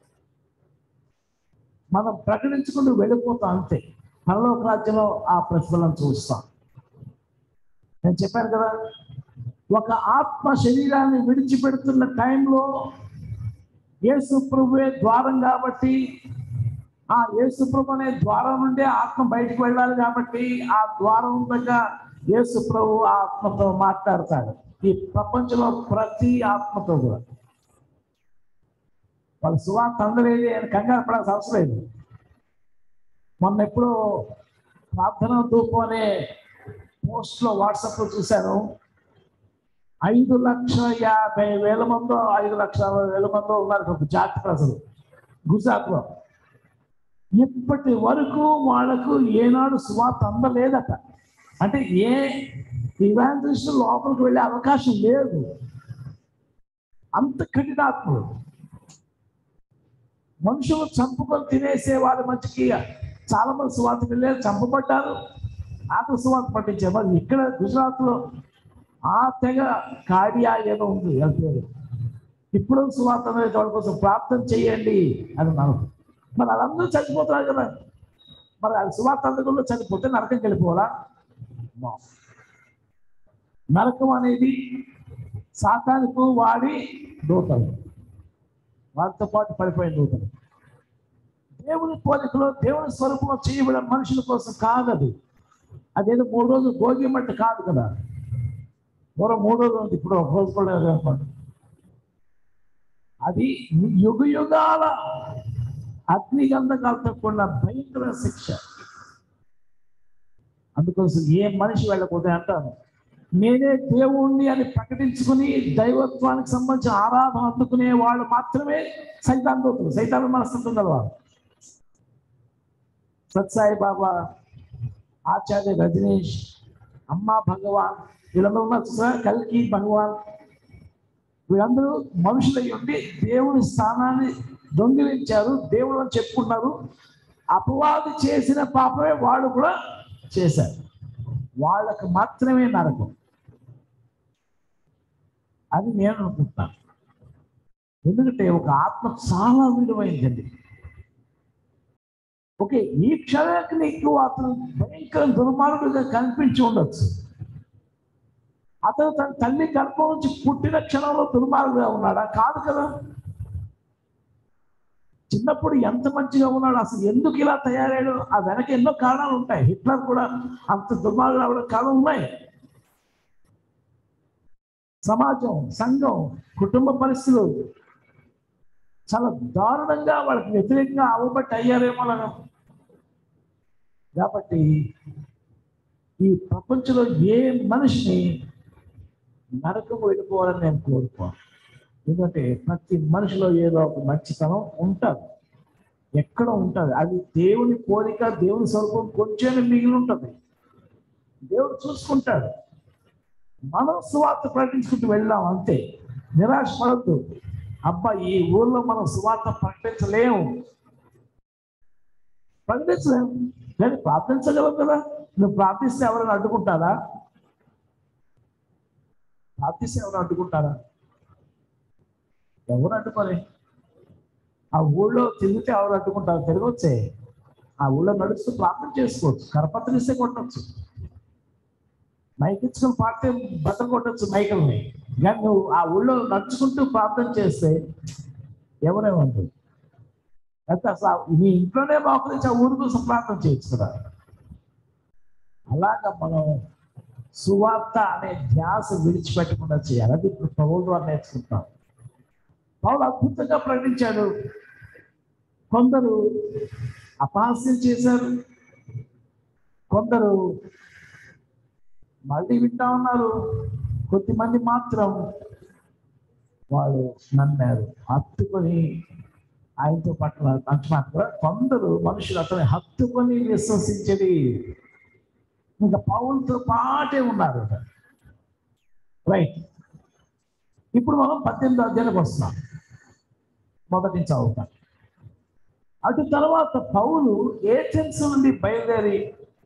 మనం ప్రకటించుకుంటూ వెళ్ళిపోతాం అంతే. పరలోక రాజ్యంలో ఆ ప్రతిఫలం చూస్తాం. నేను చెప్పాను కదా, ఒక ఆత్మ శరీరాన్ని విడిచిపెడుతున్న టైంలో యేసు ప్రభువే ద్వారం కాబట్టి, ఆ యేసు ప్రభు అనే ద్వారం నుండే ఆత్మ బయటకు వెళ్ళాలి కాబట్టి ఆ ద్వారం దగ్గర యేసు ప్రభు ఆత్మతో మాట్లాడతాడు. ఈ ప్రపంచంలో ప్రతి ఆత్మతో కూడా వాళ్ళ సువార్త అందలేదు అని కంగారు పడాల్సిన అవసరం లేదు. మొన్న ఎప్పుడో ప్రార్థన ధూపం అనే పోస్ట్లో వాట్సాప్లో చూశాను. 5,50,000 మందో 5,60,000 మందో ఉన్నారు జాతి ప్రజలు గుజరాత్లో. ఇప్పటి వరకు వాళ్ళకు ఏనాడు సువార్త అందలేదట. అంటే ఏ ఇవాంజలిస్ట్ లోపలికి వెళ్ళే అవకాశం లేదు, అంత కఠినాత్ములు. మనుషులు చంపుకొని తినేసే వాళ్ళ మధ్యకి చాలా మంది సువార్త వెళ్ళారు, చంపబడ్డారు, ఆత్మ సువార్త పట్టించారు. మరి ఇక్కడ గుజరాత్లో ఆ తెగ కాడియా ఏదో ఉంది పేరు, ఇప్పుడు సువార్త అనేది వాళ్ళ కోసం ప్రార్థన చేయండి అని అన్నారు. మరి వాళ్ళందరూ చనిపోతున్నారు కదా, మరి అది సువార్త అందులో చనిపోతే నరకంకి వెళ్ళిపోవాలా? నరకం అనేది సాతానుకు వాడి దూతలు, వాటితో పాటు పడిపోయిన దూతలు. దేవుని పోలికలో దేవుని స్వరూపంలో చేయబడిన మనుషుల కోసం కాదది. అదేదో 3 రోజులు భోగి మట్టి కాదు కదా, మరో 3 రోజులు ఉంది, ఇప్పుడు ఒక రోజు కూడా అనుకోండి. అది యుగ యుగాల అగ్నిగంధకాలతో కూడిన భయంకర శిక్ష. అందుకోసం ఏ మనిషి వెళ్ళకపోతే అంటాను, నేనే దేవుణ్ణి అని ప్రకటించుకుని దైవత్వానికి సంబంధించిన ఆరాధన అందుకునే వాళ్ళు మాత్రమే సైతాన్ దూతలు, సైతాన్ మనస్తత్వం గలవారు. సత్సాయి బాబా, ఆచార్య రజనీష్, అమ్మా భగవాన్, వీళ్ళందరూ కల్కి భగవాన్, వీళ్ళందరూ మనుషులై ఉండి దేవుని స్థానాన్ని దొంగిలించారు, దేవుడు అని చెప్పుకున్నారు. అపవాది చేసిన పాపమే వాళ్ళు కూడా చేశారు, వాళ్ళకు మాత్రమే నరకం అది నేను అనుకుంటున్నాను. ఎందుకంటే ఒక ఆత్మ చాలా విలువైందండి. ఓకే, ఈ క్షణానికి నీకు అతను భయంకర దుర్మార్గుడిగా కనిపించి ఉండొచ్చు. అతను తన తల్లి గర్భం నుంచి పుట్టిన క్షణంలో దుర్మార్గుడిగా ఉన్నాడా? కాదు కదా. చిన్నప్పుడు ఎంత మంచిగా ఉన్నాడు, అసలు ఎందుకు ఇలా తయారయ్యాడు? ఆ వెనక ఎన్నో కారణాలు ఉంటాయి. హిట్లర్ కూడా అంత దుర్మార్గుడు అవడం కారణం ఉన్నాయి. సమాజం, సంఘం, కుటుంబ పరిస్థితులు చాలా దారుణంగా వాళ్ళకి వ్యతిరేకంగా అవ్వబట్టి అయ్యారేమో. కాబట్టి ఈ ప్రపంచంలో ఏ మనిషిని నరకం వెళ్ళిపోవాలని నేను కోరుకోను. ఎందుకంటే ప్రతి మనిషిలో ఏదో ఒక మంచితనం ఉంటుంది, ఎక్కడ ఉంటుంది. అది దేవుని కోరిక, దేవుని స్వరూపం కొంచెం మిగిలి ఉంటుంది, దేవుడు చూసుకుంటాడు. మనం సువార్త ప్రకటించుకుంటూ వెళ్ళాం అంతే. నిరాశ పడద్దు. అబ్బా ఈ ఊర్లో మనం సువార్త ప్రకటించలేము కానీ ప్రార్థించగలవు కదా. నువ్వు ప్రార్థిస్తే ఎవరైనా అడ్డుకుంటారా? ఎవరు అడ్డుకోలే. ఆ ఊళ్ళో తిరిగితే ఎవరు అడ్డుకుంటారు? తిరగొచ్చే. ఆ ఊళ్ళో నడుస్తూ ప్రార్థన చేసుకోవచ్చు, కరపత్రిస్తే కొట్టచ్చు, మైక్ ఇచ్చుకొని పాడితే బట్టలు కొట్టచ్చు మైకుల్ని. కానీ నువ్వు ఆ ఊళ్ళో నడుచుకుంటూ ప్రార్థన చేస్తే ఎవరేమంటారు? అయితే అసలు నీ ఇంట్లోనే బాగుంది, ఆ ఊరి కోసం ప్రార్థన చేయొచ్చు కదా. అలాగా మనం సువార్త అనే ధ్యాస విడిచిపెట్టకుండా చేయాలి. అది ఇప్పుడు పౌలు ద్వారా నేర్చుకుంటాం. పౌలు అద్భుతంగా ప్రకటించాడు. కొందరు అపహాస్యం చేశారు, కొందరు మళ్ళీ వింటా ఉన్నారు, కొద్దిమంది మాత్రం వాళ్ళు నమ్మారు, హత్తుకొని ఆయనతో పట్ల అంటున్నారు. కొందరు మనుషులు అతని హత్తుకొని విశ్వసించేది ఇంకా పౌలుతో పాటే ఉన్నారు. రైట్, ఇప్పుడు మనం 18వ అధ్యాయానికి వస్తున్నాం. మొదటి నుంచి చదువుతాం. అటు తర్వాత పౌలు ఏథెన్స్ నుండి బయలుదేరి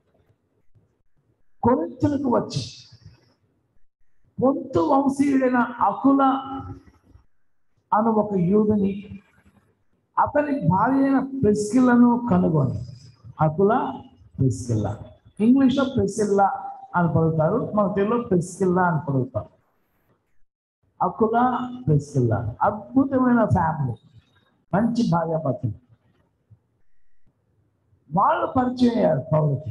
కొరింథులకు వచ్చి పొంతు వంశీయుడైన అకుల అను ఒక యూదుని, అతని భార్య అయిన ప్రిస్కిల్లను కనుగొని. అకుల, ప్రిస్కిల్లా, ఇంగ్లీష్లో ప్రిసిల్లా అని పలుకుతారు, మన తెలుగులో ప్రిస్కిల్లా అని పలుకుతారు. అకుల, ప్రిస్కిల్లా అద్భుతమైన ఫ్యామిలీ, మంచి భార్యాభర్తలు. వాళ్ళు పరిచయం అయ్యారు పౌలుకి.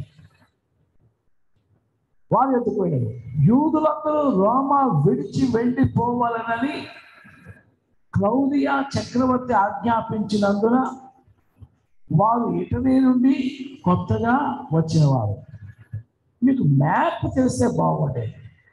వారు ఎత్తుకుపోయారు. యూదులందరూ రోమా విడిచి వెళ్ళిపోవాలనని క్లౌదియా చక్రవర్తి ఆజ్ఞాపించినందున వారు ఇటలీ నుండి కొత్తగా వచ్చిన వారు. మీకు మ్యాప్ తెలిస్తే బాగుండేది.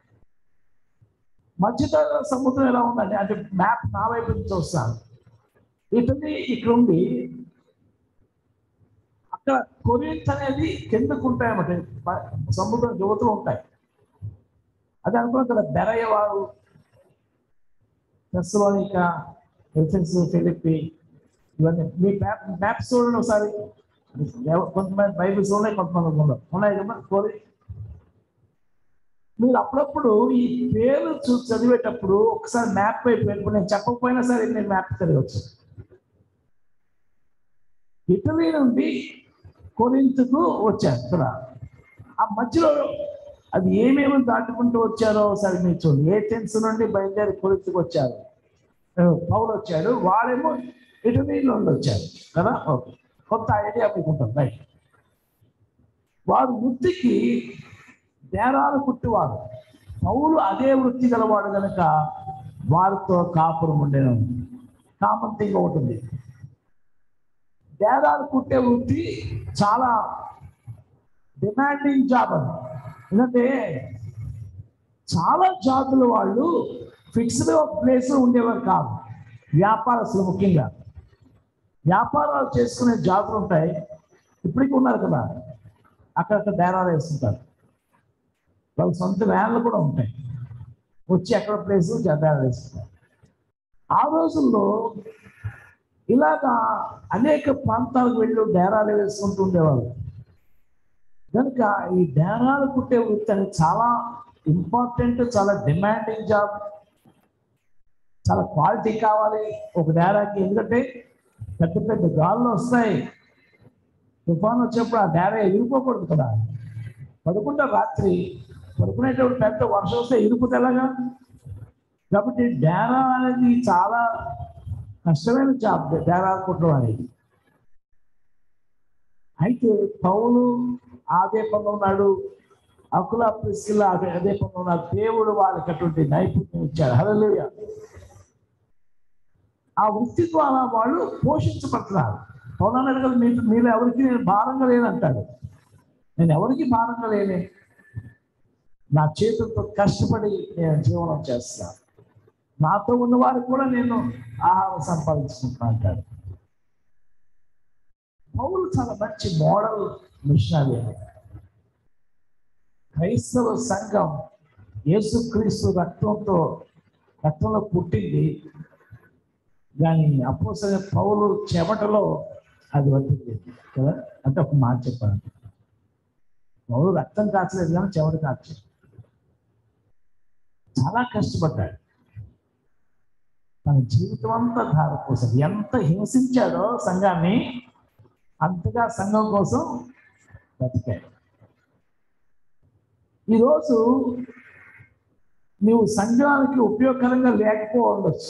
మధ్యతర సముద్రం ఎలా ఉందండి అంటే మ్యాప్ నా వైపు నుంచి వస్తాను. ఇటలీ ఇక్కడ ఉండి అక్కడ కొరింథ్ అనేది కిందకు ఉంటాయన్నమాట, సముద్రం యువతలు ఉంటాయి. అది అనుకున్నాం కదా, బెరయవారు, తెస్సలోనిక, ఎఫెసు, ఫిలిప్పి, ఇవన్నీ మీ మ్యాప్స్ చూడండి ఒకసారి. కొంతమంది బైబిల్స్ ఉన్నాయి, కొంతమంది ఉన్నాయి కదా కోరి. మీరు అప్పుడప్పుడు ఈ పేరు చదివేటప్పుడు ఒకసారి మ్యాప్ వైపు వెళ్ళిపోయి, నేను చెప్పకపోయినా సరే నేను మ్యాప్ చదివచ్చు. ఇటలీ నుండి కొరింథుకు వచ్చారు ఇక్కడ. ఆ మధ్యలో అది ఏమేమి దాటుకుంటూ వచ్చారో ఒకసారి మీరు చూడండి. ఏథెన్స్ నుండి బయలుదేరి కొరింథుకు వచ్చారు, పౌలు వచ్చాడు, వాడేమో ఇటలీ నుండి వచ్చారు కదా. ఓకే, కొత్త ఐడియా మీకు ఉంటుంది, రైట్. వారు వృత్తికి డేరాలు కుట్టివారు. పౌలు అదే వృత్తి గలవాడు కనుక వారితో కాపురం ఉండేను. కామన్ థింగ్ ఒకటి ఉంది, డేరాలు కుట్టే వృత్తి చాలా డిమాండింగ్ జాబ్ అని. ఎందుకంటే చాలా జాతుల వాళ్ళు ఫిక్స్డ్ ప్లేస్ ఉండేవారు కాదు. వ్యాపారస్తులు ముఖ్యంగా వ్యాపారాలు చేసుకునే జాతులు ఉంటాయి, ఇప్పటికీ ఉన్నారు కదా, అక్కడక్కడ డేరాలు వేస్తుంటారు. వాళ్ళ సొంత వ్యాన్లు కూడా ఉంటాయి, వచ్చి ఎక్కడ ప్లేస్ డేరాలు వేస్తుంటారు. ఆ రోజుల్లో ఇలాగా అనేక ప్రాంతాలకు వెళ్ళి డేరాలు వేసుకుంటూ ఉండేవాళ్ళు కనుక ఈ డేరాలు కుట్టే వృత్తి అనేది చాలా ఇంపార్టెంట్, చాలా డిమాండింగ్ జాబ్, చాలా క్వాలిటీ కావాలి ఒక డేరాకి. ఎందుకంటే పెద్ద పెద్ద గాల్లో వస్తాయి, తుఫాను వచ్చినప్పుడు ఆ డేరా ఎగిరిపోకూడదు కదా. పడుకుంటే రాత్రి పడుకునేటప్పుడు పెద్ద వర్షం వస్తే ఇరుపుతుంది ఎలాగా. కాబట్టి డేరా అనేది చాలా కష్టమైన జాబ్, డేరాలు కుట్టడం అనేది. అయితే పౌలు అదే పనులు ఉన్నాడు, అకుల ప్రిస్కిల్లా అదే పనులు ఉన్నాడు. దేవుడు వాళ్ళకి అటువంటి నైపుణ్యం ఇచ్చాడు. హల్లెలూయా. ఆ వృత్తి ద్వారా వాళ్ళు పోషించబడుతున్నారు. పౌలు అన్నాడు కదా, మీరు ఎవరికి నేను భారంగా లేనంటాడు. నేను ఎవరికి భారంగా లేనే, నా చేతులతో కష్టపడి నేను జీవనం చేస్తాను, నాతో ఉన్న వారికి కూడా నేను ఆహారం సంపాదించుకుంటున్నా అంటాడు. పౌలు చాలా మంచి మోడల్ మిషనరీ. క్రైస్తవ సంఘం యేసుక్రీస్తు రక్తంలో పుట్టింది, కానీ అపోస్తలుడైన పౌలు చెమటలో అది వచ్చింది కదా. అంటే ఒక మాట చెప్పాను, పౌలు రక్తం కాచలేదు కానీ చెమట కాచలేదు. చాలా కష్టపడ్డాడు, తన జీవితం అంతా ధార కోసం. ఎంత హింసించాడో సంఘాన్ని, అంతగా సంఘం కోసం బతికాడు. ఈరోజు నువ్వు సంఘానికి ఉపయోగకరంగా లేకపోవచ్చు,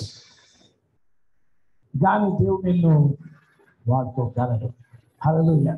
కానీ దేవుడు నిన్ను వాడుకోగలడు. హల్లెలూయా.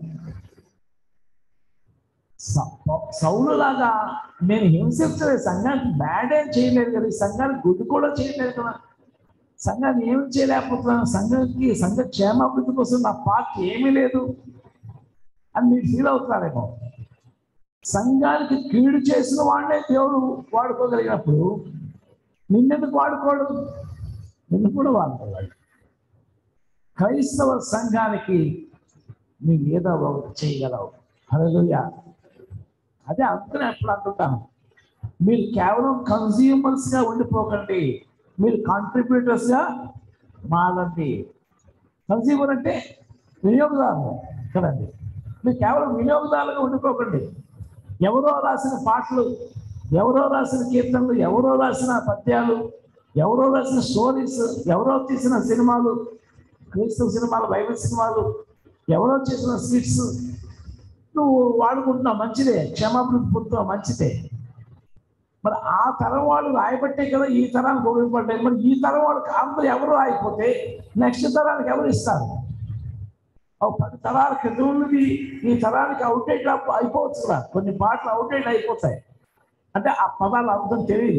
సౌలులాగా నేను హింసించలేదు, సంఘానికి బ్యాడ్ ఏం చేయలేదు కదా, ఈ సంఘానికి గుడ్డు కూడా చేయలేదు కదా, సంఘాన్ని ఏమి చేయలేకపోతున్నాను, సంఘ క్షేమాభివృద్ధి కోసం నా పార్టీ ఏమీ లేదు అని మీరు ఫీల్ అవుతున్నారేమో. సంఘానికి కీడు చేసిన వాడినే దేవుడు వాడుకోగలిగినప్పుడు నిన్నెందుకు వాడుకోడు? నిన్ను కూడా వాడుకోవాలి. క్రైస్తవ సంఘానికి నువ్వు ఏదో ఒకటి చేయగలవు. హల్లెలూయా. అదే అందుకనే ఎప్పుడు అంటుంటాను, మీరు కేవలం కన్స్యూమర్స్గా ఉండిపోకండి, మీరు కాంట్రిబ్యూటర్స్గా మారండి. కన్స్యూమర్ అంటే వినియోగదారులు కదండి. మీరు కేవలం వినియోగదారులుగా ఉండిపోకండి. ఎవరో రాసిన పాటలు, ఎవరో రాసిన కీర్తనలు, ఎవరో రాసిన పద్యాలు, ఎవరో రాసిన స్టోరీస్, ఎవరో తీసిన సినిమాలు, క్రైస్తవ సినిమాలు, బైబిల్ సినిమాలు, ఎవరో చేసిన స్కిట్స్ నువ్వు వాడుకుంటున్నావు, మంచిదే, క్షమాభివృద్ధి పొందుతున్నావు, మంచిదే. మరి ఆ తరం వాళ్ళు రాయబట్టే కదా ఈ తరానికి ఉపయోగపడ్డాయి. మరి ఈ తరం వాళ్ళకి అందరూ ఎవరు రాయిపోతే నెక్స్ట్ తరానికి ఎవరు ఇస్తారు? 10 తరాల క్రితం ఉన్నది ఈ తరానికి అవుట్డేట్ అయిపోవచ్చు కదా. కొన్ని పాటలు అవుట్డేట్ అయిపోతాయి, అంటే ఆ పదాలు అర్థం తెలియదు.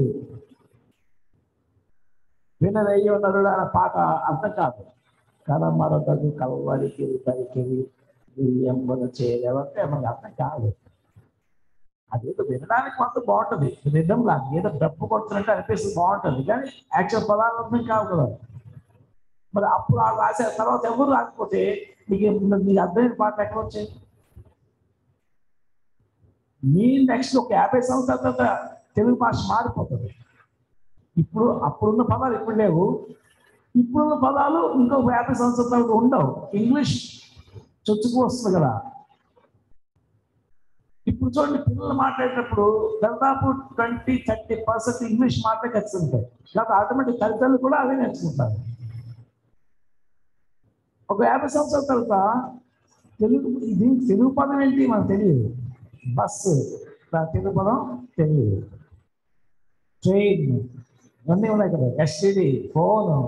వినరయ్యో నరుడు అనే పాట అర్థం కాదు. కలమరదగు కలవడికి తరికిది ఎంబద చేయలేవంటే మనకు అర్థం కాదు. అదేదో వినడానికి మాత్రం బాగుంటుంది, నిజం లాగా ఏదో డప్పు కొడుతున్నట్టు అనిపిస్తుంది, బాగుంటుంది, కానీ యాక్చువల్ పదాలు అర్థం కావు కదా. మరి అప్పుడు రాసే తర్వాత ఎవరు రాకపోతే నీకు అర్థమైన పాటలు ఎక్కడ వచ్చాయి? మీ నెక్స్ట్ ఒక 50 సంవత్సరాల తర్వాత తెలుగు భాష మారిపోతుంది. ఇప్పుడు అప్పుడున్న పదాలు ఇప్పుడు లేవు, ఇప్పుడున్న పదాలు ఇంకో 50 సంవత్సరాల తర్వాత ఉండవు. ఇంగ్లీష్ చొచ్చుకు వస్తుంది కదా. ఇప్పుడు చూడండి, పిల్లలు మాట్లాడేటప్పుడు దాదాపు 20-30% ఇంగ్లీష్ మాటలే ఖచ్చితంటాయి. కాబట్టి ఆటోమేటిక్ తల్లిదండ్రులు కూడా అవే నేర్చుకుంటారు. ఒక 50 సంవత్సరాల తర్వాత తెలుగు పదం ఏంటి మనకు తెలియదు. బస్సు తెలుగు పదం తెలియదు. ట్రైన్ ఇవన్నీ ఉన్నాయి కదా. ఎస్టీడీ, ఫోను,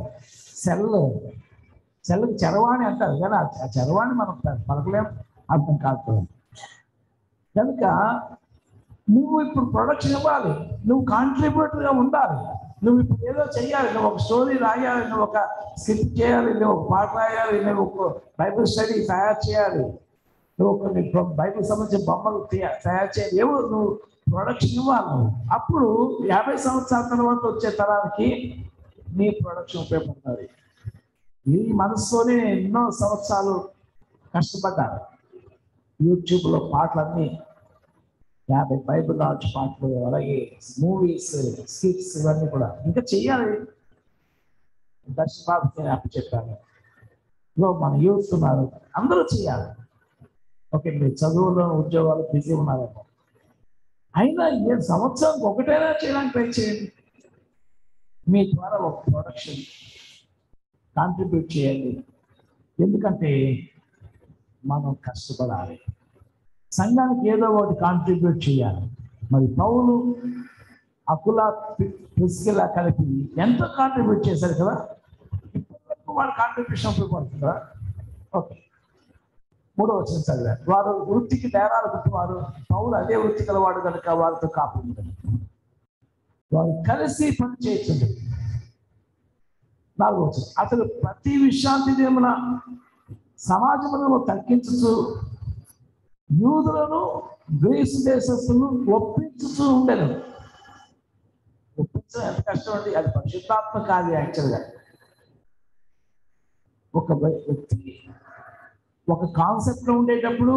సెల్కి చరవాణి అంటారు కానీ ఆ చరవాణి మనం పలకలేం, అర్థం కాదు. కనుక నువ్వు ఇప్పుడు ప్రొడక్షన్ ఇవ్వాలి, నువ్వు కాంట్రిబ్యూటర్గా ఉండాలి. నువ్వు ఇప్పుడు ఏదో చెయ్యాలి, నువ్వు ఒక స్టోరీ రాయాలి, నువ్వు ఒక స్క్రిప్ట్ చేయాలి, నువ్వు ఒక పాట రాయాలి, నువ్వు ఒక బైబిల్ స్టడీ తయారు చేయాలి, నువ్వు కొన్ని బైబిల్ సంబంధించిన బొమ్మలు తయారు చేయాలి. ఏవో నువ్వు ప్రొడక్షన్ ఇవ్వాలి. నువ్వు అప్పుడు 50 సంవత్సరాల తర్వాత వచ్చే తరానికి నీ ప్రొడక్షన్ ఉపయోగపడుతుంది. ఈ మనసుతోనే ఎన్నో సంవత్సరాలు కష్టపడ్డారు. యూట్యూబ్లో పాటలన్నీ 50 బైబిల్ లాంచ్ పాటలు, అలాగే మూవీస్, స్కిట్స్, ఇవన్నీ కూడా ఇంకా చెయ్యాలి. దర్శన బాబు నేను అప్పు చెప్పాను, మన యూత్ ఉన్నారు, అందరూ చేయాలి. ఓకే, మీరు చదువులో ఉద్యోగాలు బిజీ ఉన్నారేమో, అయినా ఏ సంవత్సరానికి ఒకటైనా చేయడానికి ట్రై చేయండి. మీ ద్వారా ఒక ప్రొడక్షన్ కాంట్రిబ్యూట్ చేయండి. ఎందుకంటే మనం కష్టపడాలి, సంఘానికి ఏదో ఒకటి కాంట్రిబ్యూట్ చేయాలి. మరి పౌలు, అకుల, ప్రిస్కిలా కలిపి ఎంతో కాంట్రిబ్యూట్ చేశారు కదా. ఇప్పటివరకు వాళ్ళ కాంట్రిబ్యూషన్ ఉపయోగపడుతుందా? ఓకే, 3వ వచనం చదివారు. వారు వృత్తికి నేరాలు పుట్టివారు, పౌలు అదే వృత్తి గలవాడు కనుక వారితో కాపుతుంది. వారు కలిసి పని చేస్తుంది. 4వ వచనం, అతడు ప్రతి విశ్రాంతి దినమున సమాజములను తగ్గించుతూ యూదులను గ్రీసు దేశస్తులను ఒప్పించుతూ ఉండేది. ఒప్పించడం ఎంత కష్టం అండి, అది పరిశుద్ధాత్మ కాదు. యాక్చువల్గా ఒక వ్యక్తి ఒక కాన్సెప్ట్లో ఉండేటప్పుడు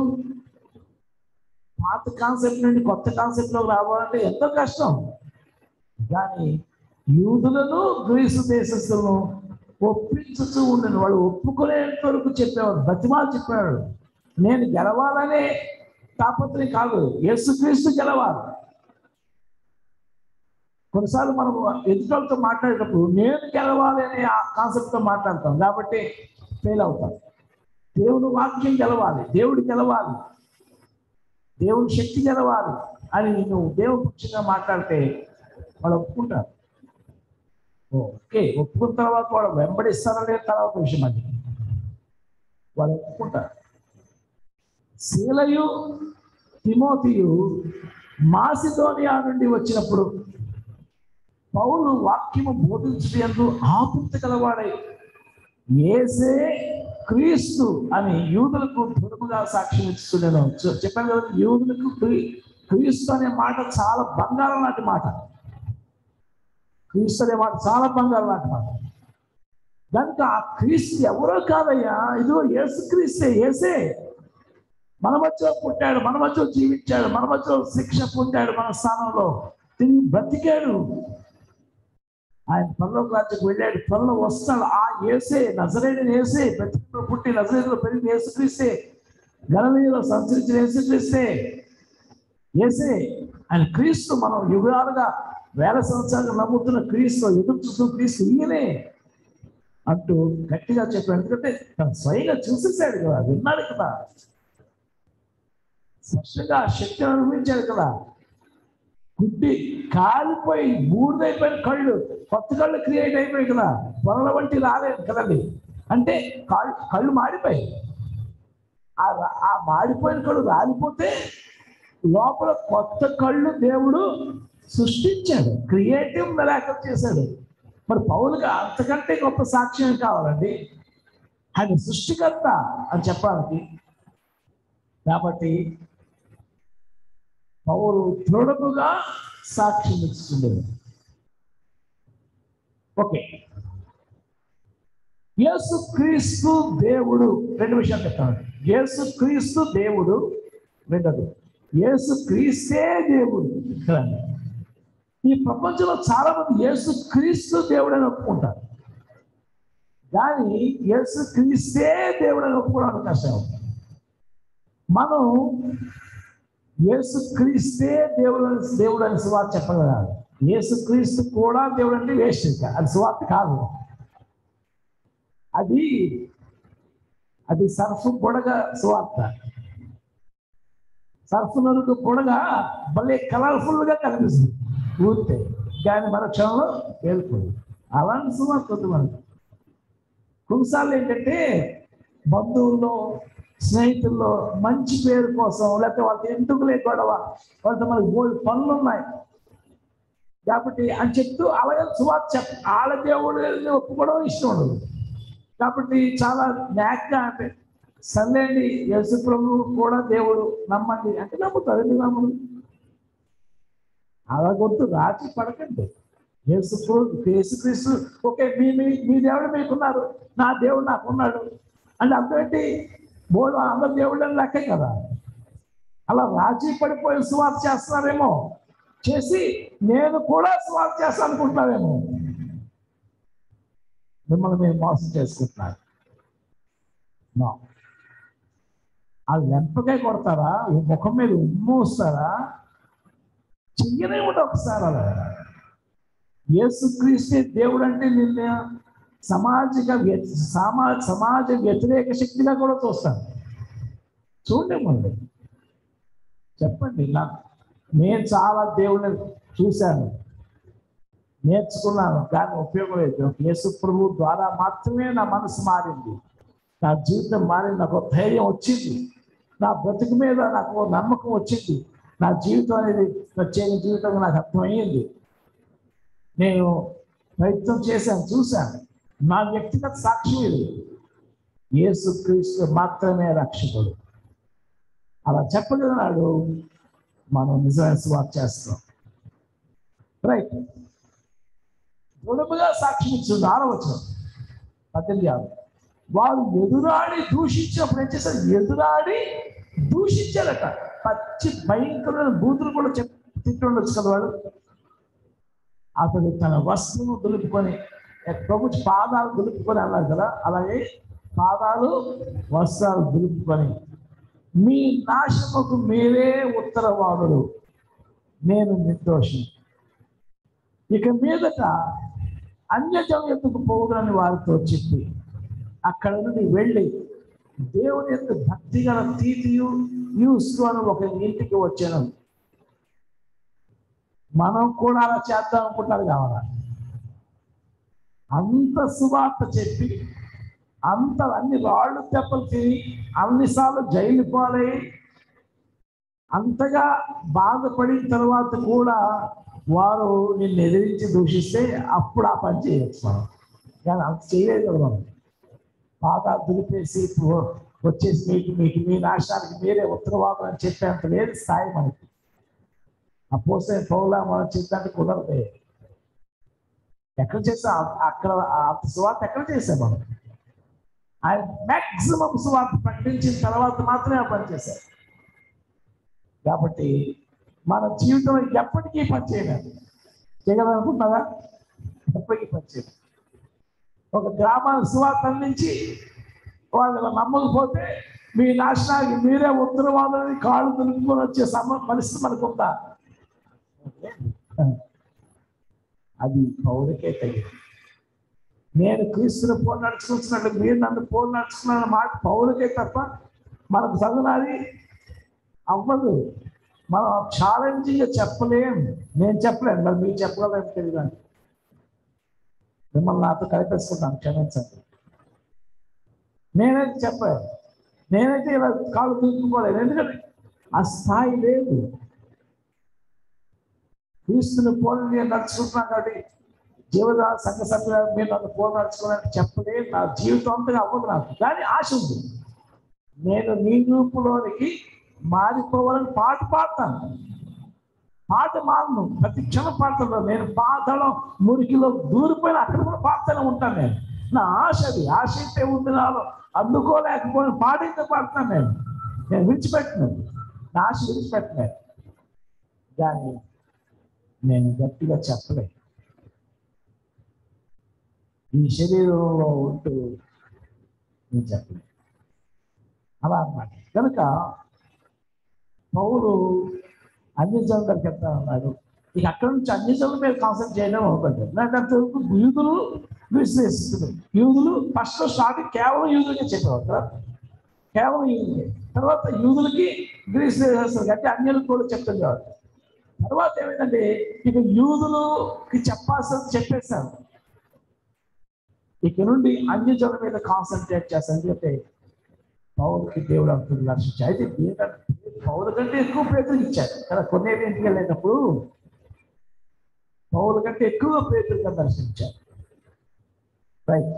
పాత కాన్సెప్ట్ నుండి కొత్త కాన్సెప్ట్లోకి రావాలంటే ఎంతో కష్టం. కానీ యూదులను గ్రీసు దేశస్తులను ఒప్పించుతూ ఉండను. వాళ్ళు ఒప్పుకునేంత వరకు చెప్పేవాడు, బతిమాలు చెప్పాడు. నేను గెలవాలనే తాపత్రయం కాదు, యేసుక్రీస్తు గెలవాలి. కొన్నిసార్లు మనం ఎదుటితో మాట్లాడేటప్పుడు నేను గెలవాలి అనే ఆ కాన్సెప్ట్తో మాట్లాడతాం, కాబట్టి ఫెయిల్ అవుతాం. దేవుని వాక్యం గెలవాలి, దేవుడు గెలవాలి, దేవుని శక్తి గెలవాలి అని నువ్వు దేవుని పక్షంగా మాట్లాడితే వాళ్ళు ఒప్పుకుంటారు. ఓకే, ఒప్పుకున్న తర్వాత వాళ్ళు వెంబడిస్తారో లేదు తర్వాత విషయం. అది వాళ్ళు ఒప్పుకుంటారు. శీలయు తిమోతియు మాసిదోనియా నుండి వచ్చినప్పుడు పౌలు వాక్యము బోధించడంలో ఆసక్తి గలవాడై యేసే క్రీస్తు అని యూదులకు దృఢముగా సాక్ష్యం ఇస్తున్నాను. చెప్పాను కదా, యూదులకు క్రీస్తు అనే మాట చాలా బంగారం లాంటి మాట. క్రీస్తు అనే మాట చాలా బంగారం లాంటి మాట. కనుక ఆ క్రీస్తు ఎవరో కాదయ్యా, ఇదిగో యేసు క్రీస్తే. యేసే మన మధ్యలో పుట్టాడు, మన మధ్యలో జీవించాడు, మన మధ్యలో శిక్ష పొందాడు, మన స్థానంలో తిరిగి బ్రతికాడు. ఆయన పరలోక రాజ్యానికి వెళ్ళాడు, త్వరలో వస్తాడు. ఆ యేసే, నజరేయుడైన యేసే, బెత్లెహేములో పుట్టి నజరేతులో పెరిగిన యేసుక్రీస్తే, గలిలయలో సంచరించిన యేసుక్రీస్తే, యేసే. ఆయన క్రీస్తు. మనం యుగాలుగా 1000 సంవత్సరాలుగా నమ్ముతున్న క్రీస్తు, ఎదురు చూస్తున్న క్రీస్తు ఈయనే అంటూ గట్టిగా చెప్పాడు. ఎందుకంటే తను స్వయంగా చూసేసాడు కదా, విన్నాడు కదా, స్పష్టంగా శక్తిని అనుభవించాడు కదా. గుడ్డి కాలిపోయి బూడిదైపోయిన కళ్ళు, కొత్త కళ్ళు క్రియేట్ అయిపోయాయి కదా, పొరల వంటి రాలేదు కదండి. అంటే కళ్ళు మాడిపోయాయి. ఆ మాడిపోయిన కళ్ళు రాలిపోతే లోపల కొత్త కళ్ళు దేవుడు సృష్టించాడు, క్రియేటివ్ మిరాకిల్ చేశాడు. మరి పౌలుగా అంతకంటే గొప్ప సాక్ష్యం కావాలండి. ఆయన సృష్టికర్త అని చెప్పడానికి. కాబట్టి పౌలు దృఢముగా సాక్ష్యం ఇస్తుండేది. ఓకే, యేసుక్రీస్తు దేవుడు. 2 విషయాలు చెప్తాను. యేసుక్రీస్తు దేవుడు. 2ది యేసు క్రీస్తే దేవుడు. ఈ ప్రపంచంలో చాలా మంది యేసు క్రీస్తు దేవుడు అని ఒప్పుకుంటారు, కానీ యేసు క్రీస్తే దేవుడు అని ఒప్పుకోవడానికి కష్టం. మనం యేసు క్రీస్తే దేవుడు అని సువార్త చెప్పగలగాలి. యేసు క్రీస్తు కూడా దేవుడు అంటే వేస్ట్, అది సువార్త కాదు. అది సర్ఫ్ బుడగ సువార్త. సర్ఫ్ నలుగు బుడగ భలే కలర్ఫుల్గా కనిపిస్తుంది ఊరితే, కానీ మన క్షణంలో వెళ్ళిపోయింది. అలాంటి సువార్త వద్దు మనకు. కొన్నిసార్లు ఏంటంటే బంధువుల్లో, స్నేహితుల్లో మంచి పేరు కోసం, లేకపోతే వాళ్ళకి ఎందుకు లేదు గొడవ, వాళ్ళతో మనకి బోల్డ్ పనులు ఉన్నాయి కాబట్టి అని చెప్తూ అలాగే సువార్త వాళ్ళ దేవుడు ఒప్పుకోవడం ఇష్టం ఉండదు. కాబట్టి చాలా న్యాక్గా అంటే సర్లేండి యేసు ప్రభువు కూడా దేవుడు నమ్మండి అంటే నమ్ముతారు. ఎందుకు నమ్మదు? అలా కొట్టు రాజీ పడకండి. యేసుక్రీస్తు ఓకే, మీ దేవుడు మీకున్నారు, నా దేవుడు నాకున్నాడు అంటే అర్థం ఏంటి? బోడు అందరు దేవుడు అని లెక్కే కదా. అలా రాజీ పడిపోయి సువార్త చేస్తున్నారేమో, చేసి నేను కూడా సువార్త చేస్తాను అనుకుంటున్నారేమో. మిమ్మల్ని మేము మోసం చేసుకుంటున్నారు. వాళ్ళు లెంపకాయ కొడతారా, ముఖం మీద ఉమ్మూస్తారా? చెయ్యనే ఉంటా ఒకసారి. అలా యేసుక్రీస్తే దేవుడు అంటే నిన్న సమాజ వ్యతిరేక శక్తిగా కూడా చూస్తాను. చూడండి మళ్ళీ చెప్పండి. నేను చాలా దేవుడిని చూశాను, నేర్చుకున్నాను, కానీ ఉపయోగం లేదు. యేసు ప్రభు ద్వారా మాత్రమే నా మనసు మారింది, నా జీవితం మారింది, నాకు ధైర్యం వచ్చింది, నా బ్రతుకు మీద నాకు నమ్మకం వచ్చింది, నా జీవితం అనేది ప్రత్యేక జీవితంగా నాకు అర్థమయ్యింది. నేను ప్రయత్నం చేశాను, చూశాను. నా వ్యక్తిగత సాక్ష్యం ఇది. యేసుక్రీస్తు మాత్రమే రక్షకుడు. అలా చెప్పగలిగినాడు. మనం నిజమైన సువార్త చేస్తాం. రైట్. దృఢముగా సాక్ష్యం ఇచ్చింది. 6వ వచనం 18. వారు ఎదురాడి దూషించినప్పుడు ఏం చేశారు? ఎదురాడి దూషించారట. పచ్చి భయంకరమైన బూతులు కూడా తిట్టుండొచ్చు కదా వాడు. అతడు తన వస్త్రము దులుపుకొని, ప్రభు పాదాలు దులుపుకొని అన్నారు కదా, అలాగే పాదాలు వస్త్రాలు దులుపుకొని, మీ నాశనముకు మీరే ఉత్తరవాదులు, నేను నిర్దోషి. ఇక మీదట అన్యజనం ఎందుకు పోవుదని వారితో చెప్పి అక్కడ నుండి వెళ్ళి దేవుని యొక్క భక్తి గల తీతియు యూసు అని ఒక ఇంటికి వచ్చాను. మనం కూడా అలా చేద్దాం అనుకుంటారు కావాలా? అంత సువార్త చెప్పి, అన్ని రాళ్ళు దెబ్బలు తిని, అన్నిసార్లు జైలు పాలై, అంతగా బాధపడిన తర్వాత కూడా వారు నిన్ను ఎదిరించి దూషిస్తే అప్పుడు ఆ పని చేయవచ్చు మనం. కానీ అంత చేయలేదు కదా మనం. పాదాలు దులిపేసి వచ్చేసి మీ నాశనానికి మీరే ఉత్తరవాదం అని చెప్పేంత లేదు స్థాయి మనకి. అపోస్తలుడైన పౌలు మనం చెప్పడానికి కుదరదే. ఎక్కడ చేసా అక్కడ సువార్త ఎక్కడ చేసాం మనం? ఆయన మ్యాక్సిమం సువార్త ప్రకటించిన తర్వాత మాత్రమే ఆ పని చేశారు. కాబట్టి మన జీవితంలో ఎప్పటికీ పని చేయలేదు. చేయగలనుకుంటున్నారా? ఎప్పటికీ పని చేయలేదు. ఒక గ్రామానికి సువార్త అందించి వాళ్ళు నమ్మకపోతే మీ నాశనానికి మీరే ఉత్తరవాదులని కాళ్ళు దులుపుకొని వచ్చే పరిస్థితి మనకు ఉందా? అది పౌరుకే తగ్గింది. నేను క్రీస్తుని పోలు నడుచుకుంటున్నట్లు మీరు నన్ను పోలు నడుచుకున్న మాట పౌరుకే తప్ప మనకు చదువునాది అవ్వదు. మనం ఛాలెంజింగ్గా చెప్పలేం. నేను చెప్పలేను, మరి మీరు చెప్పగలను తెలియదు. మిమ్మల్ని నాతో కలిపేసుకుంటాను, క్షమించండి. నేనైతే చెప్పలేను, నేనైతే ఇలా కాళ్ళు దులుపుకోలేను, ఎందుకంటే ఆ స్థాయి లేదు. క్రీస్తుని పోలు నేను నడుచుకుంటున్నాను కాబట్టి జీవదాన సంఘ సభ్యులు మీరు నన్ను పోలు నడుచుకోవాలని చెప్పలేదు. నా జీవితం అంతగా అవ్వదు నాకు, కానీ ఆశ ఉంది. నేను నీ రూపులోనికి మారిపోవాలని పాట పాడతాను. పాట మారను, ప్రతి క్షణం పాడతాను. నేను పాటలో మురికిలో దూరిపోయిన అక్కడ కూడా పాడుతూనే ఉంటాను. నా ఆశ అది. ఆశ అయితే ఉంది నాలో, అందుకోలేకపోయిన పాట అయితే పాడుతాను. నేను విడిచిపెట్టినాను. నాశ విడిచిపెట్టలేదు, కానీ నేను గట్టిగా చెప్పలేదు. ఈ శరీరంలో ఉంటూ నేను చెప్పలేదు అలా అన్నమాట. కనుక పౌలు అన్ని జనుల దగ్గరికి వెళ్తా ఉన్నాడు. ఇక అక్కడ నుంచి అన్ని జనుల మీద కాన్సన్ట్రేట్ చేయడం అవుతుంది. అంతవరకు యూదులు విశ్లేషిస్తులు, యూదులు ఫస్ట్ స్టార్టింగ్ కేవలం యూదులకే చెప్పేవారు కదా, కేవలం యూదులకే. తర్వాత యూదులకి గ్రీస్ దేశస్తులు అంటే అన్యులకు కూడా చెప్తుండేవారు. తర్వాత ఏమైందంటే ఇక యూదులకి చెప్పాల్సింది చెప్పేశారు, ఇక నుండి అన్ని జనుల మీద కాన్సన్ట్రేట్ చేస్తాను. ఎందుకంటే పౌరుకి దేవుడు అంటుంది రక్షించాడు. అయితే పౌరు కంటే ఎక్కువ పేదలు ఇచ్చాడు కదా. కొన్ని ఇంటికి వెళ్ళేటప్పుడు పౌరు కంటే ఎక్కువ పేదలుగా దర్శించాడు. రైట్,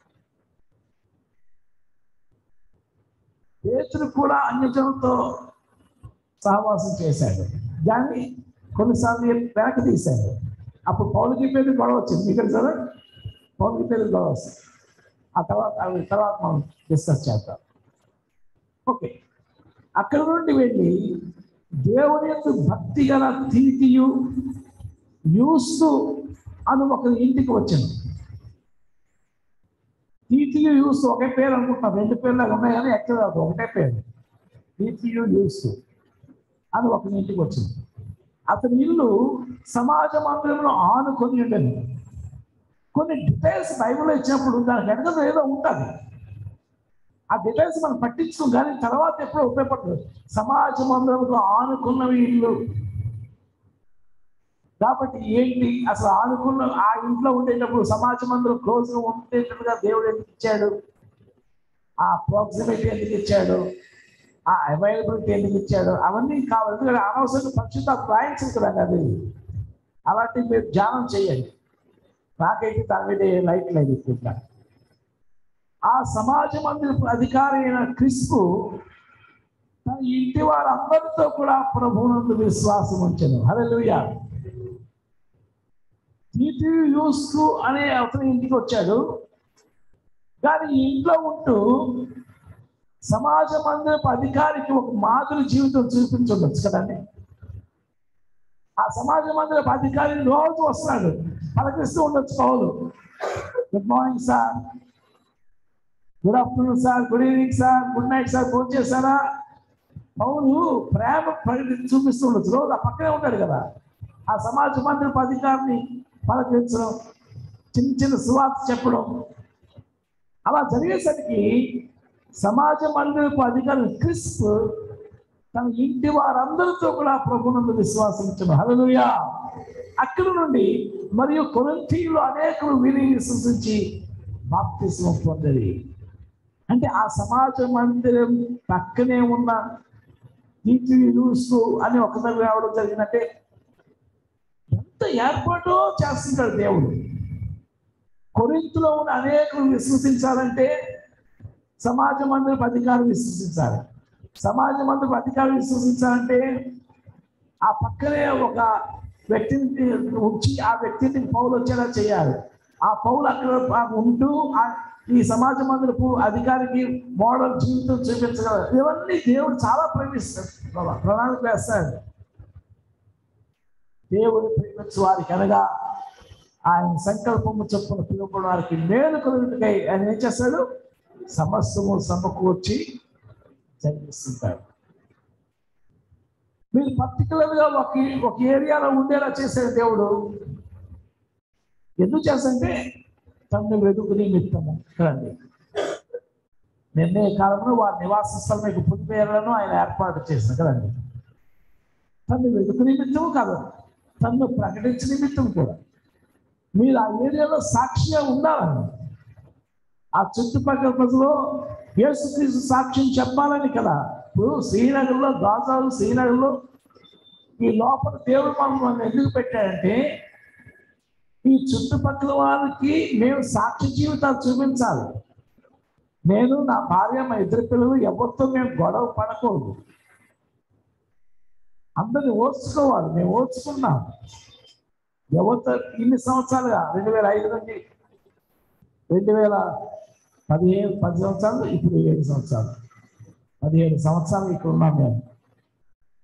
పేతురు కూడా అన్ని జనులతో సహవాసం చేశాడు, దాన్ని కొన్నిసార్లు వెనక్కి తీశాడు. అప్పుడు పౌరుకి పేరు గొడవ వచ్చింది. ఇక్కడ కదా పౌరుకి పేరు గొడవ వస్తుంది. ఆ తర్వాత మనం డిస్కస్ చేద్దాం. ఓకే, అక్కడ నుండి వెళ్ళి దేవుని యొక్క భక్తి గల తీతియు యూస్తు అని ఒక ఇంటికి వచ్చింది. తీతియు యూస్తు ఒకే పేరు అనుకుంటున్నాం, రెండు పేర్లు ఉన్నాయి కానీ ఎక్కడ ఒకటే పేరు, తీతియు యూస్తు అని ఒక ఇంటికి వచ్చింది. అతని ఇల్లు సమాజ మందిరంలో ఆనుకొని ఉండేది. కొన్ని డీటెయిల్స్ బైబిల్లో ఇచ్చినప్పుడు దానికి వెనక ఏదో ఉంటుంది, ఆ డీటెయిల్స్ మనం పట్టించుకోం, కానీ తర్వాత ఎప్పుడో ఉపయోగపడుతుంది. సమాజ మందిరంలో ఆనుకున్నవి ఇల్లు కాబట్టి ఏంటి అసలు ఆనుకున్న ఆ ఇంట్లో ఉండేటప్పుడు సమాజ మందిరం క్లోజ్గా ఉండేటట్టుగా దేవుడు ఎందుకు ఇచ్చాడు, ఆ ప్రాక్సిమిటీ ఎందుకు ఇచ్చాడు, ఆ అవైలబిలిటీ ఎందుకు ఇచ్చాడు, అవన్నీ కావాలి. ఎందుకంటే అనవసరంగా పరిశుద్ధ రాయించింది కదండి. అది అలాంటివి మీరు ధ్యానం చేయండి. నాకైతే దాని మీద లైట్ లేదు ఇప్పుడు. ఆ సమాజ మందిరపు అధికారి అయిన క్రిస్పు తన ఇంటి వారందరితో కూడా ప్రభువునందు విశ్వాసం ఉంచెను. హల్లెలూయా. తీతియు యూస్తు అనే అతని ఇంటికి వచ్చాడు, కానీ ఇంట్లో ఉంటూ సమాజ మందిరపు అధికారికి ఒక మాదిరి జీవితం చూపించవచ్చు కదండి. ఆ సమాజ మందిరపు అధికారి రోజు వస్తున్నాడు, పలకరిస్తూ ఉండొచ్చు Paul. Good morning sir, good afternoon sir, good evening sir, good night sir, phone చేశారా. పౌలు ప్రేమ చూపిస్తూ ఉండొచ్చు, రోజు ఆ పక్కనే ఉంటాడు కదా. ఆ సమాజ మందిరపు అధికారిని పలకరించడం, చిన్న చిన్న సువార్త చెప్పడం, అలా జరిగేసరికి సమాజ మందిరపు అధికారి క్రిస్పు తన ఇంటి వారందరితో కూడా ప్రభువునందు విశ్వాసం ఉంచాడు. హల్లెలూయా. అక్కడి నుండి మరియు కొరింథీయులు అనేకులు విని విశ్వసించి బాప్తిస్మం పొందారు. అంటే ఆ సమాజ మందిరం పక్కనే ఉన్న తీతియు యూస్తు అని ఒకసారి రావడం జరిగినట్టే ఎంత ఏర్పాటో చేస్తుంటాడు దేవుడు. కొరింథులో ఉన్న అనేకులు విశ్వసించాలంటే సమాజ మందిరపు అధికారులు విశ్వసించాలి. సమాజ మందిరపు అధికారులు విశ్వసించాలంటే ఆ పక్కనే ఒక వ్యక్తిని ఉంచి ఆ వ్యక్తిని పౌలు వచ్చేలా చేయాలి. ఆ పౌలు అక్కడ ఉంటూ ఈ సమాజ మందిరపు అధికారికి మోడల్ జీవితం చూపించగలరు. ఇవన్నీ దేవుడు చాలా ప్రేమిస్తాడు, ప్రణాళిక వేస్తాడు. దేవుడు ప్రేమించు వారికి అనగా ఆయన సంకల్పము చొప్పున పిలువబడిన వారికి మేలు కలుగుటకై ఆయన ఏం చేస్తాడు, సమస్తము సమకూర్చి జరిగిస్తుంటాడు. మీరు పర్టికులర్గా ఒక ఏరియాలో ఉండేలా చేసే దేవుడు ఎందుకు చేస్తాడంటే తనను వెతుకు నిమిత్తము కదండి. నిర్ణయ కాలంలో వారి నివాస స్థలం మీకు పుట్టిపేర్లను ఆయన ఏర్పాటు చేసిన కదండి. తనను వెతుకు నిమిత్తము కాదు, తనను ప్రకటించిన నిమిత్తం కూడా. మీరు ఆ ఏరియాలో సాక్షిగా ఉండాలని, ఆ చుట్టుపక్కల ప్రజలు యేసుక్రీస్తు సాక్ష్యం చెప్పాలని కదా. ఇప్పుడు శ్రీనగర్లో, గాజాలు శ్రీనగర్లో ఈ లోపల దేవుడు మనల్ని ఎందుకు పెట్టాడంటే ఈ చుట్టుపక్కల వారికి మేము సాక్షి జీవితాలు చూపించాలి. నేను, నా భార్య, మా ఇద్దరు పిల్లలు ఎవరితో మేము గొడవ పడకూడదు, అందరిని ఓర్చుకోవాలి. మేము ఓర్చుకున్నాం ఎవరితో ఇన్ని సంవత్సరాలుగా 2005 నుండి 2015 10 సంవత్సరాలు, ఇప్పుడు 7 సంవత్సరాలు, 17 సంవత్సరాలు ఇక్కడ ఉన్నాం మేము.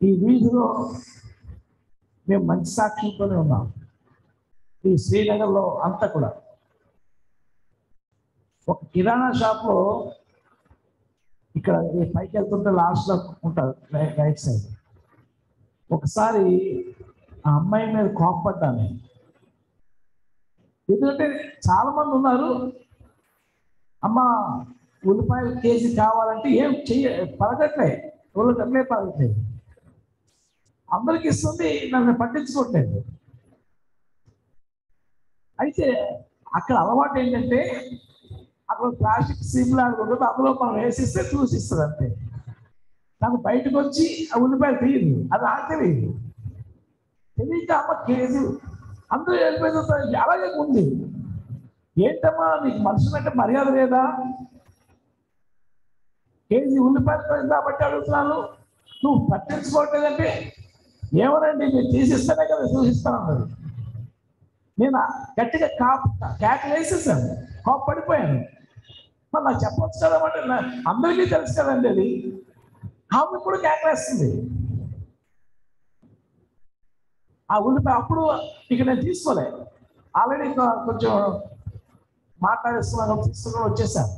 ఈ వీధిలో మేము మంచి సాక్ష్యంతోనే ఉన్నాం. ఈ శ్రీనగర్లో అంతా కూడా ఒక కిరాణా షాప్లో ఇక్కడ ఈ పైకి వెళ్తుంటే లాస్ట్లో ఉంటారు రైట్ సైడ్. ఒకసారి ఆ అమ్మాయి మీద కోపపడ్డాను. ఎందుకంటే చాలా మంది ఉన్నారు, అమ్మ ఉల్లిపాయలు కేజీ కావాలంటే ఏం పలకట్లే, ఉల్లగట్లే పలకట్లేదు. అందరికి ఇస్తుంది, నన్ను పట్టించుకోవట్లేదు. అయితే అక్కడ అలవాటు ఏంటంటే అక్కడ ప్లాస్టిక్ సిమ్లాగా ఉంటుంది, అందులో మనం వేసిస్తే చూసిస్తుంది అంతే. నాకు బయటకు వచ్చి ఆ ఉల్లిపాయలు తెలియదు, అది నాకు తెలియదు. తెలియక అమ్మ కేజీ అందరూ వెళ్ళిపోయింది. అలాగే ఉంది. ఏంటమ్మా నీకు మనుషులంటే మర్యాద లేదా? కేజీ ఉల్లిపాయలు కాబట్టి అడుగుతున్నాను, నువ్వు పట్టించుకోవట్లేదంటే ఏమనండి మీరు తీసిస్తానే కదా చూసిస్తానన్నది. నేను గట్టిగా కేకలు వేసేసాను, పడిపోయాను. మరి నాకు చెప్పవచ్చు కదమంటే అందరికీ తెలుసు కదండి అది. ఆమె కూడా కేకలేస్తుంది. ఆ ఉల్లిపాయ అప్పుడు ఇక నేను తీసుకోలే, ఆల్రెడీ కొంచెం మాట్లాడేస్తున్నాను, తీసుకుని వచ్చేసాను.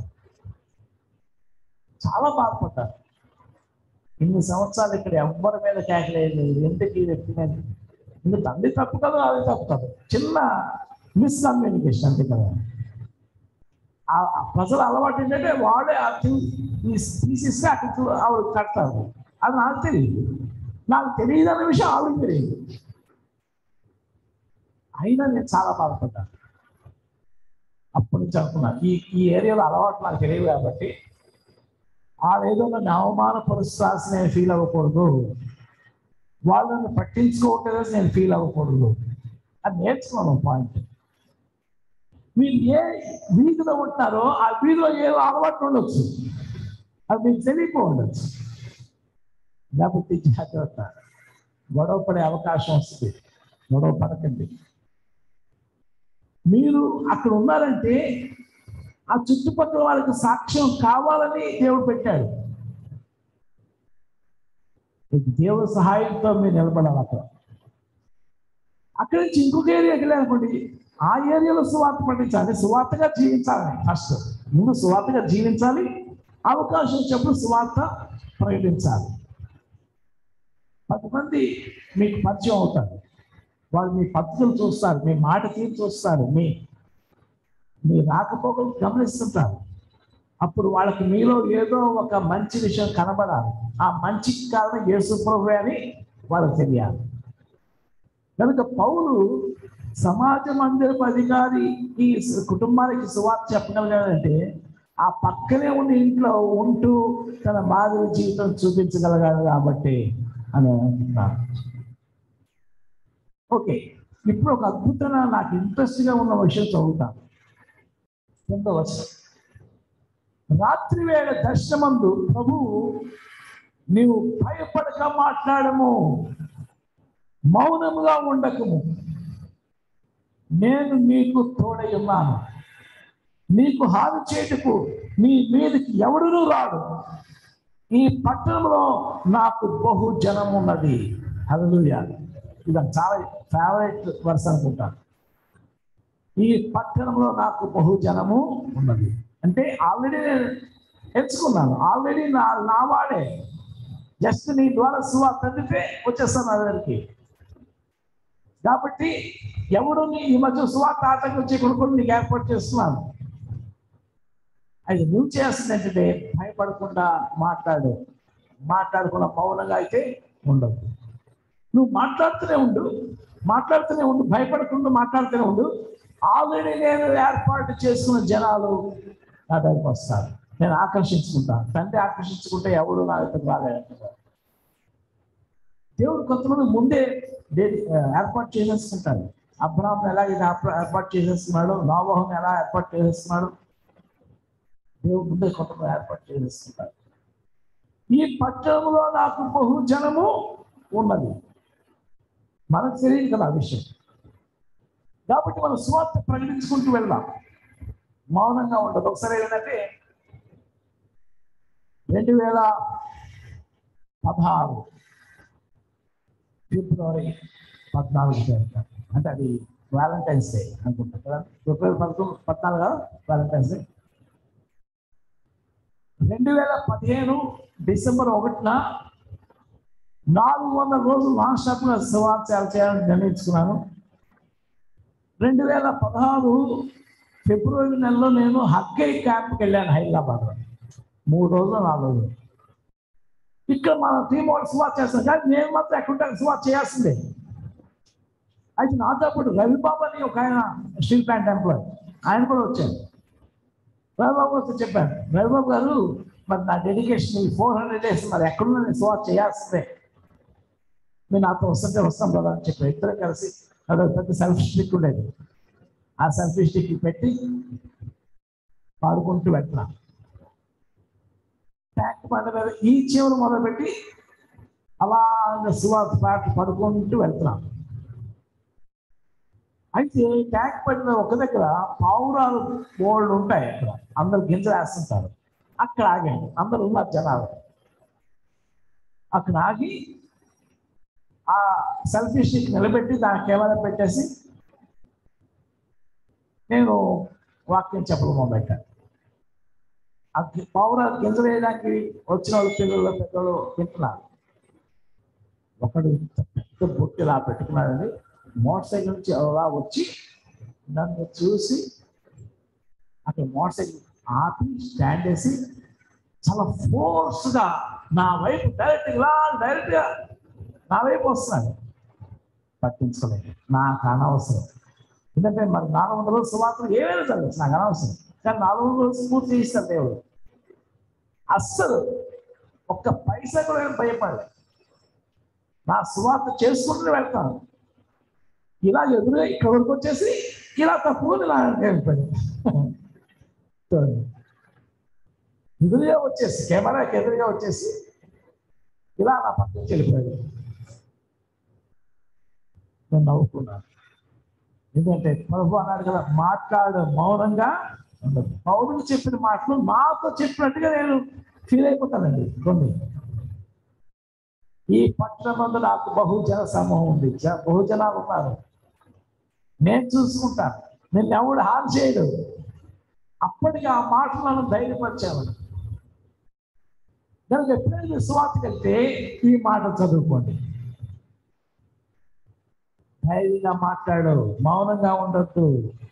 చాలా బాధపడ్డాను. ఇన్ని సంవత్సరాలు ఇక్కడ ఎవ్వరి మీద కేకలేదు, ఎందుకు ఈ వ్యక్తి మీద. ఇంక తండ్రి తప్పు కదా, అది తప్పు కదా, చిన్న మిస్కమ్యూనికేషన్ అంతే కదా. ఆ ప్రజల అలవాటు ఏంటంటే వాడే తీసిస్తే అక్కడ ఆవిడ కడతారు. అది నాకు తెలియదు, నాకు తెలియదు అనే విషయం ఆవిడకి తెలియదు. అయినా నేను చాలా బాధపడ్డాను. అప్పటి నుంచి అనుకున్నా ఈ ఏరియాలో అలవాటు నాకు తెలియదు కాబట్టి ఏదో నన్ను అవమానపరుస్తాల్సి నేను ఫీల్ అవ్వకూడదు, వాళ్ళని పట్టించుకోవట్లేదు నేను ఫీల్ అవ్వకూడదు అని నేర్చుకున్నాను పాయింట్. మీరు ఏ వీధిలో ఉంటారో ఆ వీధిలో ఏదో అలవాటు ఉండొచ్చు, అది మీకు తెలియకపోవచ్చు. లేకపోతే జాగ్రత్త, గొడవ పడే అవకాశం వస్తుంది. గొడవ పడకండి. మీరు అక్కడ ఉన్నారంటే ఆ చుట్టుపక్కల వాళ్ళకి సాక్ష్యం కావాలని దేవుడు పెట్టాడు. దేవుడి సహాయంతో మీరు నిలబడాలి. అక్కడి నుంచి ఇంకొక ఏరియాకి వెళ్ళాలనుకోండి, ఆ ఏరియాలో సువార్త పట్టించాలి, సువార్తగా జీవించాలి. ఫస్ట్ ముందు సువార్తగా జీవించాలి, అవకాశం వచ్చినప్పుడు సువార్త ప్రకటించాలి. 10 మంది మీకు పరిచయం అవుతారు. వాళ్ళు మీ పద్ధతులు చూస్తారు, మీ మాట తీరు చూస్తారు, మీ రాకపోకలు గమనిస్తుంటారు. అప్పుడు వాళ్ళకి మీలో ఏదో ఒక మంచి విషయం కనబడాలి. ఆ మంచికి కారణం యేసు ప్రభువే అని వాళ్ళకి తెలియాలి. కనుక పౌలు సమాజ మందిరపు అధికారి ఈ కుటుంబానికి సువార్త చెప్పగలిగాడంటే ఆ పక్కనే ఉన్న ఇంట్లో ఉంటూ తన మాదిరి జీవితం చూపించగలిగాడు కాబట్టి అని అనుకుంటున్నాను. ఓకే, ఇప్పుడు ఒక అద్భుతమైన నాకు ఇంట్రెస్ట్గా ఉన్న విషయం చదువుతాను. 9వ వచనం. రాత్రి వేళ దర్శనమందు ప్రభువు నీవు భయపడక మాట్లాడము, మౌనముగా ఉండకము, నేను నీకు తోడై ఉన్నాను, నీకు హాని చేటుకు నీ మీదకి ఎవడునూ రాడు, ఈ పట్టణంలో నాకు బహు జనం ఉన్నది. హల్లెలూయా. ఇది చాలా ఫేవరెట్ వర్స్ అనుకుంటాను. ఈ పట్టణంలో నాకు బహు జనము ఉన్నది అంటే ఆల్రెడీ నేను ఎంచుకున్నాను, ఆల్రెడీ నా వాడే. జస్ట్ నీ ద్వారా సువార్త అందితే వచ్చేస్తాను నా దగ్గరికి. కాబట్టి ఎవడు ఈ మధ్య సువార్త ఆటంకం చేయకుండా నీకు ఏర్పాటు చేస్తున్నాను. అది నువ్వు చేస్తుంది ఏంటంటే భయపడకుండా మాట్లాడకుండా మౌనంగా అయితే ఉండదు. నువ్వు మాట్లాడుతూనే ఉండు, భయపడకుండా మాట్లాడుతూనే ఉండు. ఆల్రెడీ నేను ఏర్పాటు చేసుకున్న జనాలు నా దగ్గరికి వస్తారు, నేను ఆకర్షించుకుంటాను. తండ్రి ఆకర్షించుకుంటే ఎవడు నా దగ్గర రాలేదంటారు. దేవుడు కొంతమంది ముందే ఏర్పాటు చేసేసుకుంటాడు. అబ్రాహాంను ఎలా ఏర్పాటు చేసేస్తున్నాడు, నోవహును ఎలా ఏర్పాటు చేసేస్తున్నాడు, దేవుడు ముందే కొంతమంది ఏర్పాటు చేసేసుకుంటాడు. ఈ పట్టణంలో నాకు బహు జనము ఉన్నది. మనకు తెలియదు కదా ఆ విషయం. కాబట్టి మనం సువార్త ప్రకటించుకుంటూ వెళ్దాం, మౌనంగా ఉండదు. ఒకసారి ఏంటంటే 2016 ఫిబ్రవరి 14 అంటే అది వ్యాలంటైన్స్ డే అనుకుంటా కదా. February 14 Valentine's Day. 2015 డిసెంబర్ 1న 400 రోజులు నాన్ స్టాప్గా సువార్త చేయాలని నిర్ణయించుకున్నాను. 2016 ఫిబ్రవరి నెలలో నేను హక్కై క్యాంప్కి వెళ్ళాను హైదరాబాద్లో. 3 రోజులు 4 రోజులు. ఇక్కడ మన టీం వాళ్ళు సువార్త చేస్తాను, కానీ నేను మాత్రం ఎక్కడుంటాను సువార్త చేయాల్సిందే. అయితే నాతో పాటు రవిబాబు అని ఒక ఆయన స్టీల్ ప్లాంట్ ఎంప్లాయ్, ఆయన కూడా వచ్చారు. రవిబాబు వస్తే చెప్పాను, రవిబాబు గారు మరి నా డెడికేషన్ ఈ 400 days మరి ఎక్కడున్నా నేను సువార్త చేయాల్సిందే, మీరు నాతో వస్తాం కదా అని చెప్పి ఇద్దరు కలిసి అదొక పెద్ద సెల్ఫీ స్టిక్ ఉండేది. ఆ సెల్ఫీ స్టిక్ పెట్టి పాడుకుంటూ వెళ్తున్నాం. ట్యాంక్ బండ మీద ఈ చివరి మొదలుపెట్టి అలా సువార్త పాట పడుకుంటూ వెళ్తున్నాం. అయితే ట్యాంక్ బండ ఒక దగ్గర పావురాలు బోల్డ్ ఉంటాయి, అక్కడ అందరు గింజలు వేస్తుంటారు. అక్కడ ఆగాను, అందరూ ఉన్నారు జనాలు. అక్కడ ఆగి ఆ సెల్ఫీ స్టిక్ నిలబెట్టి దాని కెమెరా పెట్టేసి నేను వాక్యం చెప్పడం మొదలెట్టాను. ఆ పావురాలు గింజలు వేయడానికి వచ్చిన వాళ్ళు పిల్లలు పెద్దలు తింటున్నారు. ఒకడు పెద్ద బొట్టు ఇలా పెట్టుకున్నాడండి. మోటార్ సైకిల్ నుంచి అలా వచ్చి నన్ను చూసి అక్కడ మోటార్ సైకిల్ ఆపి స్టాండ్ వేసి చాలా ఫోర్స్గా నా వైపు డైరెక్ట్గా నా వైపు వస్తున్నాడు. పట్టించుకోలేదు, నాకు అనవసరం. ఎందుకంటే మరి 400 రోజులు సువార్తలు ఏమైనా చదవచ్చు, నాకు అనవసరం. కానీ 400 రోజులు పూర్తి చేస్తాడు దేవుడు. అస్సలు ఒక్క పైసా కూడా నేను భయపడలేదు. నా సువార్త చేసుకుంటూ వెళ్తాను. ఇలా ఎదురుగా ఇక్కడ వరకు వచ్చేసి ఇలా తప్పుకొని ఇలా వెళ్ళిపోయాడు. ఎదురుగా వచ్చేసి కెమెరాకి ఎదురుగా వచ్చేసి ఇలా నా పక్కకి వెళ్ళిపోయాడు. నేను నవ్వుకున్నాను. ఎందుకంటే ప్రభు అన్నాడు కదా, మాట్లాడు మౌనంగా ఉండదు. పౌరులు చెప్పిన మాటలు నాతో చెప్పినట్టుగా నేను ఫీల్ అయిపోతానండి. కొన్ని ఈ పట్టణంలో నాకు బహుజన సమూహం ఉంది, బహుజనాలు ఉన్నారు, నేను చూసుకుంటాను, నేను ఎవడు హాని చేయడు. అప్పటికి ఆ మాటలు నన్ను ధైర్యపరిచాను. కనుక ఎప్పుడైనా సువార్త వెళ్తే ఈ మాట చదువుకోండి. ధైర్యంగా మాట్లాడు, మౌనంగా ఉండొద్దు.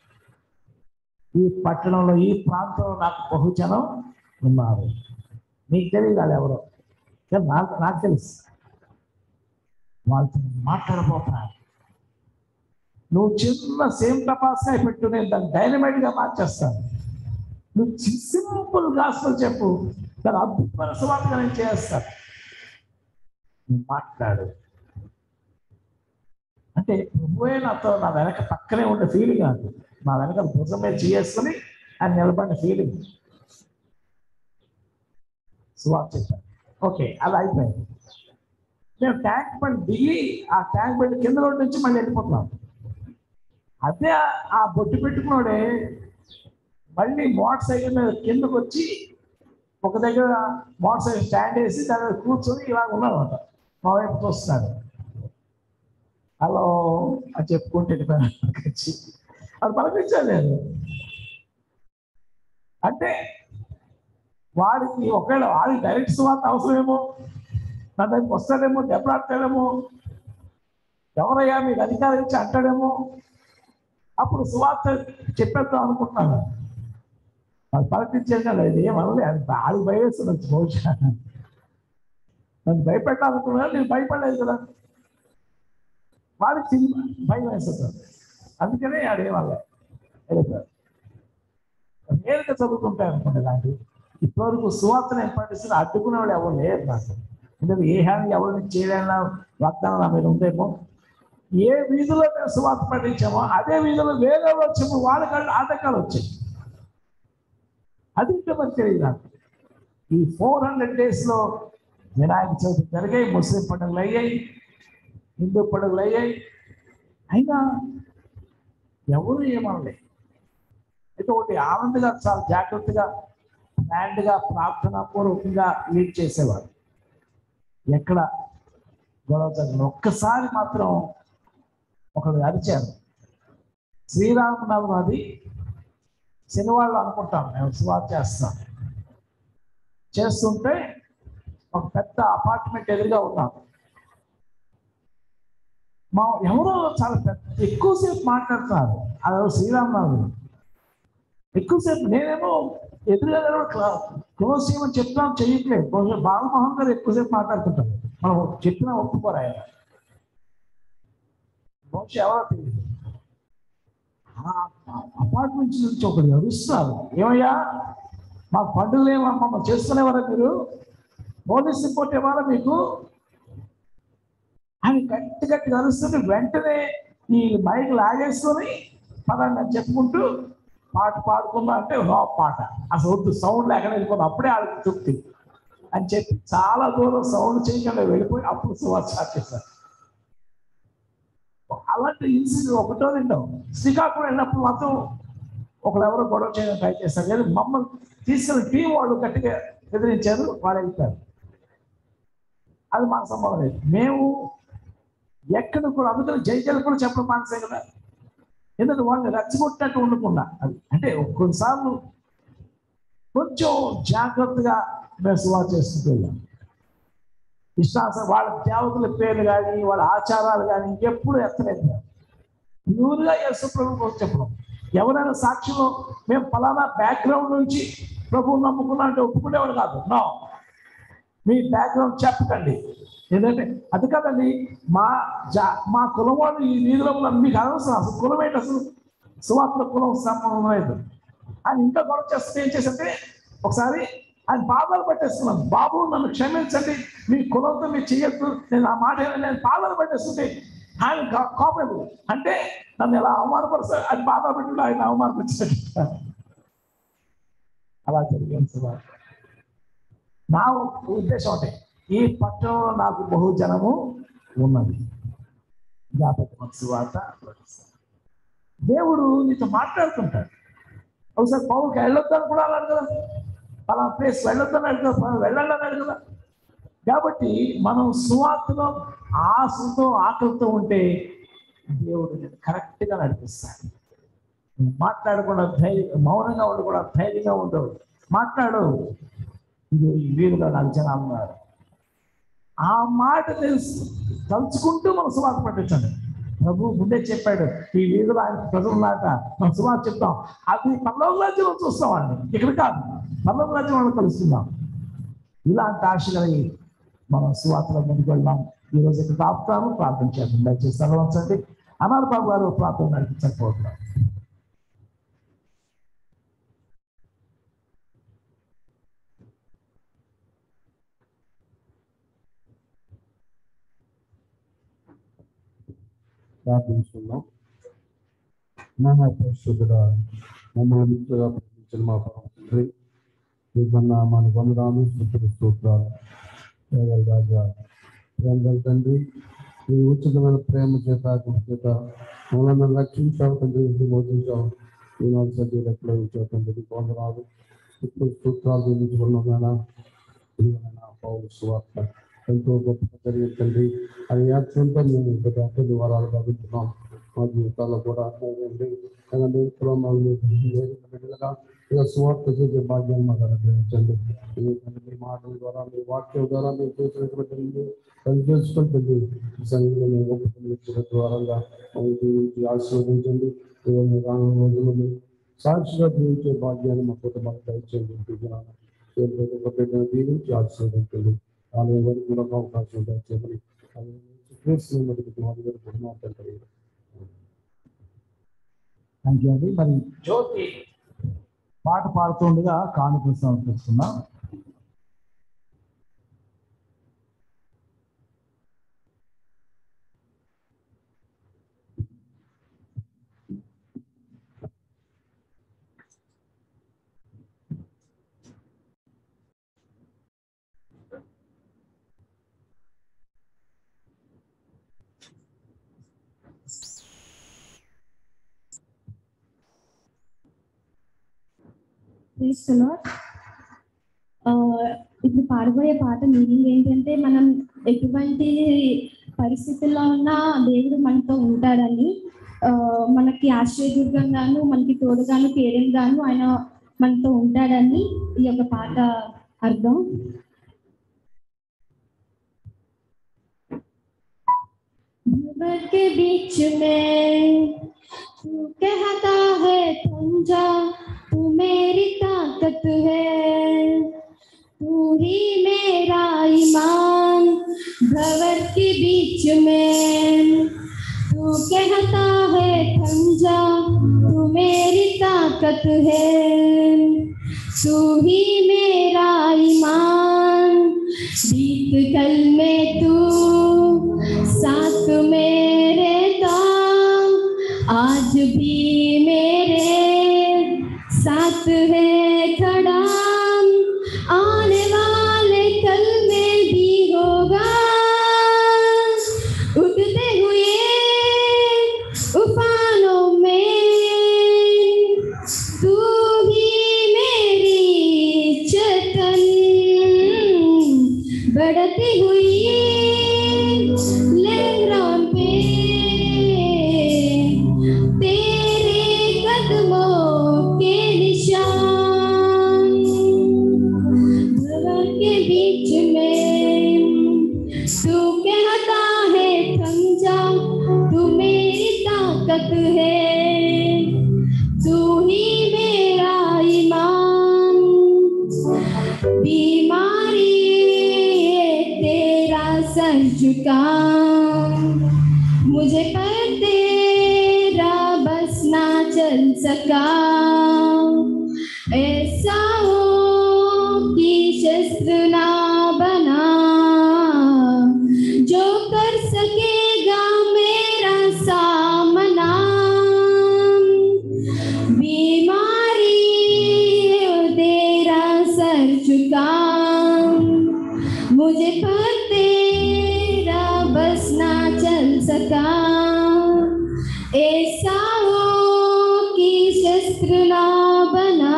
ఈ పట్టణంలో ఈ ప్రాంతంలో నాకు బహుజనం ఉన్నారు. నీకు తెలియదు వాళ్ళు ఎవరో, నాకు తెలుసు. వాళ్ళతో మాట్లాడబోతున్నారు. నువ్వు చిన్న సేమ్ టపాస్కాయ పెట్టు, నేను దాన్ని డైనమైట్గా మార్చేస్తాను. నువ్వు సింపుల్ గాస్పెల్ చెప్పు, దాని అద్భుతమైన సువార్తగా నేను చేస్తాను. నువ్వు మాట్లాడు అంటే ప్రభువే నాతో నా వెనక పక్కనే ఉండే ఫీలింగ్ నాకు. నా వెనక భుజం మీద చేసుకుని ఆయన నిలబడిన ఫీలింగ్. సువార్త చెప్పాను. ఓకే, అలా అయిపోయింది. మేము ట్యాంక్ బండ్ దిగి ఆ ట్యాంక్ బండ్ కింద రోడ్డు నుంచి మళ్ళీ వెళ్ళిపోతున్నాం. అదే ఆ బొట్టు పెట్టుకున్నాడే మళ్ళీ మోటార్ సైకిల్ మీద కిందకు వచ్చి ఒక దగ్గర మోటార్ సైకిల్ స్టాండ్ వేసి దాని మీద కూర్చొని ఇలా ఉన్నాడు. మా వైపు చూస్తున్నాడు. హలో అని చెప్పుకుంటూ వెళ్ళిపోయాను. వచ్చి అది పలకరించాను నేను. అంటే వాడికి ఒకవేళ వాడికి డైరెక్ట్ సువార్త అవసరమేమో, నా దగ్గరికి వస్తాడేమో, దెబ్బలాడతాడేమో, ఎవరయ్యా మీకు అధికారం ఇచ్చి అంటాడేమో, అప్పుడు సువార్త చెప్పేద్దాం అనుకుంటున్నాను. అది పలకరించేది కదా, ఇది ఏమనలే. అది బాగా భయవేస్తుంది. బహుశా నన్ను భయపెట్టాలనుకున్నాను, నేను భయపడలేదు కదా. వాడికి భయం వేస్తుంది. అందుకనే ఆడేవాళ్ళ వెళ్ళిపోయారు. నేరుగా చదువుకుంటాను అనుకోండి. ఇలాంటివి ఇప్పటివరకు సువార్తను ఏర్పాటిస్తున్న అడ్డుకునే వాళ్ళు ఎవరు లేరు నాకు. ఎందుకంటే ఏ హాని ఎవరిని చేయలేనా వాగ్దానం నా మీద ఉందేమో. ఏ వీధిలో మేము సువార్త పట్టించామో అదే వీధిలో వేరే వచ్చాము, వాళ్ళకి ఆటంకాలు వచ్చాయి. అది ఇంకా మరి తెలియదు నాకు. ఈ 400 daysలో వినాయక చవితి జరిగాయి, ముస్లిం పండుగలు అయ్యాయి, హిందూ పండుగలు అయ్యాయి. అయినా ఎవరు ఏమనలే. అయితే ఒకటి ఆనందగా చాలా జాగ్రత్తగా ప్లాన్డ్గా ప్రార్థనాపూర్వకంగా లీడ్ చేసేవారు. ఎక్కడ గొడవ జరిగింది. ఒక్కసారి మాత్రం ఒకరు అరిచారు. శ్రీరామనవమి అది శనివాళ్ళు అనుకుంటాం, మేము సువార్త చేస్తుంటే ఒక పెద్ద అపార్ట్మెంట్ ఎదురుగా ఉన్నాం. మా ఎవరో చాలా ఎక్కువసేపు మాట్లాడుతున్నారు. అది శ్రీరామనవమి ఎక్కువసేపు. నేనేమో ఎదురుగా క్లోజ్ చేయమని చెప్తాను, చెయ్యట్లేదు. బాలమోహన్ గారు ఎక్కువసేపు మాట్లాడుతుంటారు, మనం చెప్పినా ఒప్పుకోరు ఆయన. బహుశా ఎవరో తెలియదు. అపార్ట్మెంట్ నుంచి ఒకరు అరుస్తున్నారు, ఏమయ్యా మాకు పండుగలు ఏమమ్మా చేస్తునేవారా మీరు, పోలీస్ రిపోర్ట్ ఇవ్వాలా మీకు అని గట్టిగా అరుస్తుంటే వెంటనే ఈ మైక్ లాగేసుకొని పదండి అని చెప్పుకుంటూ పాట పాడుకుందా అంటే పాట అసలు వద్దు, సౌండ్ లేకుండా వెళ్ళిపోతుంది, అప్పుడే ఆడికి తృప్తి అని చెప్పి చాలా దూరం సౌండ్ చేయకుండా వెళ్ళిపోయి అప్పుడు సువార్త స్టార్ట్ చేశారు. అలాంటి ఇన్సిడెంట్ ఒకటో రెండో. శ్రీకాకుళం వెళ్ళినప్పుడు మాత్రం ఒకరెవరో గొడవ చేయడం ట్రై చేస్తారు, లేదు మమ్మల్ని తీసుకెళ్ళి టీం వాళ్ళు గట్టిగా ఎదిరించారు, వాళ్ళు వెళ్తారు. అది మాకు సంబంధం లేదు. మేము ఎక్కడ కూడా అందుకని జైలు కూడా చెప్పడం మానసే కదా, ఎందుకంటే వాళ్ళని రెచ్చగొట్టినట్టు ఉండకుండా. అది అంటే కొన్నిసార్లు కొంచెం జాగ్రత్తగా మేము సువార్త చేస్తూ వెళ్ళాం. విశ్వాసం వాళ్ళ దేవతల పేర్లు కానీ వాళ్ళ ఆచారాలు కానీ ఎప్పుడు ఎత్తలేదు. ప్యూర్గా యేసు ప్రభు కోసం చెప్పడం. ఎవరైనా సాక్ష్యంలో మేము ఫలానా బ్యాక్గ్రౌండ్ నుంచి ప్రభువు నమ్ముకున్నా అంటే ఒప్పుకునేవాడు కాదు. నో, మీ బ్యాక్గ్రౌండ్ చెప్పకండి, ఎందుకంటే అది కాదండి మా కులం వాళ్ళు ఈ వీధిలో మీకు అనవసరం, అసలు కులం ఏంటి, అసలు సువార్త కులం సంబంధం లేదు అని ఇంకా గొడవ చేస్తే ఏం చేసంటే ఒకసారి ఆయన పాదాలు పట్టేస్తున్నాను, బాబు నన్ను క్షమించండి, మీ కులంతో మీరు చేయొద్దు, నేను ఆ మాట నేను పాదాలు పట్టేస్తుంటే ఆయన కోపం అంటే నన్ను ఎలా అవమానపరుస్తారు, అది పాదాలు పెట్టి ఆయన అవమానపరిచాడు. అలా జరిగింది సువార్త. నా ఉద్దేశం అంటే ఈ పట్టణంలో నాకు బహుజనము ఉన్నది, జ్ఞాపకం సువార్త. దేవుడు నీతో మాట్లాడుతుంటాడు. ఒకసారి పౌరుకి వెళ్ళొద్దని కూడా అన్నాడు కదా, అలా ప్లేస్ వెళ్ళొద్దన్నాడు కదా, వెళ్ళండి అన్నాడు కదా. కాబట్టి మనం సువార్తలో ఆశతో ఆకలితో ఉంటే దేవుడు నేను కరెక్ట్గా నడిపిస్తాడు. మాట్లాడకుండా మౌనంగా ఉండకుండా ధైర్యంగా ఉండవు, మాట్లాడు. ఇది ఈ వీధిలో నాకు జనాలు ఉన్నారు, ఆ మాట తలుచుకుంటూ మనం సువార్త పట్టించండి. ప్రభు ముందే చెప్పాడు, ఈ వీధిలో ఆయన ప్రజలున్నాక మనం సువార్త చెప్తాం, అది పరలోక రాజ్యంలో చూస్తామండి, ఇక్కడ కాదు, పరలోక రాజ్యం వాళ్ళు కలుస్తున్నాం. ఇలాంటి ఆశ కలిగి మనం సువార్తలో ముందుకు వెళ్దాం. ఈరోజు ఇక్కడ ఆపుతాము, ప్రార్థన చేద్దాం. దయచేసి సెలవుంచండి. అనార్ బాబు గారు ప్రార్థన నడిపించకపోతున్నారు. ప్రార్థించుకున్నాం. మహాపరిశుద్ధుడా, మమ్మల్ని మిత్రుగా ప్రేమించిన మా పరమ తండ్రి, మీ నామానికి వందనాలు, స్తుతులు, స్తోత్రాలు. కేవల రాజా, ప్రేమ తండ్రి, మీ ఉచితమైన ప్రేమ చేత చేత మమ్మల్ని రక్షించావు తండ్రి, బోధించావు. ఈనాడు సజీవ ఎక్కడ ఉంచావు తండ్రి, వందనాలు, స్తుతులు, స్తోత్రాలు చెల్లించుకున్నాం. పౌరు సువార్త ఎంతో గొప్ప జరిగింది తండ్రి. అది యాత్రంతో మేము గత వారాలుగా వింటున్నాం. మా జీవితాల్లో కూడా బిడ్డలుగా ఇలా సువార్త చేసే భాగ్యాన్ని మాకు అనుగ్రహించండి. మీ మాటల ద్వారా, మీ వాక్యం ద్వారా మేము చేసినటువంటి పనిచేసుకుంటుంది సంఘంలో మేము గొప్ప ద్వారంగా జీవించి ఆశీర్వదించండి. రానున్న రోజుల్లో సాక్షిగా జీవించే భాగ్యాన్ని మా కుటుంబానికి దయచేయండి. బిడ్డను దీవించి ఆశీర్వదించండి. ఆమె వరకు కూడా అవకాశం దయచేయమని థ్యాంక్ యూ అండి. మరి జ్యోతి పాట పాడుతుండగా కానుకలు సమర్పిస్తున్నాం. ఇప్పుడు పాడబోయే పాట మీనింగ్ ఏంటంటే, మనం ఎటువంటి పరిస్థితుల్లో ఉన్న దేవుడు మనతో ఉంటాడని, మనకి ఆశ్రయదుర్గంగాను, మనకి తోడుగాను, కేరింగాను ఆయన మనతో ఉంటాడని ఈ యొక్క పాట అర్థం. भंवर के बीच में तू कहता है थम जा, तू मेरी ताकत है, तू ही मेरा ईमान. भंवर के बीच में तू कहता है थम जा, तू मेरी ताकत है, तू ही मेरा ईमान. बीत कल में तू साथ मेरे था, आज भी मेरे साथ है खड़ा, आने वाले कल में भी होगा. उठते हुए उफानों में तू ही मेरी चेतन, बढ़ती हुई लहरों पे तेरे कदमों के निशान. भंवर के बीच में तू कहता है थम जा, तू मेरी ताकत है, तू ही मेरा ईमान. बीमारी तेरा सर झुका, मुझे पर तेरा बस ना चल सका. ऐसा हो कि शस्त्र ना बना जो कर सकेगा मेरा सामना. बीमारी तेरा सर झुका, मुझे पर तेरा बस ना चल सका. ऐसा हो कि शस्त्र ना बना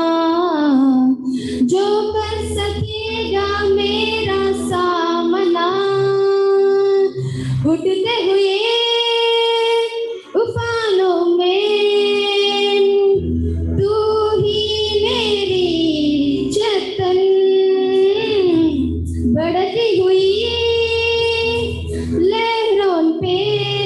जो कर सकेगा मेरा सामना. उठते हुए उफानों में तू ही मेरी चेतन, बढ़ती हुई लहरों पे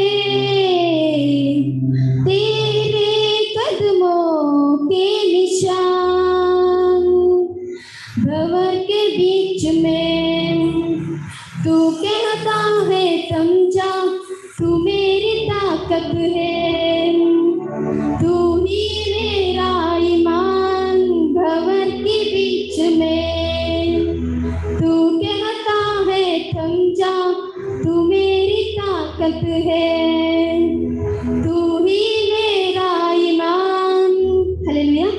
तेरे कदमों के निशान. भंवर के बीच में तू कहता है थम जा, तू मेरी ताकत है, तू ही मेरा ईमान. भंवर के बीच में तू कहता है थम जा, तू मेरी ताकत है, तू ही मेरा ईमान. Hallelujah.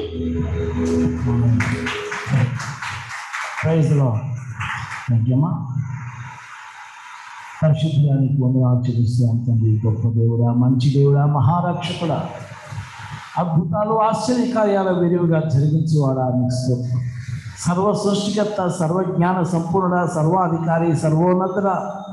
Praise the Lord. Thank you అమ్మా. పరిశుద్ధానికి వందనాలు చెల్లిస్తాం తండ్రి. గొప్ప దేవుడా, మంచి దేవుడా, మహారక్షకుడా, అద్భుతాలు ఆశ్చర్యకార్యాల విరివిగా జరిగించేవాడా నీకు స్తోత్రం. సర్వ సృష్టికర్త, సర్వజ్ఞాన సంపూర్ణుడా, సర్వాధికారి, సర్వోన్నతుడా,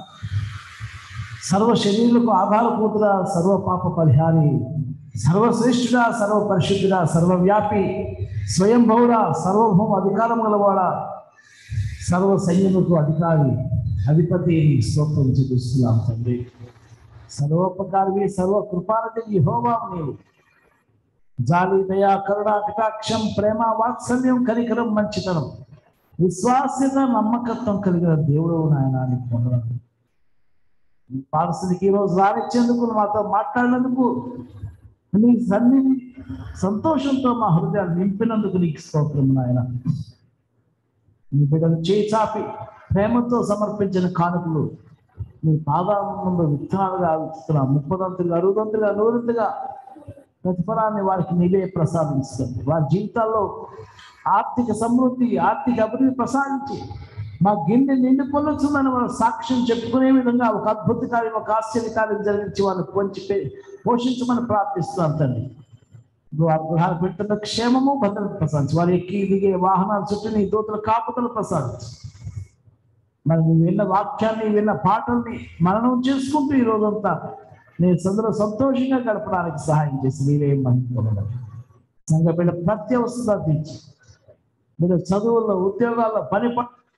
సర్వ శరీరులకు ఆధారభూతుడా, సర్వ పాప పరిహారి, సర్వశ్రేష్ఠుడా, సర్వ పరిశుద్ధుడా, సర్వవ్యాపి, స్వయంభవుడా, సర్వభౌమ అధికారం గలవాడా, సర్వ సైన్యములకు అధికారి, అధిపతి స్తోత్రం చెల్లిస్తున్నాం తండ్రి. సర్వోపకారివి, సర్వ కృపానిధి యెహోవా నీవు. జాలి, దయా, కరుణ, కటాక్షం, ప్రేమ, వాత్సల్యం, కనికరం, మంచితనం, విశ్వాస్యత, నమ్మకత్వం కలిగిన దేవుడు నాయన నీకు వందనాలు. పార్సల్కి ఈరోజు రానిచ్చేందుకు, మాతో మాట్లాడినందుకు, నీ సన్నిధి సంతోషంతో మా హృదయాలు నింపినందుకు నీకు స్తోత్రం నాయన. నీ బిడ్డలు చేయి చాపి ప్రేమతో సమర్పించిన కానుకలు నీ పాదాల విత్తనాలుగా విత్తుతున్నాం. 30 60 100 ప్రతిఫలాన్ని వారికి నీవే ప్రసాదిస్తుంది. వారి జీవితాల్లో ఆర్థిక సమృద్ధి, ఆర్థిక అభివృద్ధి ప్రసాదించి మా గిన్నె నిండి పొందుతుందని వాళ్ళ సాక్ష్యం చెప్పుకునే విధంగా ఒక అద్భుత కార్యం, ఒక ఆశ్చర్య కార్యం జరిగించి వాళ్ళని పోషించమని ప్రార్థిస్తున్నాం తండ్రి. వారి గృహాలు పెట్టున్న క్షేమము, భద్రత ప్రసాదించి వారి ఎక్కి దిగే వాహనాల చుట్టూ నీ దూతల కాపుతలు ప్రసాదించి మరి నువ్వు విన్న వాక్యాన్ని విన్న పాటల్ని మననం చేసుకుంటూ ఈ రోజంతా నేను సంతోషంగా గడపడానికి సహాయం చేసి మీరే మహిళ సంఘ బిడ్డ ప్రతి అవసరం తీర్చి బిడ్డ చదువుల్లో ఉద్యోగాల్లో పని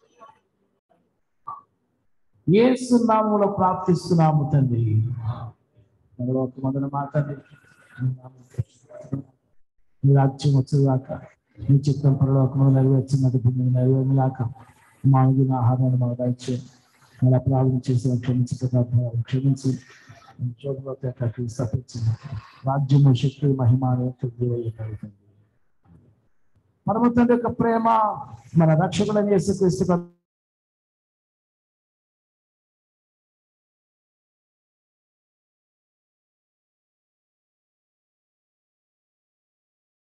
యేసు నామములో ప్రార్థిస్తున్నాము తండ్రి. మరో ఒక మొదల మాట్లాడి మీ రాజ్యం వచ్చేదాకా మీ చిత్తం పరలోకములు నెరవేర్చినట్టు భూమి నెరవేరులాక మానవుల ఆహారాన్ని మాకు దయచేయండి. అలా ప్రార్థన చేసిన క్షమించి తప్పించింది రాజ్యము శక్తి మహిమ పరమ తండ్రి యొక్క ప్రేమ మన రక్షకుడు యేసుక్రీస్తు